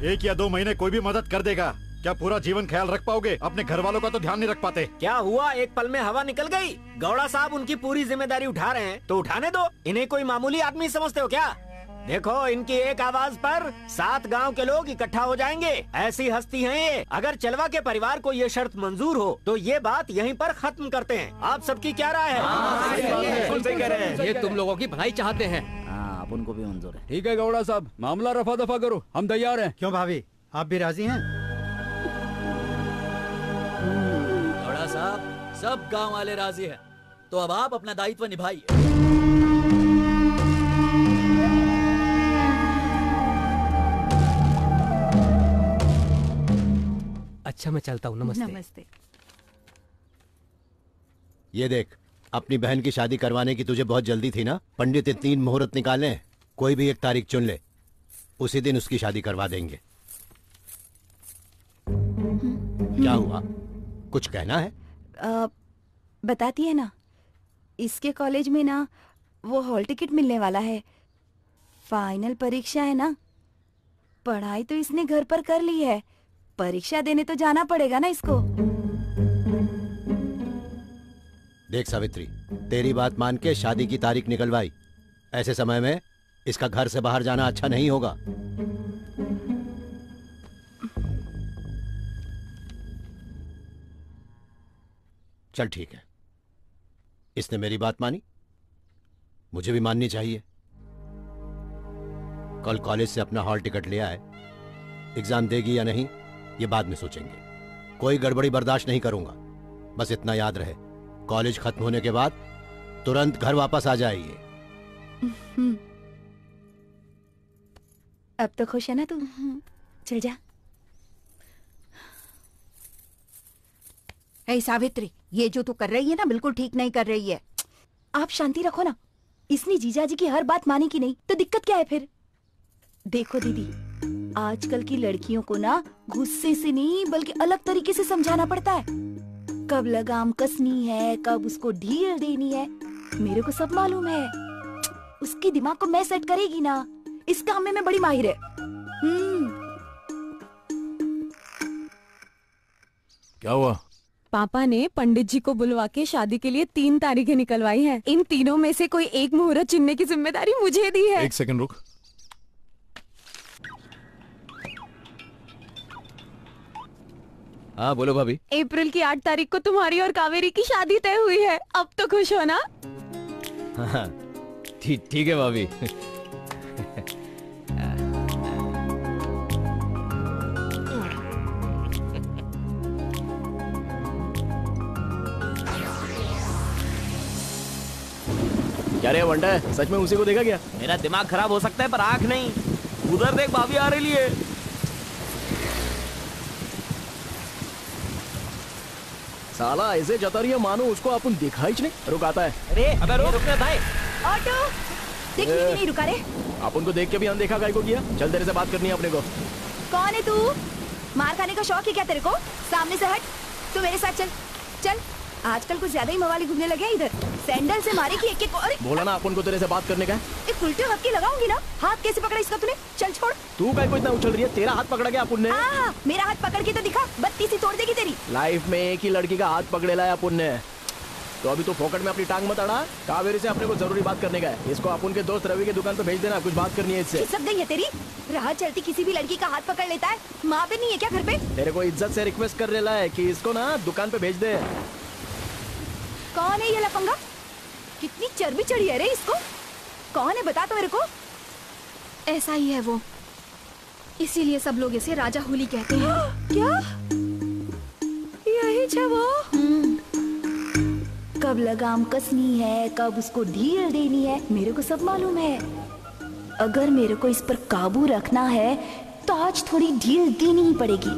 एक या दो महीने कोई भी मदद कर देगा, क्या पूरा जीवन ख्याल रख पाओगे? अपने घर वालों का तो ध्यान नहीं रख पाते। क्या हुआ, एक पल में हवा निकल गई? गौड़ा साहब उनकी पूरी जिम्मेदारी उठा रहे हैं तो उठाने दो। इन्हें कोई मामूली आदमी समझते हो क्या? देखो, इनकी एक आवाज पर सात गांव के लोग इकट्ठा हो जाएंगे। ऐसी हस्ती हैं ये। अगर चलवा के परिवार को ये शर्त मंजूर हो तो ये बात यहीं पर खत्म करते हैं। आप सबकी क्या राय है? ये तुम लोगों की भलाई चाहते हैं। हाँ, अपन को भी मंजूर है। ठीक है गौड़ा साहब, मामला रफा दफा करो, हम तैयार हैं। क्यों भाभी, आप भी राजी हैं? गौड़ा साहब, सब गांव वाले राजी हैं, तो अब आप अपना दायित्व निभाइए। अच्छा, मैं चलता हूँ। नमस्ते। नमस्ते। ये देख, अपनी बहन की शादी करवाने की तुझे बहुत जल्दी थी ना? पंडित ने तीन मुहूर्त निकाले, कोई भी एक तारीख चुन ले, उसी दिन उसकी शादी करवा देंगे। क्या हुआ, कुछ कहना है? आ, बताती है ना, इसके कॉलेज में ना वो हॉल टिकट मिलने वाला है। फाइनल परीक्षा है ना, पढ़ाई तो इसने घर पर कर ली है, परीक्षा देने तो जाना पड़ेगा ना इसको। देख सावित्री, तेरी बात मान के शादी की तारीख निकलवाई। ऐसे समय में इसका घर से बाहर जाना अच्छा नहीं होगा। चल ठीक है, इसने मेरी बात मानी, मुझे भी माननी चाहिए। कल कॉलेज से अपना हॉल टिकट ले आए। एग्जाम देगी या नहीं ये बाद में सोचेंगे। कोई गड़बड़ी बर्दाश्त नहीं करूंगा। बस इतना याद रहे, कॉलेज खत्म होने के बाद तुरंत घर वापस आ जाइए। अब तो खुश है ना तू? चल जा। हे सावित्री, ये जो तू कर रही है ना, बिल्कुल ठीक नहीं कर रही है। आप शांति रखो ना। इसने जीजाजी की हर बात मानी कि नहीं, तो दिक्कत क्या है फिर? देखो दीदी, आजकल की लड़कियों को ना गुस्से से नहीं बल्कि अलग तरीके से समझाना पड़ता है। कब लगाम कसनी है, कब उसको ढील देनी है, मेरे को सब मालूम है। उसके दिमाग को मैं सेट करेगी ना, इस काम में मैं बड़ी माहिर है। हम्म। क्या हुआ? पापा ने पंडित जी को बुलवा के शादी के लिए तीन तारीखें निकलवाई हैं। इन तीनों में से कोई एक मुहूर्त चुनने की जिम्मेदारी मुझे दी है। एक सेकंड रुक। हाँ बोलो भाभी। अप्रैल की आठ तारीख को तुम्हारी और कावेरी की शादी तय हुई है। अब तो खुश हो ना? हाँ ठीक ठीक है भाभी। क्या रे वंडा, सच में उसी को देखा क्या? मेरा दिमाग खराब हो सकता है पर आंख नहीं। उधर देख, भाभी आ रही है। साला ऐसे जता रही है मानो उसको अपन दिखा ही नहीं। रुक आता है। अरे अबे रुक रुक भाई। ऑटो देख, नहीं, नहीं रुका रे। अपन को देख के भी अनदेखा काहे को किया? चल, तेरे से बात करनी है अपने को। कौन है तू? मार खाने का शौक है क्या तेरे को? सामने से हट। तू मेरे साथ चल चल। आजकल कुछ ज्यादा ही मवाली घूमने लगे हैं इधर। सैंडल से मारेगी एक एक। अरे बोला ना अपन को तेरे से बात करने का है। एक उल्टे हाथ की लगाऊंगी ना। हाथ कैसे पकड़ा इसका तूने? चल छोड़। तू काहे को इतना उछल रही है? तेरा हाथ पकड़ा गया अपन ने। हाँ, मेरा हाथ पकड़ के तो दिखा, बत्ती सी तोड़ देगी तेरी। लाइफ में एक ही लड़की का हाथ पकड़े लाया अपन ने, तो अभी तो फोकट में अपनी टांग मत अड़ा। कावेरी से अपने को जरूरी बात करने का है। इसको अपन के दोस्त रवि की दुकान पे भेज देना, कुछ बात करनी है इससे। सब गई है तेरी। राह चलती किसी भी लड़की का हाथ पकड़ लेता है। माँ पे नहीं है क्या घर पे? तेरे को इज्जत से रिक्वेस्ट कर रहा है कि इसको ना दुकान पे भेज दे। कौन है ये लफंगा? कितनी चर्बी चढ़ी है रे इसको। कौन है बता तो मेरे को। ऐसा ही है वो, इसीलिए सब लोग इसे राजा हुली कहते हैं। क्या? यही छे वो। कब लगाम कसनी है, कब उसको ढील देनी है, मेरे को सब मालूम है। अगर मेरे को इस पर काबू रखना है तो आज थोड़ी ढील देनी ही पड़ेगी।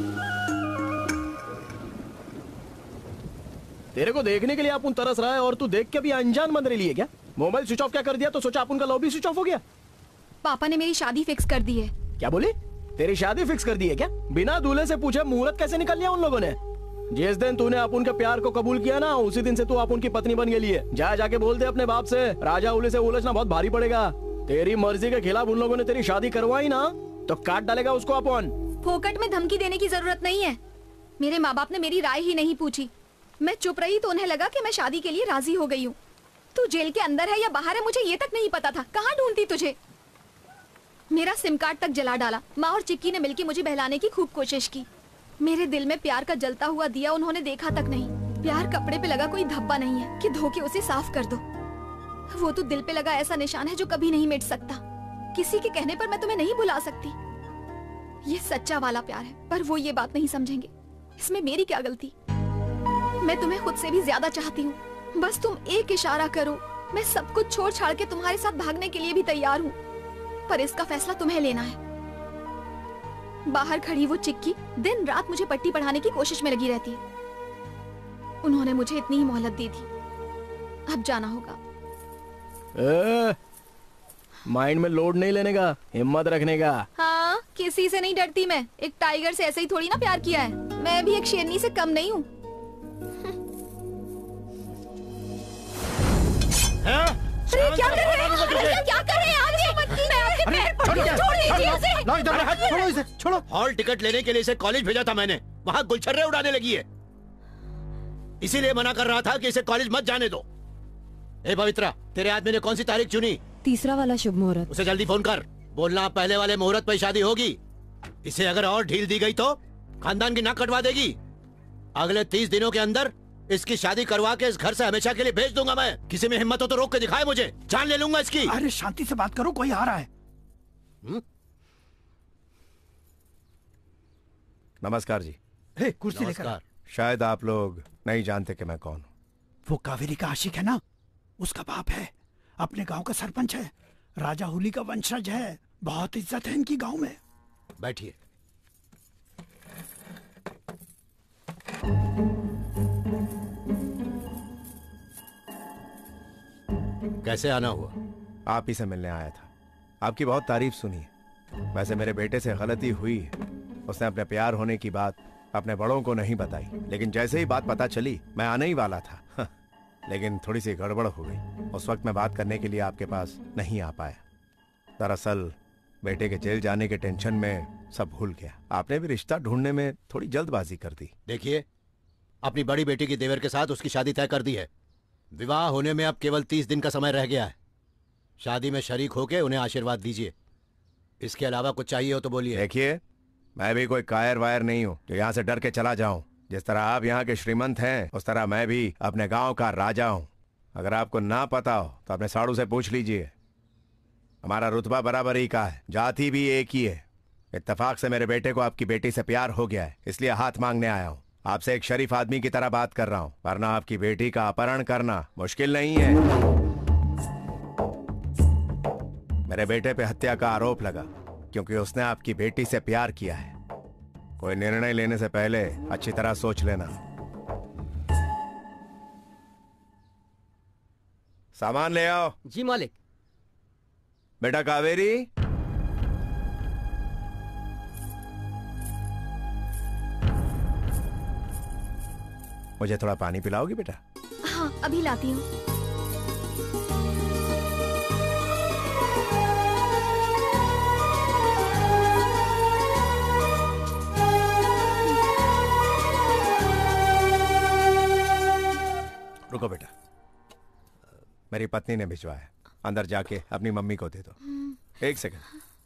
तेरे को देखने के लिए अपन तरस रहा है और तू देख के भी अनजान बन रही है क्या? मोबाइल स्विच ऑफ क्या कर दिया तो सोचा अपन का लॉबी स्विच ऑफ हो गया? पापा ने मेरी शादी फिक्स कर दी है। क्या बोली? तेरी शादी फिक्स कर दी है क्या? बिना दूल्हे से पूछे मुहूर्त कैसे निकल लिया उन लोगों ने? जिस दिन तूने अपन के प्यार को कबूल किया ना, उसी दिन से तू अपन की पत्नी बन गई है। जा जाके बोल दे अपने बाप से, राजा उले से उलझना बहुत भारी पड़ेगा। तेरी मर्जी के खिलाफ उन लोगों ने तेरी शादी करवाई ना, तो काट डालेगा उसको अपन। फोकट में धमकी देने की जरूरत नहीं है। मेरे माँ बाप ने मेरी राय ही नहीं पूछी। मैं चुप रही तो उन्हें लगा कि मैं शादी के लिए राजी हो गई हूँ। तू जेल के अंदर है या बाहर है मुझे ये तक नहीं पता था। कहाँ ढूंढती तुझे? मेरा सिम कार्ड तक जला डाला। माँ और चिक्की ने मिलकर मुझे बहलाने की खूब कोशिश की। मेरे दिल में प्यार का जलता हुआ दिया उन्होंने देखा तक नहीं। प्यार कपड़े पे लगा कोई धब्बा नहीं है कि धो के उसे साफ कर दो। वो तो दिल पे लगा ऐसा निशान है जो कभी नहीं मिट सकता। किसी के कहने पर मैं तुम्हें नहीं भुला सकती। ये सच्चा वाला प्यार है, पर वो ये बात नहीं समझेंगे। इसमें मेरी क्या गलती? मैं तुम्हें खुद से भी ज्यादा चाहती हूँ। बस तुम एक इशारा करो, मैं सब कुछ छोड़ छाड़ के तुम्हारे साथ भागने के लिए भी तैयार हूँ। पर इसका फैसला तुम्हें लेना है। बाहर खड़ी वो चिक्की दिन रात मुझे पट्टी पढ़ाने की कोशिश में लगी रहती है। उन्होंने मुझे इतनी ही मोहलत दी थी। अब जाना होगा। ए, माइंड में लोड नहीं लेने का, हिम्मत रखने का। हाँ, किसी से नहीं डरती मैं। एक टाइगर से ऐसे ही थोड़ी ना प्यार किया है। मैं भी एक शेरनी से कम नहीं हूँ। अरे क्या कर रहे हैं? अरे क्या कर रहे हैं? आगे मैं आपके पैर पड़ती हूँ। छोड़ दीजिए उसे। लो इधर, हट, छोड़ो इसे, छोड़ो। हॉल टिकट लेने के लिए इसे कॉलेज भेजा था मैंने। वहाँ गुलछर्रे उड़ाने लगी है। इसीलिए मना कर रहा था कि इसे कॉलेज मत जाने दो। ए पवित्रा, तेरे आदमी ने कौन सी तारीख चुनी? तीसरा वाला शुभ मुहूर्त। उसे जल्दी फोन कर। बोलना पहले वाले मुहूर्त पर शादी होगी। इसे अगर और ढील दी गई तो खानदान की नाक कटवा देगी। अगले तीस दिनों के अंदर इसकी शादी करवा के इस घर से हमेशा के लिए भेज दूंगा मैं। किसी में हिम्मत हो तो रोक के दिखाए मुझे, जान ले लूंगा इसकी। अरे शांति से बात करो, कोई आ रहा है। हुँ? नमस्कार जी। हे, कुर्सी लेकर। शायद आप लोग नहीं जानते कि मैं कौन हूँ। वो कावेरी का आशिक है ना, उसका बाप है। अपने गांव का सरपंच है। राजा हुली का वंशज है। बहुत इज्जत है इनकी गांव में। बैठिए। कैसे आना हुआ? आप ही से मिलने आया था। आपकी बहुत तारीफ सुनी है। वैसे मेरे बेटे से गलती हुई है। उसने अपने प्यार होने की बात अपने बड़ों को नहीं बताई, लेकिन जैसे ही बात पता चली मैं आने ही वाला था। लेकिन थोड़ी सी गड़बड़ हो गई। उस वक्त मैं बात करने के लिए आपके पास नहीं आ पाया। दरअसल बेटे के जेल जाने के टेंशन में सब भूल गया। आपने भी रिश्ता ढूंढने में थोड़ी जल्दबाजी कर दी। देखिए, अपनी बड़ी बेटी की देवर के साथ उसकी शादी तय कर दी है। विवाह होने में अब केवल तीस दिन का समय रह गया है। शादी में शरीक होके उन्हें आशीर्वाद दीजिए। इसके अलावा कुछ चाहिए हो तो बोलिए। देखिए, मैं भी कोई कायर वायर नहीं हूँ जो यहाँ से डर के चला जाऊं। जिस तरह आप यहाँ के श्रीमंत हैं, उस तरह मैं भी अपने गांव का राजा हूँ। अगर आपको ना पता हो तो अपने साड़ू से पूछ लीजिए। हमारा रुतबा बराबर ही का है, जाति भी एक ही है। इत्तेफाक से मेरे बेटे को आपकी बेटी से प्यार हो गया है, इसलिए हाथ मांगने आया हूँ। आपसे एक शरीफ आदमी की तरह बात कर रहा हूँ, वरना आपकी बेटी का अपहरण करना मुश्किल नहीं है। मेरे बेटे पे हत्या का आरोप लगा क्योंकि उसने आपकी बेटी से प्यार किया है। कोई निर्णय लेने से पहले अच्छी तरह सोच लेना। सामान ले आओ। जी मालिक। बेटा कावेरी, मुझे थोड़ा पानी पिलाओगी बेटा? हाँ, अभी लाती हूँ। रुको बेटा, मेरी पत्नी ने भिजवाया। अंदर जाके अपनी मम्मी को दे दो। एक सेकंड।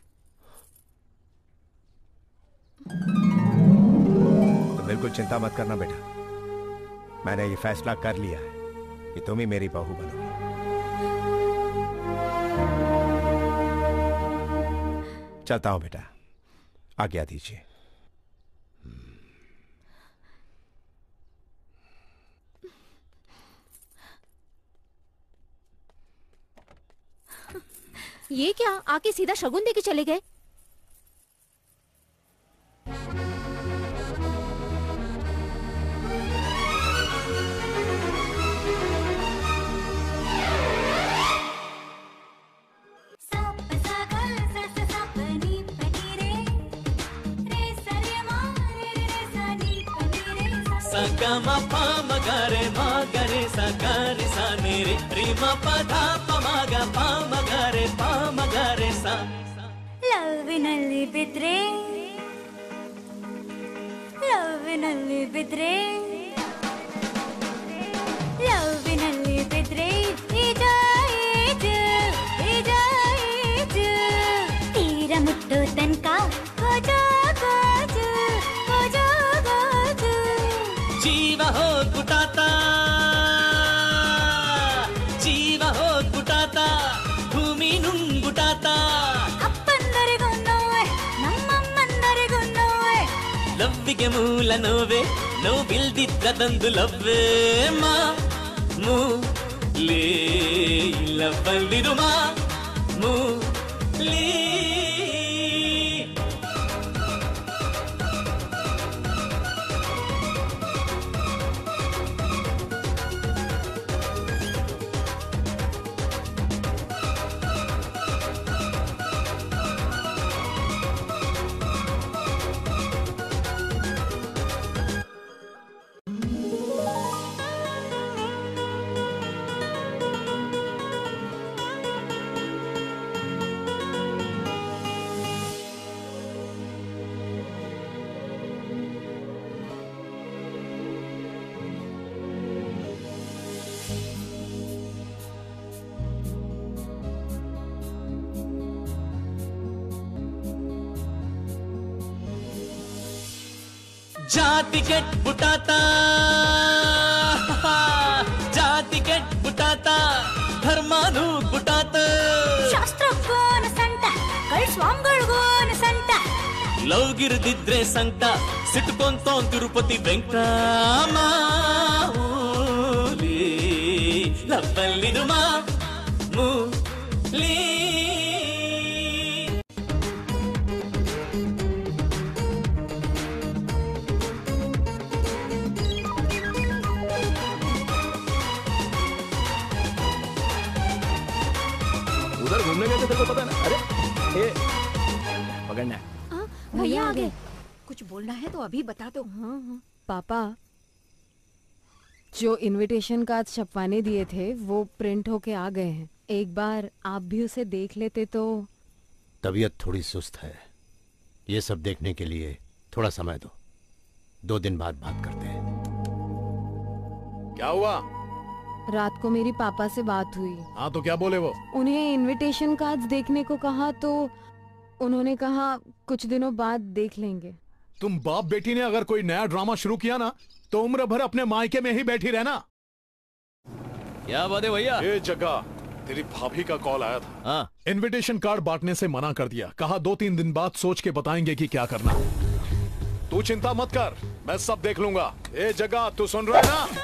तो बिल्कुल चिंता मत करना बेटा, मैंने ये फैसला कर लिया है कि तुम ही मेरी बहू बनोगी। चलता हूं बेटा, आज्ञा दीजिए। ये क्या, आके सीधा शगुन देके चले गए? सगमा पाम गरे मा गरे सगरे सा मेरे रीमा पधा पमा गा पाम गरे पाम गरे सा। लव ಲವ್ವಿನಲ್ಲಿ ಬಿದ್ರೆ ಲವ್ವಿನಲ್ಲಿ ಬಿದ್ರೆ ಲವ್ವಿನಲ್ಲಿ ಬಿದ್ರೆ ಈಜ ಈಜ ಈಜ ಈಜ ತೀರ ಮುಟ್ಟೋ ತನಕ ಗೋಜೋ ಗೋಜೋ ಗೋಜೋ ಗೋಜೋ ಜೀವ ಹೋಗ್ಬಿಟ್ಟಾತ ಜೀವ ಹೋಗ್ಬಿಟ್ಟಾತ ಭೂಮಿ ನುಂಗ್ಬಿಟ್ಟಾತ ಅಪ್ಪಂದರಿಗೂ ನೋವೆ ನಮ್ಮಮ್ಮಂದರಿಗೂ ನೋವೆ ಲವ್ವಿಗೆ ಮೂಲ ನೋವೆ ನೋವಿಲ್ದಿದ್ದದೊಂದು ಲವ್ವೇ ಮಾ ಮೂ ಲೇ ಲವ್ವಲ್ಲಿರು ಮಾ ಮೂ ಲೀ ಜಾತಿ ಕೆಟ್ಬಿಟ್ಟಾತ ಜಾತಿ ಕೆಟ್ಬಿಟ್ಟಾತ ಧರ್ಮನೂ ಬಿಟ್ಟಾತ ಶಾಸ್ತ್ರಕ್ಕೋನ ಸಂಟ ಕಳ್ ಸ್ವಾಮಿಗಳಿಗೋನ ಸಂಟ ಲವ್ಗಿರ್ದಿದ್ರೆ ಸಂಕಟ ಸಿಟ್ಕೊಂತ ತಿರುಪತಿ ವೆಂಕಟರಾಮ ಲವ್ವಲ್ಲಿದು ಮಾ ಮೂಲಿ उधर घूमने गए थे, तेरे को पता है ना? अरे ए, पकड़ना भैया आ गए। कुछ बोलना है तो अभी बता दो। हाँ, हाँ। पापा जो इनविटेशन कार्ड छपवाने दिए थे वो प्रिंट होके आ गए हैं। एक बार आप भी उसे देख लेते तो। तबीयत थोड़ी सुस्त है, ये सब देखने के लिए थोड़ा समय दो, दो दिन बाद बात करते हैं। क्या हुआ? रात को मेरी पापा से बात हुई। हाँ तो क्या बोले वो? उन्हें इनविटेशन कार्ड्स देखने को कहा तो उन्होंने कहा कुछ दिनों बाद देख लेंगे। तुम बाप बेटी ने अगर कोई नया ड्रामा शुरू किया ना तो उम्र भर अपने मायके में ही बैठी रहना। क्या बात है भैया? ये जगह तेरी भाभी का कॉल आया था। हाँ। इनविटेशन कार्ड बांटने से मना कर दिया, कहा दो तीन दिन बाद सोच के बताएंगे कि क्या करना। तू चिंता मत कर, मैं सब देख लूंगा। ये जगह तू सुन रहा है ना?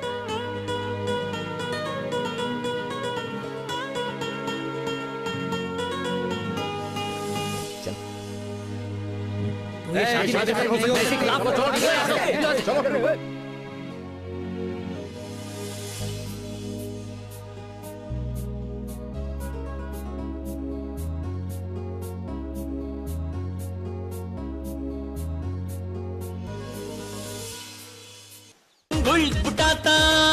ಉಳ್ದ್ ಬಿಟ್ಟಾತ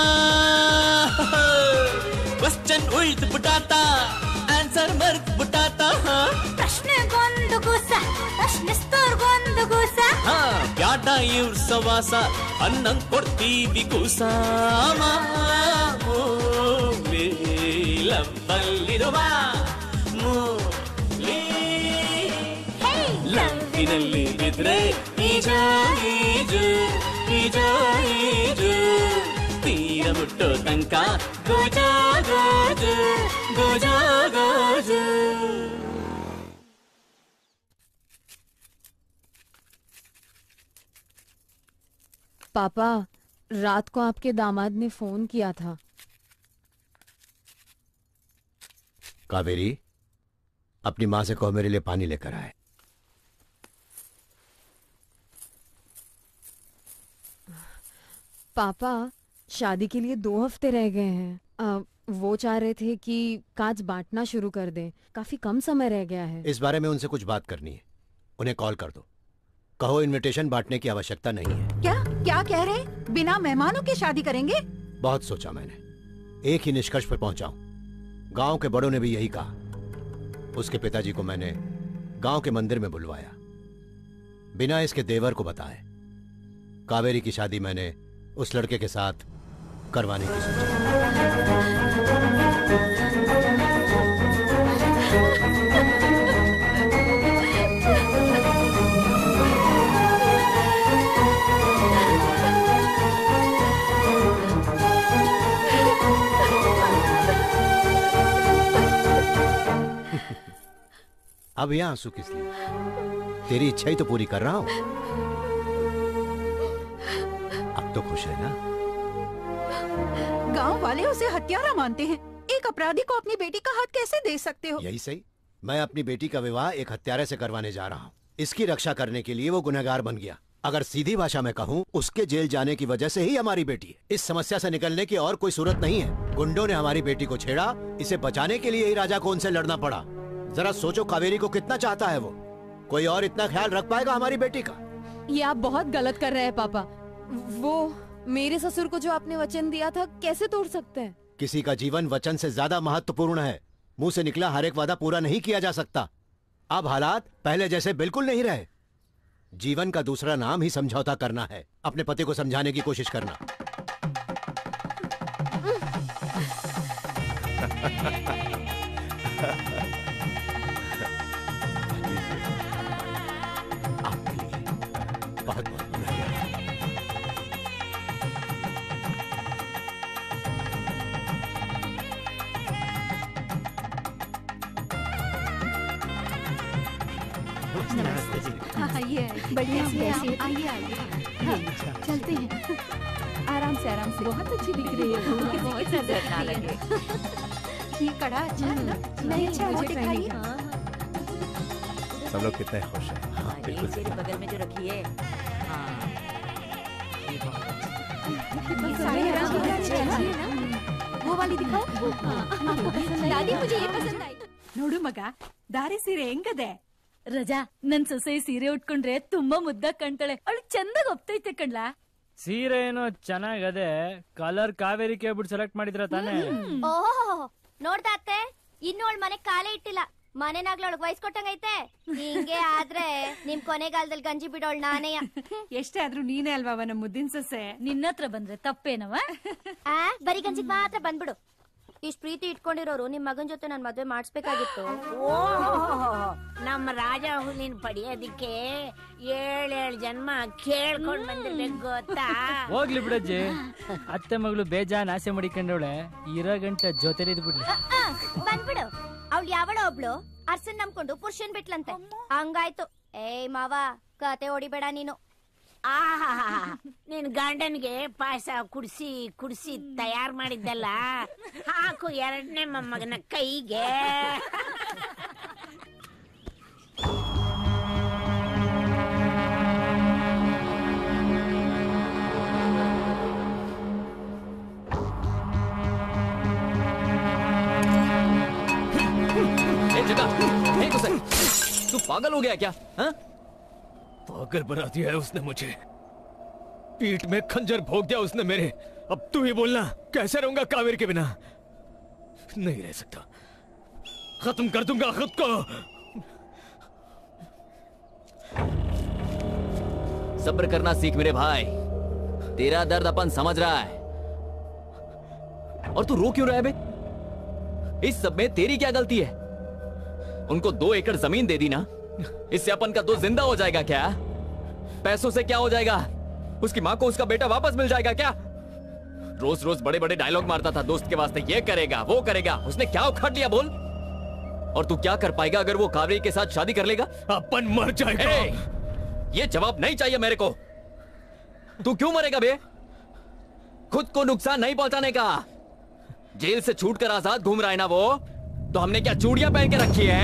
ಕ್ವಶ್ಚನ್ ಉಳ್ದ್ ಬಿಟ್ಟಾತ ಆನ್ಸರ್ ಮರ್ತ್ ಬಿಟ್ಟಾತ ಪ್ರಶ್ನೆಗೊಂದು ಗೂಸ ಪ್ರಶ್ನಿಸ್ತೋರ್ಗೊಂದು ಗೂಸ ಬ್ಯಾಡ ಇವ್ರ ಸವಾಸ ಅನ್ನಂಗ್ ಕೊಡ್ತೀವಿ ಕೂಸ ಲವ್ವಲ್ಲಿರುವ ಲವ್ವಿನಲ್ಲಿ ಬಿದ್ರೆ ಈಜ ಈಜು ಈಜ ಈಜು ತೀರ ಮುಟ್ಟೋ ತನಕ ಗೋಜ ಗೋಜು ಗೋಜ ಗೋಜು पापा रात को आपके दामाद ने फोन किया था। कावेरी, अपनी माँ से कहो मेरे लिए पानी लेकर आए। पापा शादी के लिए दो हफ्ते रह गए हैं। आ, वो चाह रहे थे कि काज बांटना शुरू कर दें, काफी कम समय रह गया है। इस बारे में उनसे कुछ बात करनी है, उन्हें कॉल कर दो। कहो इनविटेशन बांटने की आवश्यकता नहीं है। क्या क्या कह रहे? बिना मेहमानों के शादी करेंगे? बहुत सोचा मैंने, एक ही निष्कर्ष पर पहुंचा हूं। गांव के बड़ों ने भी यही कहा। उसके पिताजी को मैंने गांव के मंदिर में बुलवाया, बिना इसके देवर को बताए। कावेरी की शादी मैंने उस लड़के के साथ करवाने की सोची। अब यह आंसू किस लिए? तेरी इच्छा ही तो पूरी कर रहा हूं। अब तो खुश है ना? गांव वाले उसे हत्यारा मानते हैं। एक अपराधी को अपनी बेटी का हाथ कैसे दे सकते हो? यही सही। मैं अपनी बेटी का विवाह एक हत्यारे से करवाने जा रहा हूँ। इसकी रक्षा करने के लिए वो गुनहगार बन गया। अगर सीधी भाषा में कहूँ, उसके जेल जाने की वजह से ही हमारी बेटी है। इस समस्या से निकलने की और कोई सूरत नहीं है। गुंडों ने हमारी बेटी को छेड़ा, इसे बचाने के लिए ही राजा को उनसे लड़ना पड़ा। जरा सोचो कावेरी को कितना चाहता है वो। कोई और इतना ख्याल रख पाएगा हमारी बेटी का? ये आप बहुत गलत कर रहे हैं पापा। वो मेरे ससुर को जो आपने वचन दिया था कैसे तोड़ सकते हैं? किसी का जीवन वचन से ज्यादा महत्वपूर्ण है। मुंह से निकला हर एक वादा पूरा नहीं किया जा सकता। अब हालात पहले जैसे बिल्कुल नहीं रहे। जीवन का दूसरा नाम ही समझौता करना है। अपने पति को समझाने की कोशिश करना। बहुत बहुत नमस्ते जी। आइए बढ़िया से आइए आइए। चलते हैं। आराम से आराम से। बहुत अच्छी दिख रही है। बहुत नजर ना लगे। ये कड़ा अच्छा है ना? नहीं अच्छा मुझे दिखाइए। सब लोग कितने खुश हैं। हाँ, ये तेरे बगल में जो रखी है। हाँ, ये बहुत अच्छी। वो वाली दिखाओ। दादी मुझे ये पसंद आई। ನೋಡು ಮಗ ದಾರಿ ಸೀರೆ ಹೆಂಗದೆ ರಜಾ ನನ್ ಸೊಸೆ ಸೀರೆ ಉಟ್ಕೊಂಡ್ರೆ ತುಂಬಾ ಮುದ್ದ ಕಾಣ್ತಾಳೆ ಅವಳು ಚಂದಾಗ ಒಪ್ತೈತೆ ಕಣ್ಲಾ ಸೀರೆ ಏನೋ ಚೆನ್ನಾಗದೆ ಕಲರ್ ಕಾವೇರಿ ಕೇಳ್ಬಿಟ್ಟು ಸೆಲೆಕ್ಟ್ ಮಾಡಿದ್ರ ತಾನೇ ಓಹ್ ನೋಡ್ದ ಅತ್ತೆ ಇನ್ನು ಅವಳ ಮನೆ ಕಾಲೇ ಇಟ್ಟಿಲ್ಲ ಮನೆನಾಗ್ಲ ಅವಳಿಗೆ ವಯಸ್ಸು ಕೊಟ್ಟಂಗೈತೆ ಹಿಂಗೆ ಆದ್ರೆ ನಿಮ್ ಕೊನೆಗಾಲದಲ್ಲಿ ಗಂಜಿ ಬಿಡೋಳ್ ನಾನೇಯ ಎಷ್ಟೇ ಆದ್ರೂ ನೀನೇ ಅಲ್ವಾ ಅವನ ಮುದ್ದಿನ ಸೊಸೆ ನಿನ್ನತ್ರ ಬಂದ್ರೆ ತಪ್ಪೇನವ ಆ ಬರೀ ಗಂಜಿಗ್ ಮಾತ್ರ ಬಂದ್ಬಿಡು ಇಷ್ಟ ಪ್ರೀತಿ ಇಟ್ಕೊಂಡಿರೋರು ನಿಮ್ ಮಗನ್ ಜೊತೆ ನನ್ ಮದ್ವೆ ಮಾಡಿಸ್ಬೇಕಾಗಿತ್ತು ಓ ನಮ್ಮ ರಾಜ ಹುಲಿನ ಪಡೆಯೋದಿಕ್ಕೆ ಏಳೇಳು ಜನ್ಮ ಕೇಳ್ಕೊಂಡ್ ಬಂದಿರ್ಬೇಕು ಗೊತ್ತಾ ಹೋಗ್ಲಿ ಬಿಡಜ್ಜಿ ಅತ್ತೆ ಮಗಳು ಬೇಜಾನ್ ಆಸೆ ಮಾಡಿಕೊಂಡವಳೆ ಇರೋ ಗಂಟೆ ಜೊತೆಲಿ ಇದ್ಬಿಡ್ಲಿ ಬಂದ್ಬಿಡು ಅವಳು ಯಾವಳ ಒಬ್ಳು ಅರ್ಸನ್ ನಂಬ್ಕೊಂಡು ಪುರುಷನ್ ಬಿಟ್ಲಂತೆ ಹಂಗಾಯ್ತು ಏಯ್ ಮಾವ ಕತೆ ಹೊಡಿಬೇಡ ನೀನು ಆಹಾ ನಿನ್ ಗಂಡನ್ಗೆ ಪಾಯಸ ಕುಡ್ಸಿ ಕುಡ್ಸಿ ತಯಾರ್ ಮಾಡಿದ್ದಲ್ಲ ಹಾಕು ಎರಡನೇ ಮೊಮ್ಮಗನ ಕೈಗೆ तू पागल हो गया क्या? हाँ? पागल बना दिया है उसने मुझे। पीठ में खंजर भोग दिया उसने मेरे। अब तू ही बोलना कैसे रहूंगा कावेरी के बिना? नहीं रह सकता। खत्म कर दूंगा खुद को। सब्र करना सीख मेरे भाई। तेरा दर्द अपन समझ रहा है। और तू रो क्यों रहा है बे? इस सब में तेरी क्या गलती है? उनको दो एकड़ जमीन दे दी ना, इससे अपन का दोस्त जिंदा हो जाएगा क्या? पैसों से क्या हो जाएगा? उसकी माँ को उसका बेटा वापस मिल जाएगा क्या? रोज रोज बड़े बड़े डायलॉग मारता था दोस्त के वास्ते, ये करेगा वो करेगा। उसने क्या उखाड़ लिया बोल? और तू क्या कर पाएगा अगर वो कावेरी के साथ शादी कर लेगा? अपन मर जाएगा। ये जवाब नहीं चाहिए मेरे को। तू क्यों मरेगा बे? खुद को नुकसान नहीं पहुंचाने का। जेल से छूटकर आजाद घूम रहा है ना वो, तो हमने क्या चूड़ियां पहन के रखी है?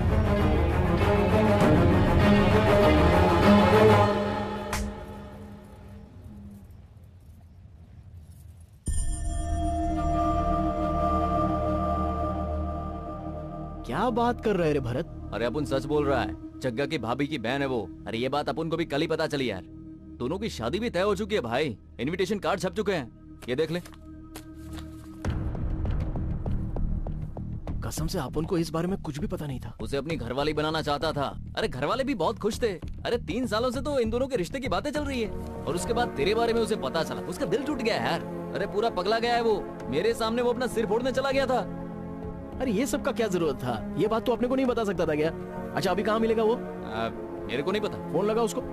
क्या बात कर रहे रे भरत? अरे अपन सच बोल रहा है। जग्गा की भाभी की बहन है वो। अरे ये बात अपन को भी कल ही पता चली यार। दोनों की शादी भी तय हो चुकी है भाई। इनविटेशन कार्ड छप चुके हैं, ये देख ले। कसम से अपन को इस बारे में कुछ भी पता नहीं था। उसे अपनी घरवाली बनाना चाहता था। अरे घरवाले भी बहुत खुश थे। अरे तीन सालों से तो इन दोनों के रिश्ते की बातें चल रही है और उसके बाद तेरे बारे में उसे पता चला, उसका दिल टूट गया यार। अरे पूरा पगला गया है वो। मेरे सामने वो अपना सिर फोड़ने चला गया था। अरे ये सब का क्या जरूरत था? ये बात तो अपने को नहीं बता सकता था क्या? अच्छा अभी कहाँ मिलेगा वो? आ, मेरे को नहीं पता। फोन लगा उसको।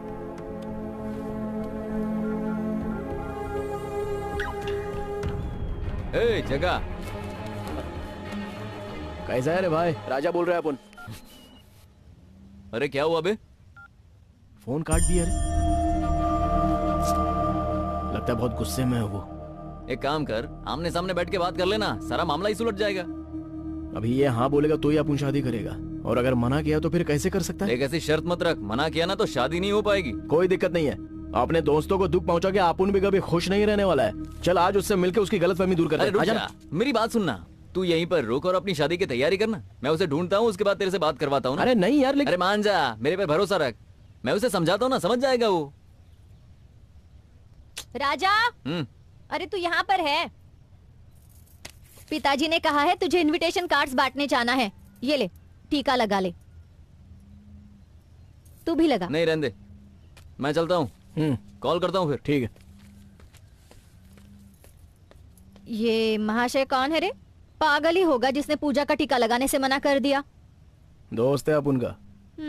ए जगह कैसा है रे भाई? राजा बोल रहे हैं अपन। अरे क्या हुआ बे? फोन काट दिया रे। लगता है बहुत गुस्से में है वो। एक काम कर, आमने सामने बैठ के बात कर लेना, सारा मामला ही सुलझ जाएगा। अभी ये हाँ बोलेगा तो ही अपन शादी करेगा, और अगर मना किया तो फिर कैसे कर सकता है? एक ऐसी शर्त मत रख, मना किया ना तो शादी नहीं हो पाएगी। कोई दिक्कत नहीं है। अपने दोस्तों को दुख पहुंचा के अपन भी कभी खुश नहीं रहने वाला है। चल आज उससे मिलकर उसकी गलतफहमी दूर कर अरे दे। रुक आजा जा, मेरी बात सुनना। तू यहीं पर रुक और अपनी शादी की तैयारी करना। मैं उसे ढूंढता हूँ, उसके बाद तेरे से बात करवाता हूँ। अरे नहीं यार, लेकिन अरे मान जा, मेरे पे भरोसा रख। मैं उसे समझाता हूँ ना, समझ जाएगा वो। राजा, हम्म अरे तू यहाँ पर है। पिताजी ने कहा है तुझे इनविटेशन कार्ड्स बांटने जाना है। ये ले, टीका लगा ले। तू भी लगा। नहीं रहने दे, मैं चलता हूँ। कॉल करता हूँ फिर। ठीक है। ये महाशय कौन है रे? पागल ही होगा जिसने पूजा का टीका लगाने से मना कर दिया। दोस्त है अपन का।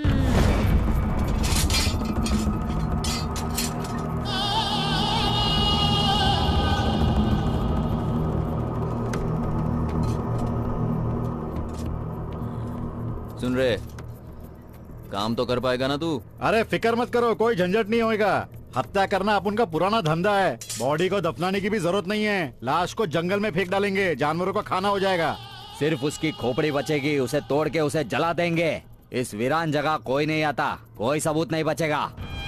सुन रहे, काम तो कर पाएगा ना तू? अरे फिक्र मत करो, कोई झंझट नहीं होएगा। हत्या करना अपन का पुराना धंधा है। बॉडी को दफनाने की भी जरूरत नहीं है। लाश को जंगल में फेंक डालेंगे, जानवरों का खाना हो जाएगा। सिर्फ उसकी खोपड़ी बचेगी, उसे तोड़ के उसे जला देंगे। इस वीरान जगह कोई नहीं आता, कोई सबूत नहीं बचेगा।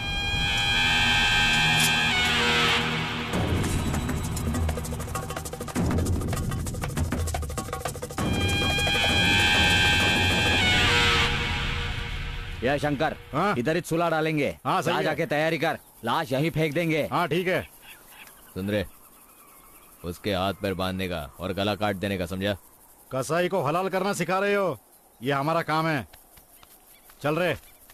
यह शंकर, इधर ही सुला डालेंगे। हाँ, सही है। जाके तैयारी कर, लाश यहीं फेंक देंगे। हाँ ठीक है। सुन रहे, उसके हाथ पैर बांधने का और गला काट देने का, समझा? कसाई को हलाल करना सिखा रहे हो, ये हमारा काम है। चल रहे।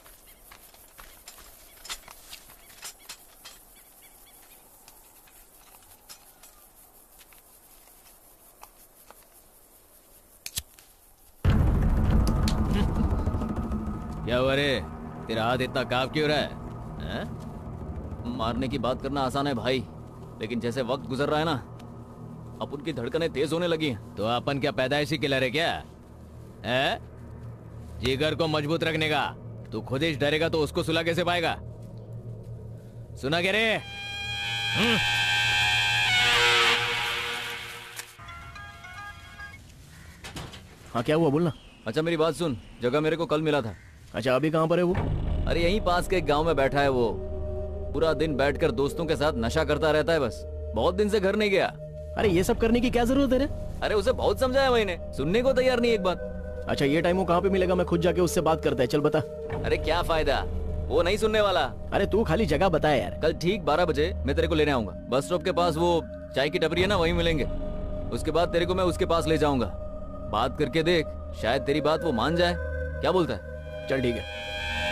क्या हुआ रे? तेरा हाथ इतना कांप क्यों रहा है? हैं? मारने की बात करना आसान है भाई, लेकिन जैसे वक्त गुजर रहा है ना, अब उनकी धड़कनें तेज होने लगी हैं। तो अपन क्या पैदाइशी किलर है क्या? है? जिगर को मजबूत रखने का। तू खुद ही डरेगा तो उसको सुला कैसे पाएगा? सुना क्या रे? हम्म। हाँ क्या हुआ, बोलना। अच्छा मेरी बात सुन, जगह मेरे को कल मिला था। अच्छा अभी कहाँ पर है वो? अरे यहीं पास के एक गांव में बैठा है वो। पूरा दिन बैठकर दोस्तों के साथ नशा करता रहता है बस। बहुत दिन से घर नहीं गया। अरे ये सब करने की क्या जरूरत है रे? अरे उसे बहुत समझाया मैंने, सुनने को तैयार नहीं एक बात। अच्छा ये टाइम वो कहाँ पे मिलेगा? मैं खुद जाके उससे बात करता है। चल बता। अरे क्या फायदा, वो नहीं सुनने वाला। अरे तू खाली जगह बता यार। कल ठीक बारह बजे मैं तेरे को लेने आऊंगा। बस स्टॉप के पास वो चाय की टपरी है ना, वहीं मिलेंगे। उसके बाद तेरे को मैं उसके पास ले जाऊंगा। बात करके देख, शायद तेरी बात वो मान जाए। क्या बोलता है? चल ठीक है।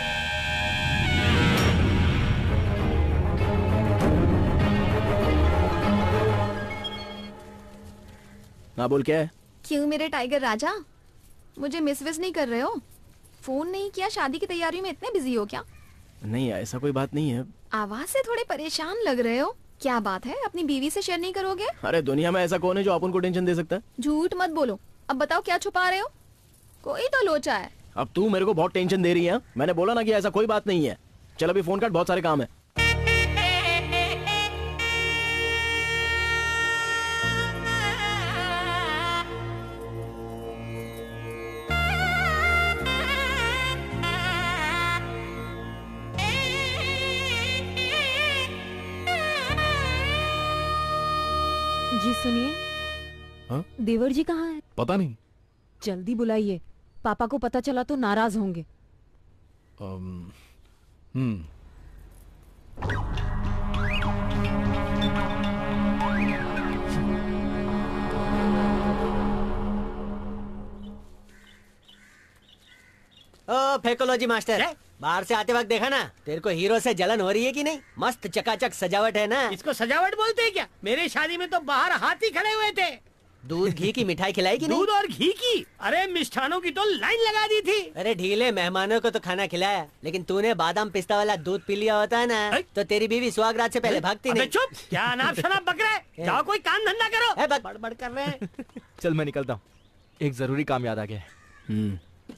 हाँ बोल, क्या है? क्यों मेरे टाइगर राजा, मुझे मिस विस नहीं कर रहे हो? फोन नहीं किया, शादी की तैयारी में इतने बिजी हो क्या? नहीं ऐसा कोई बात नहीं है। आवाज से थोड़े परेशान लग रहे हो, क्या बात है? अपनी बीवी से शेयर नहीं करोगे? अरे दुनिया में ऐसा कौन है जो अपन को टेंशन दे सकता है? झूठ मत बोलो, अब बताओ क्या छुपा रहे हो? कोई तो लोचा है। अब तू मेरे को बहुत टेंशन दे रही है। मैंने बोला ना कि ऐसा कोई बात नहीं है। चल अभी फोन काट, बहुत सारे काम है। जी सुनिए। हाँ? देवर जी कहाँ है? पता नहीं। जल्दी बुलाइए, पापा को पता चला तो नाराज होंगे। Um, hmm fakeology master. बाहर से आते वक्त देखा ना, तेरे को हीरो से जलन हो रही है कि नहीं? मस्त चकाचक सजावट है ना। इसको सजावट बोलते हैं क्या? मेरे शादी में तो बाहर हाथी खड़े हुए थे। दूध घी की मिठाई खिलाई कि नहीं? दूध और घी की? अरे मिष्ठानों की तो लाइन लगा दी थी। अरे ढीले मेहमानों को तो खाना खिलाया, लेकिन तूने बादाम पिस्ता वाला दूध पी लिया होता है ना, तो तेरी बीवी सुहागरात से पहले भागती नहीं। चुप, क्या अनाप शनाप बक रहा है? जाओ कोई काम धंधा करो। बड़बड़ कर रहे हैं। चल मैं निकलता हूँ, एक जरूरी काम याद आ गया है।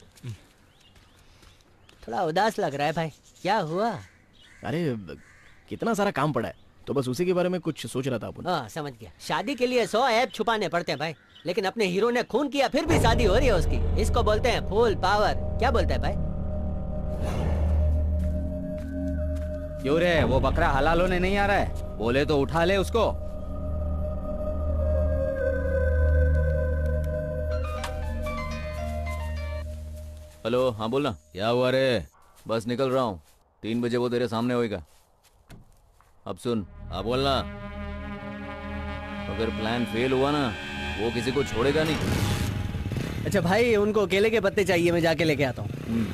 थोड़ा उदास लग रहा है भाई, क्या हुआ? अरे कितना सारा काम पड़ा है, तो बस उसी के बारे में कुछ सोच रहा था अपन। हाँ समझ गया। शादी के लिए सौ ऐप छुपाने पड़ते हैं भाई, लेकिन अपने हीरो ने खून किया फिर भी शादी हो रही है उसकी। इसको बोलते हैं फुल पावर। क्या बोलता है भाई? क्यों रे, वो बकरा हलाल होने नहीं आ रहा है? बोले तो उठा ले उसको। हेलो, हाँ बोलना। क्या हुआ रे? बस निकल रहा हूँ, तीन बजे वो तेरे सामने होएगा। अब सुन, हाँ बोलना। अगर प्लान फेल हुआ ना, वो किसी को छोड़ेगा नहीं। अच्छा भाई, उनको केले के पत्ते चाहिए, मैं जाके लेके आता हूँ।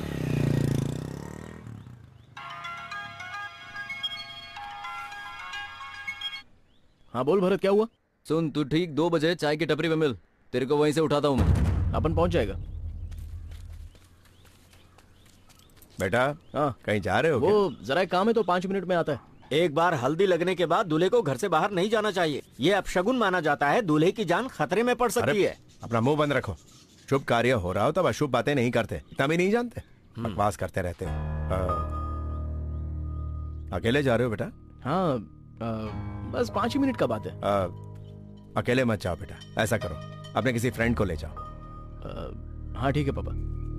हाँ बोल भरत, क्या हुआ? सुन, तू ठीक दो बजे चाय की टपरी पे मिल, तेरे को वहीं से उठाता हूँ मैं। अपन पहुंच जाएगा। बेटा, हाँ कहीं जा रहे हो? वो जरा काम है तो पाँच मिनट में आता है। एक बार हल्दी लगने के बाद दूल्हे को घर से बाहर नहीं जाना चाहिए, ये अपशगुन माना जाता है। दूल्हे की जान खतरे में पड़ सकती है। अपना मुंह बंद रखो। शुभ कार्य हो रहा हो तब अशुभ बातें नहीं करते, इतना भी नहीं जानते, बकवास करते रहते। आ, अकेले जा रहे हो बेटा? हाँ आ, बस पाँच ही मिनट का बात है। आ, अकेले मत जाओ बेटा, ऐसा करो अपने किसी फ्रेंड को ले जाओ। हाँ ठीक है पापा।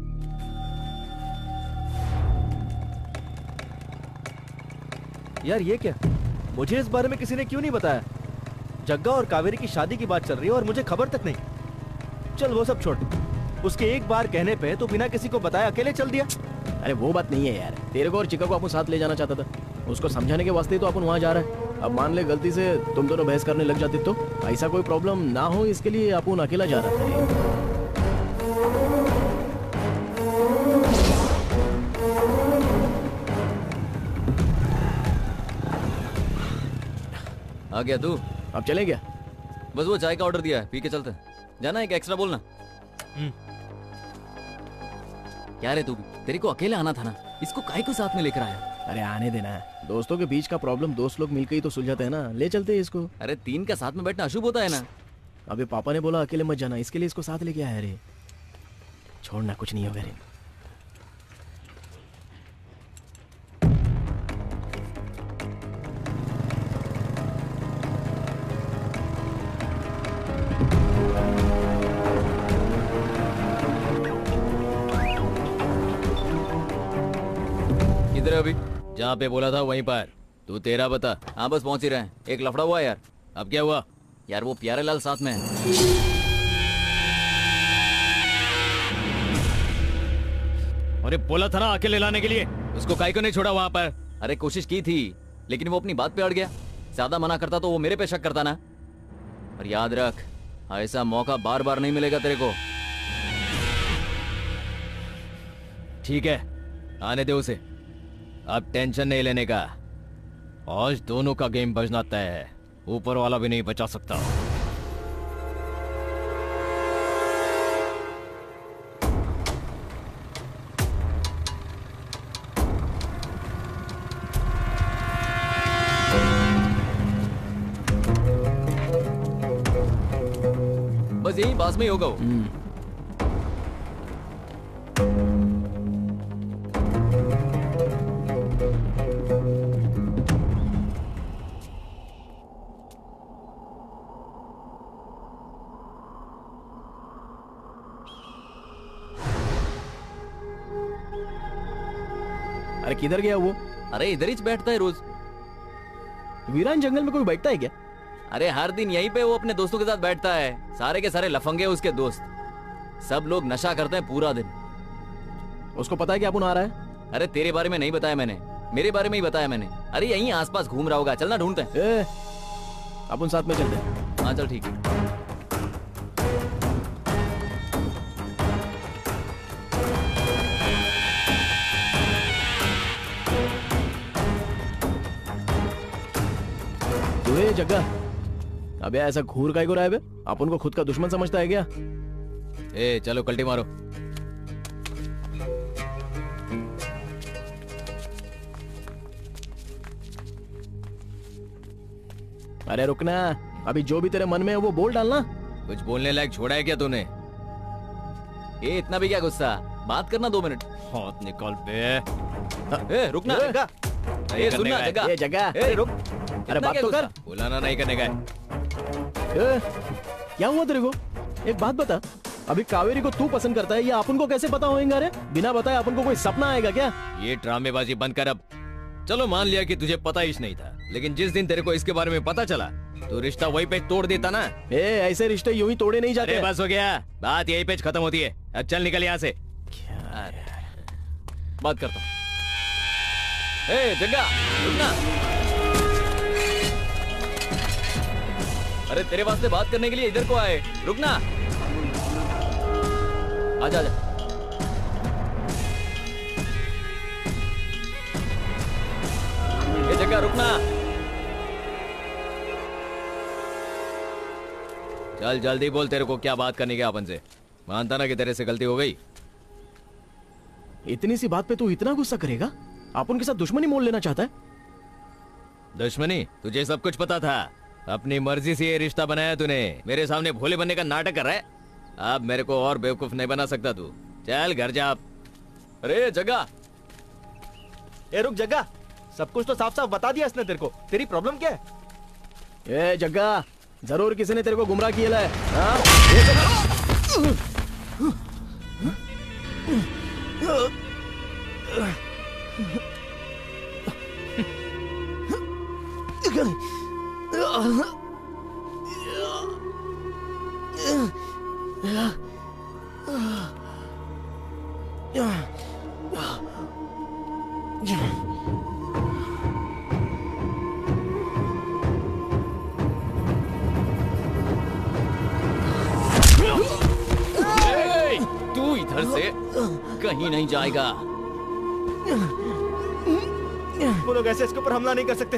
यार ये क्या, मुझे इस बारे में किसी ने क्यों नहीं बताया? जग्गा और कावेरी की शादी की बात चल रही है और मुझे खबर तक नहीं। चल वो सब छोड़, उसके एक बार कहने पे तो बिना किसी को बताए अकेले चल दिया। अरे वो बात नहीं है यार, तेरे को और चिका को अपन साथ ले जाना चाहता था, उसको समझाने के वास्ते तो अपन वहाँ जा रहा है। अब मान ले गलती से तुम दोनों बहस करने लग जाते तो ऐसा कोई प्रॉब्लम ना हो, इसके लिए अपन अकेला जा रहा था। आ गया तू? अब चले गया? बस वो चाय का ऑर्डर दिया है, पी के चलते हैं। जाना एक एक्स्ट्रा बोलना। क्या रे तू भी, तेरे को अकेले आना था ना, इसको काहे को साथ में लेकर आया? अरे आने देना, दोस्तों के बीच का प्रॉब्लम दोस्त लोग मिलकर ही तो सुलझाते हैं ना, ले चलते हैं इसको। अरे तीन का साथ में बैठना अशुभ होता है ना। अबे पापा ने बोला अकेले मत जाना, इसके लिए इसको साथ लेके आया। रे छोड़ना, कुछ नहीं होगा रे। किधर है अभी? जहाँ पे बोला था वहीं पर। तू तेरा बता। हाँ बस पहुंच ही रहे हैं। एक लफड़ा हुआ यार। अब क्या हुआ? यार वो प्यारे लाल साथ में है। अरे बोला था ना अकेले लाने के लिए, उसको काहे को नहीं छोड़ा वहाँ पर? अरे कोशिश की थी, लेकिन वो अपनी बात पे अड़ गया। ज्यादा मना करता तो वो मेरे पे शक करता ना। और याद रख, ऐसा मौका बार बार नहीं मिलेगा तेरे को। ठीक है, आने दे उसे। अब टेंशन नहीं लेने का, आज दोनों का गेम बजना तय है, ऊपर वाला भी नहीं बचा सकता। बस यही पास में ही होगा वो। अरे किधर गया वो? अरे इधर ही बैठता है रोज। वीरान जंगल में कोई बैठता है क्या? अरे हर दिन यहीं पे वो अपने दोस्तों के साथ बैठता है। सारे के सारे लफंगे उसके दोस्त, सब लोग नशा करते हैं पूरा दिन। उसको पता है कि अपन आ रहा है? अरे तेरे बारे में नहीं बताया मैंने, मेरे बारे में ही बताया मैंने। अरे यहीं आसपास घूम रहा होगा, चलना ढूंढते हैं। अपन साथ में चलते हैं। हाँ चल ठीक है। ए जग्गा, अबे ऐसा घूर काहे को रहा है बे? अपन को खुद का दुश्मन समझता है क्या? ए चलो कल्टी मारो। अरे रुकना, अभी जो भी तेरे मन में है वो बोल डालना। कुछ बोलने लायक छोड़ा है क्या तूने? ए इतना भी क्या गुस्सा, बात करना दो मिनट। हाथ निकाल बे। ए रुकना जग्गा, ए सुनना जग्गा, ए जग्गा, ए रुक। अरे बात तो कर। बुलाना नहीं करने का है। ए, क्या हुआ तेरे को? एक बात बता, अभी कावेरी को तू पसंद करता है या अपन को कैसे पता होएगा? रे बिना बताए अपन को कोई सपना आएगा क्या? ये ड्रामेबाजी बंद कर अब। चलो मान लिया कि तुझे पता ही नहीं था, लेकिन जिस दिन तेरे को इसके बारे में पता चला तो रिश्ता वही पे तोड़ देता ना। ए ऐसे रिश्ते यूं ही तोड़े नहीं जाते। बस हो गया, बात यही पे खत्म होती है। अब चल निकल यहाँ से। क्या बात करता हूँ। ए जग्गा रुकना। अरे तेरे वास्ते बात करने के लिए इधर को आए, रुकना। आजा आजा। ये जग्गा रुकना। चल जल्दी बोल, तेरे को क्या बात करनी है अपन से? मानता ना कि तेरे से गलती हो गई। इतनी सी बात पे तू इतना गुस्सा करेगा? आप उनके साथ दुश्मनी मोल लेना चाहता है? दुश्मनी? तुझे सब कुछ पता था, अपनी मर्जी से ये रिश्ता बनाया तूने। मेरे सामने भोले बनने का नाटक कर रहा है। अब मेरे को और बेवकूफ नहीं बना सकता तू। चल घर जा। अरे जग्गा, ए रुक जग्गा, सब कुछ तो साफ साफ बता दिया इसने तेरे को। तेरी प्रॉब्लम क्या है? ए जग्गा, जरूर किसी ने तेरे को गुमराह किया है। हाँ? तू इधर से कहीं नहीं जाएगा। वो लोग ऐसे इसके ऊपर हमला नहीं कर सकते।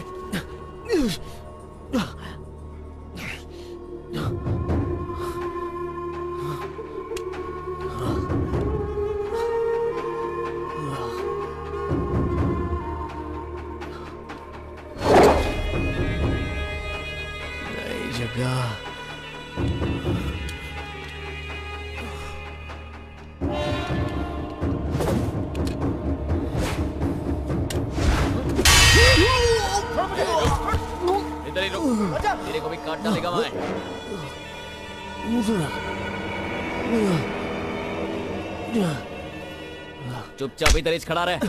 तेरे को भी काट डालेगा मैं। चुपचाप इधर खड़ा रहे।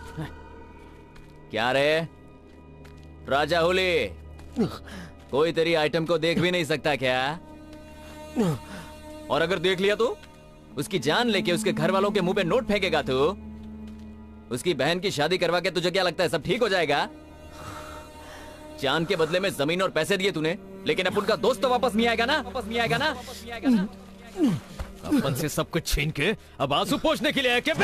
क्या रे राजा हुली, कोई तेरी आइटम को देख भी नहीं सकता क्या? और अगर देख लिया तो उसकी जान लेके उसके घर वालों के मुंह पे नोट फेंकेगा तू? उसकी बहन की शादी करवा के तुझे क्या लगता है सब ठीक हो जाएगा? जान के बदले में जमीन और पैसे दिए तूने, लेकिन अब उनका दोस्त तो वापस नहीं आएगा ना? वापस नहीं आएगा ना? अपन से सब कुछ छीन के अब आंसू पोंछने के लिए आया क्या?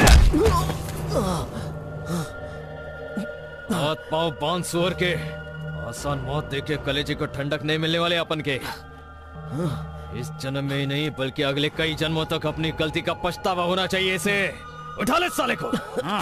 हाथ पांव बांध सुअर के, आसान मौत देके कलेजे को ठंडक नहीं मिलने वाले अपन के। इस जन्म में ही नहीं बल्कि अगले कई जन्मों तक अपनी गलती का पछतावा होना चाहिए इसे। उठा ले साले को। हाँ।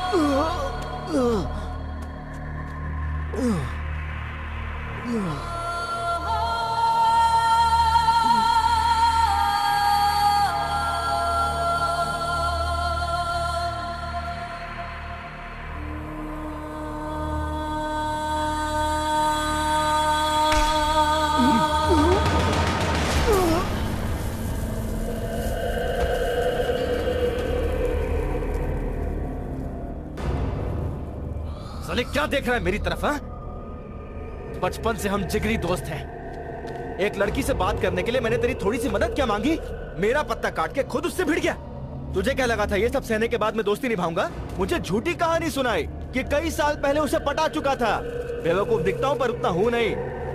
साले क्या देख रहा है मेरी तरफ? हाँ, बचपन से हम जिगरी दोस्त हैं। एक लड़की से बात करने के लिए मैंने तेरी थोड़ी सी मदद क्या मांगी? मेरा पत्ता काट के खुद उससे भिड़ गया। तुझे क्या लगा था ये सब सहने के बाद मैं दोस्ती निभाऊंगा? मुझे झूठी कहानी सुनाई कि कई साल पहले उसे पटा चुका था। बेवकूफ दिखता हूं पर उतना हूं नहीं।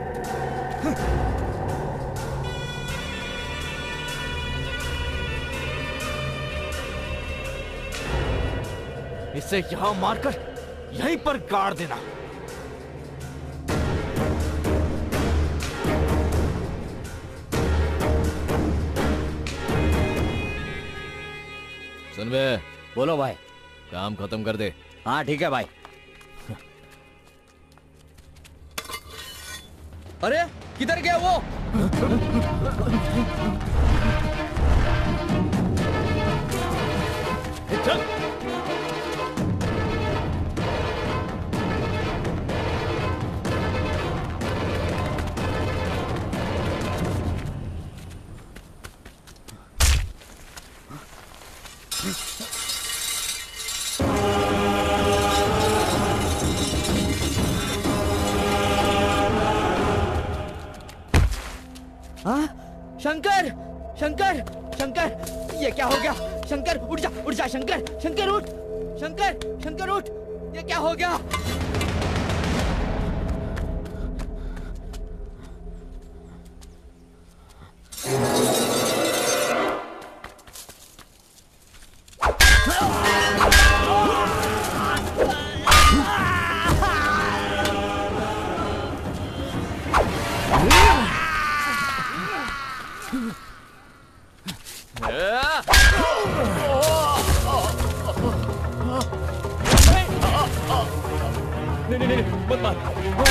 इसे यहां मारकर यहीं पर गाड़ देना। सुन बे, बोलो भाई। काम खत्म कर दे। हाँ ठीक है भाई। अरे किधर गया वो? चल। हाँ? शंकर, शंकर, शंकर, ये क्या हो गया? शंकर उठ जा, उठ जा, शंकर, शंकर उठ, शंकर, शंकर उठ, ये क्या हो गया? नहीं नहीं नहीं मत मार।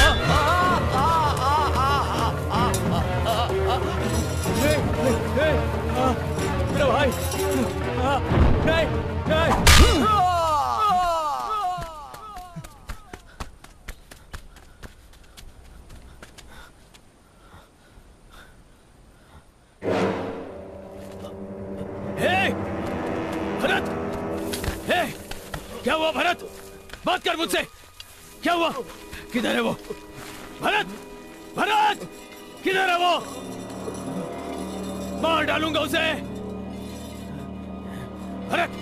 मेरा भाई नहीं नहीं। भरत, हे, क्या हुआ भरत? बात कर मुझसे। क्या हुआ? किधर है वो? भरत, भरत, किधर है वो? मार डालूंगा उसे। भरत,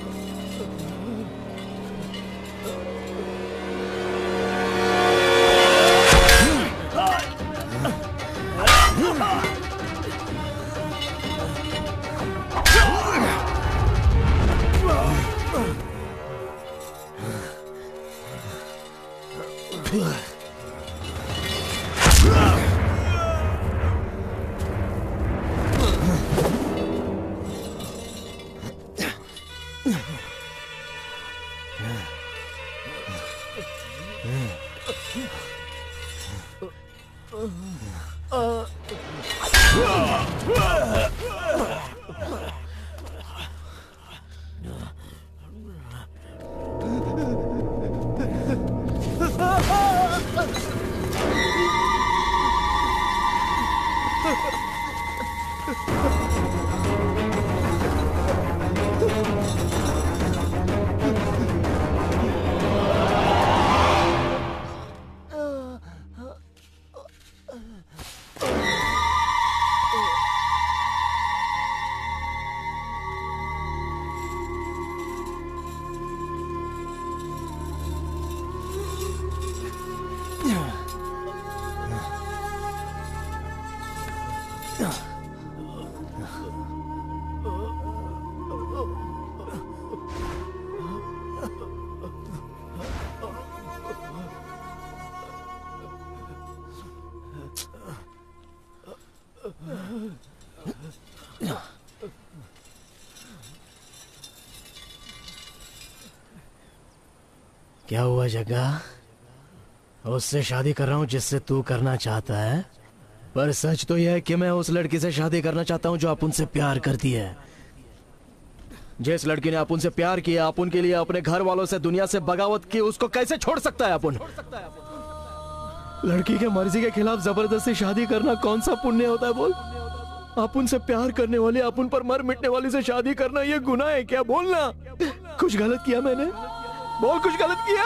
क्या हुआ जग्गा? उससे शादी कर रहा हूँ जिससे तू करना चाहता है, पर सच तो यह है कि मैं उस लड़की से शादी करना चाहता हूँ जो अपुन से प्यार करती है। जिस लड़की ने अपुन से प्यार किया, अपुन के लिए अपने घर वालों से, दुनिया से बगावत की, उसको कैसे छोड़ सकता है अपुन? लड़की के मर्जी के खिलाफ जबरदस्ती शादी करना कौन सा पुण्य होता है बोल? अपुन से प्यार करने वाली, अपुन पर मर मिटने वाली से शादी करना ये गुनाह है क्या? बोलना, कुछ गलत किया मैंने? बोल, कुछ गलत किया?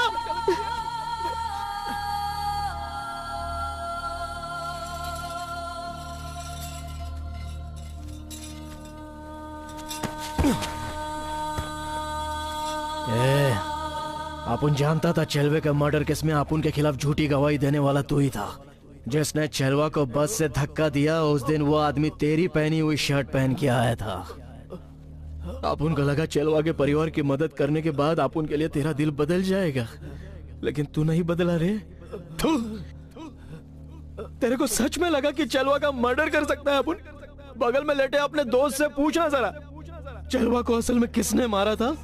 ए, अपुन जानता था चेलवे का मर्डर केस में अपुन के खिलाफ झूठी गवाही देने वाला तू ही था। जिसने चेलवा को बस से धक्का दिया, उस दिन वो आदमी तेरी पहनी हुई शर्ट पहन के आया था। अपुन को लगा चेलवा के परिवार की मदद करने के बाद अपुन के लिए तेरा दिल बदल जाएगा, लेकिन तू नहीं बदला रे। तू, तेरे को सच में लगा कि चेलवा का मर्डर कर सकता है अपुन? बगल में लेटे अपने दोस्त से पूछना जरा, चेलवा को असल में किसने मारा था?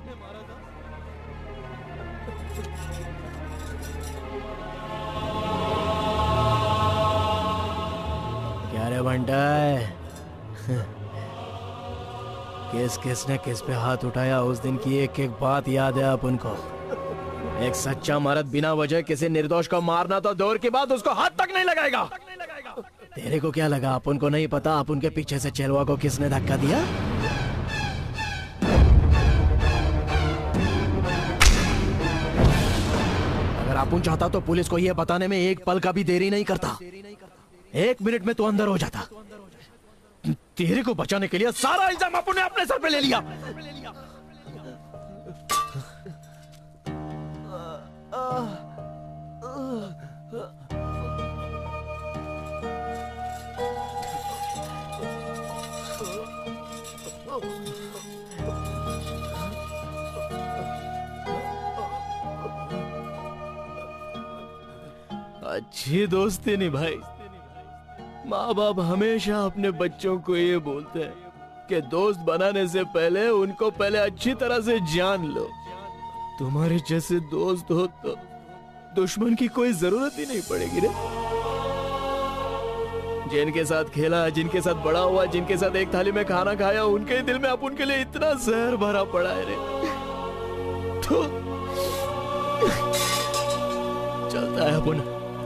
बंटा है किस किसने किस पे हाथ उठाया, उस दिन की एक एक बात याद है अपन को। एक सच्चा मर्द बिना वजह किसी निर्दोष को मारना तो दूर की बात, उसको हाथ तक नहीं लगाएगा। तेरे को क्या लगा अपन को नहीं पता अपन के पीछे से चेलवा को किसने धक्का दिया? अगर अपन चाहता तो पुलिस को यह बताने में एक पल का भी देरी नहीं करता। एक मिनट में तो अंदर हो जाता। तेरे को बचाने के लिए सारा इल्जाम अपन ने अपने सर पे ले लिया। अच्छी दोस्ती निभाई। माँ बाप हमेशा अपने बच्चों को ये बोलते हैं कि दोस्त बनाने से पहले उनको पहले अच्छी तरह से जान लो। तुम्हारे जैसे दोस्त हो तो दुश्मन की कोई जरूरत ही नहीं पड़ेगी रे। जिनके साथ खेला, जिनके साथ बड़ा हुआ, जिनके साथ एक थाली में खाना खाया, उनके दिल में अब उनके लिए इतना जहर भरा पड़ा है रे। तो चलता है अपन।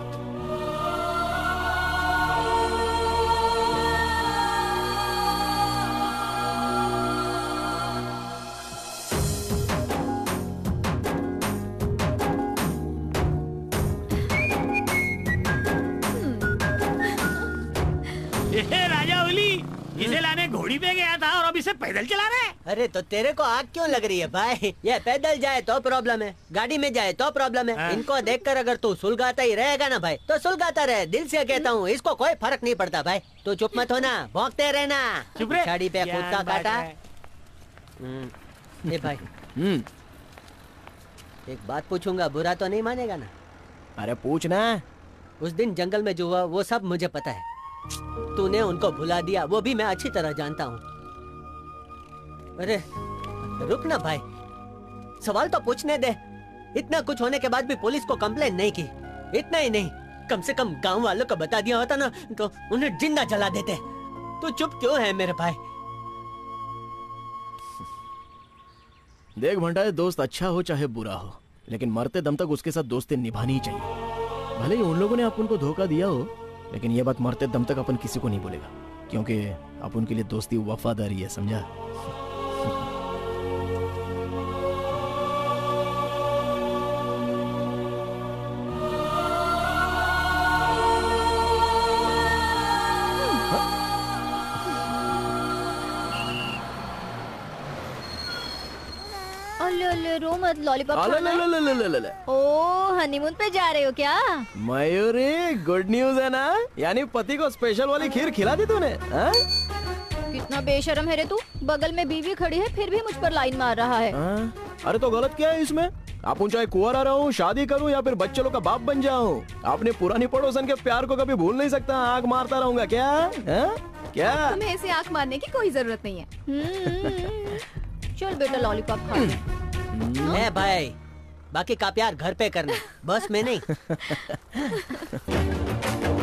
इसे लाने घोड़ी पे गया था और अब इसे पैदल चला रहे। अरे तो तेरे को आग क्यों लग रही है भाई? ये पैदल जाए तो प्रॉब्लम है, गाड़ी में जाए तो प्रॉब्लम है। इनको देखकर अगर तू सुलगाता ही रहेगा ना भाई, तो सुलगाता रहे। दिल से कहता हूँ, इसको कोई फर्क नहीं पड़ता भाई। तू चुप मत होना, भौंकते रहना। गाड़ी पे खुद का काटा। ये भाई एक बात पूछूंगा, बुरा तो नहीं मानेगा ना? अरे पूछना। उस दिन जंगल में जो हुआ वो सब मुझे पता है। तूने उनको भुला दिया, वो भी मैं अच्छी तरह जानता हूँ। अरे रुक ना भाई, सवाल तो पूछने दे। इतना कुछ होने के बाद भी पुलिस को कंप्लेन नहीं की। इतना ही नहीं, कम से कम गांव वालों को बता दिया होता ना तो उन्हें जिंदा जला देते। तू चुप क्यों है मेरे भाई? देख भंडारे, दोस्त अच्छा हो चाहे बुरा हो, लेकिन मरते दम तक उसके साथ दोस्ती निभानी ही चाहिए। भले ही उन लोगों ने अपन को धोखा दिया हो, लेकिन ये बात मरते दम तक अपन किसी को नहीं बोलेगा, क्योंकि अपन के लिए दोस्ती वफादारी है, समझा? रो मत, लॉलीपॉप खाना है। ओ हनीमून पे जा रहे हो क्या? मयूरी, गुड न्यूज है ना? यानी पति को स्पेशल वाली खीर खिला दी तूने? कितना बेशर्म है रे तू। बगल में बीवी खड़ी है फिर भी मुझ पर लाइन मार रहा है। आ? अरे तो गलत क्या है इसमें? आप चाहे कुंवारा रहूं, शादी करूं या फिर बच्चे लोग का बाप बन जाऊं, अपने पुरानी पड़ोसन के प्यार को कभी भूल नहीं सकता। आंख मारता रहूंगा क्या? आ? क्या तुम्हें ऐसे आंख मारने की कोई जरूरत नहीं है। चल बेटा लॉलीपॉप खा ले। ए भाई, बाकी का प्यार घर पे करना, बस में नहीं।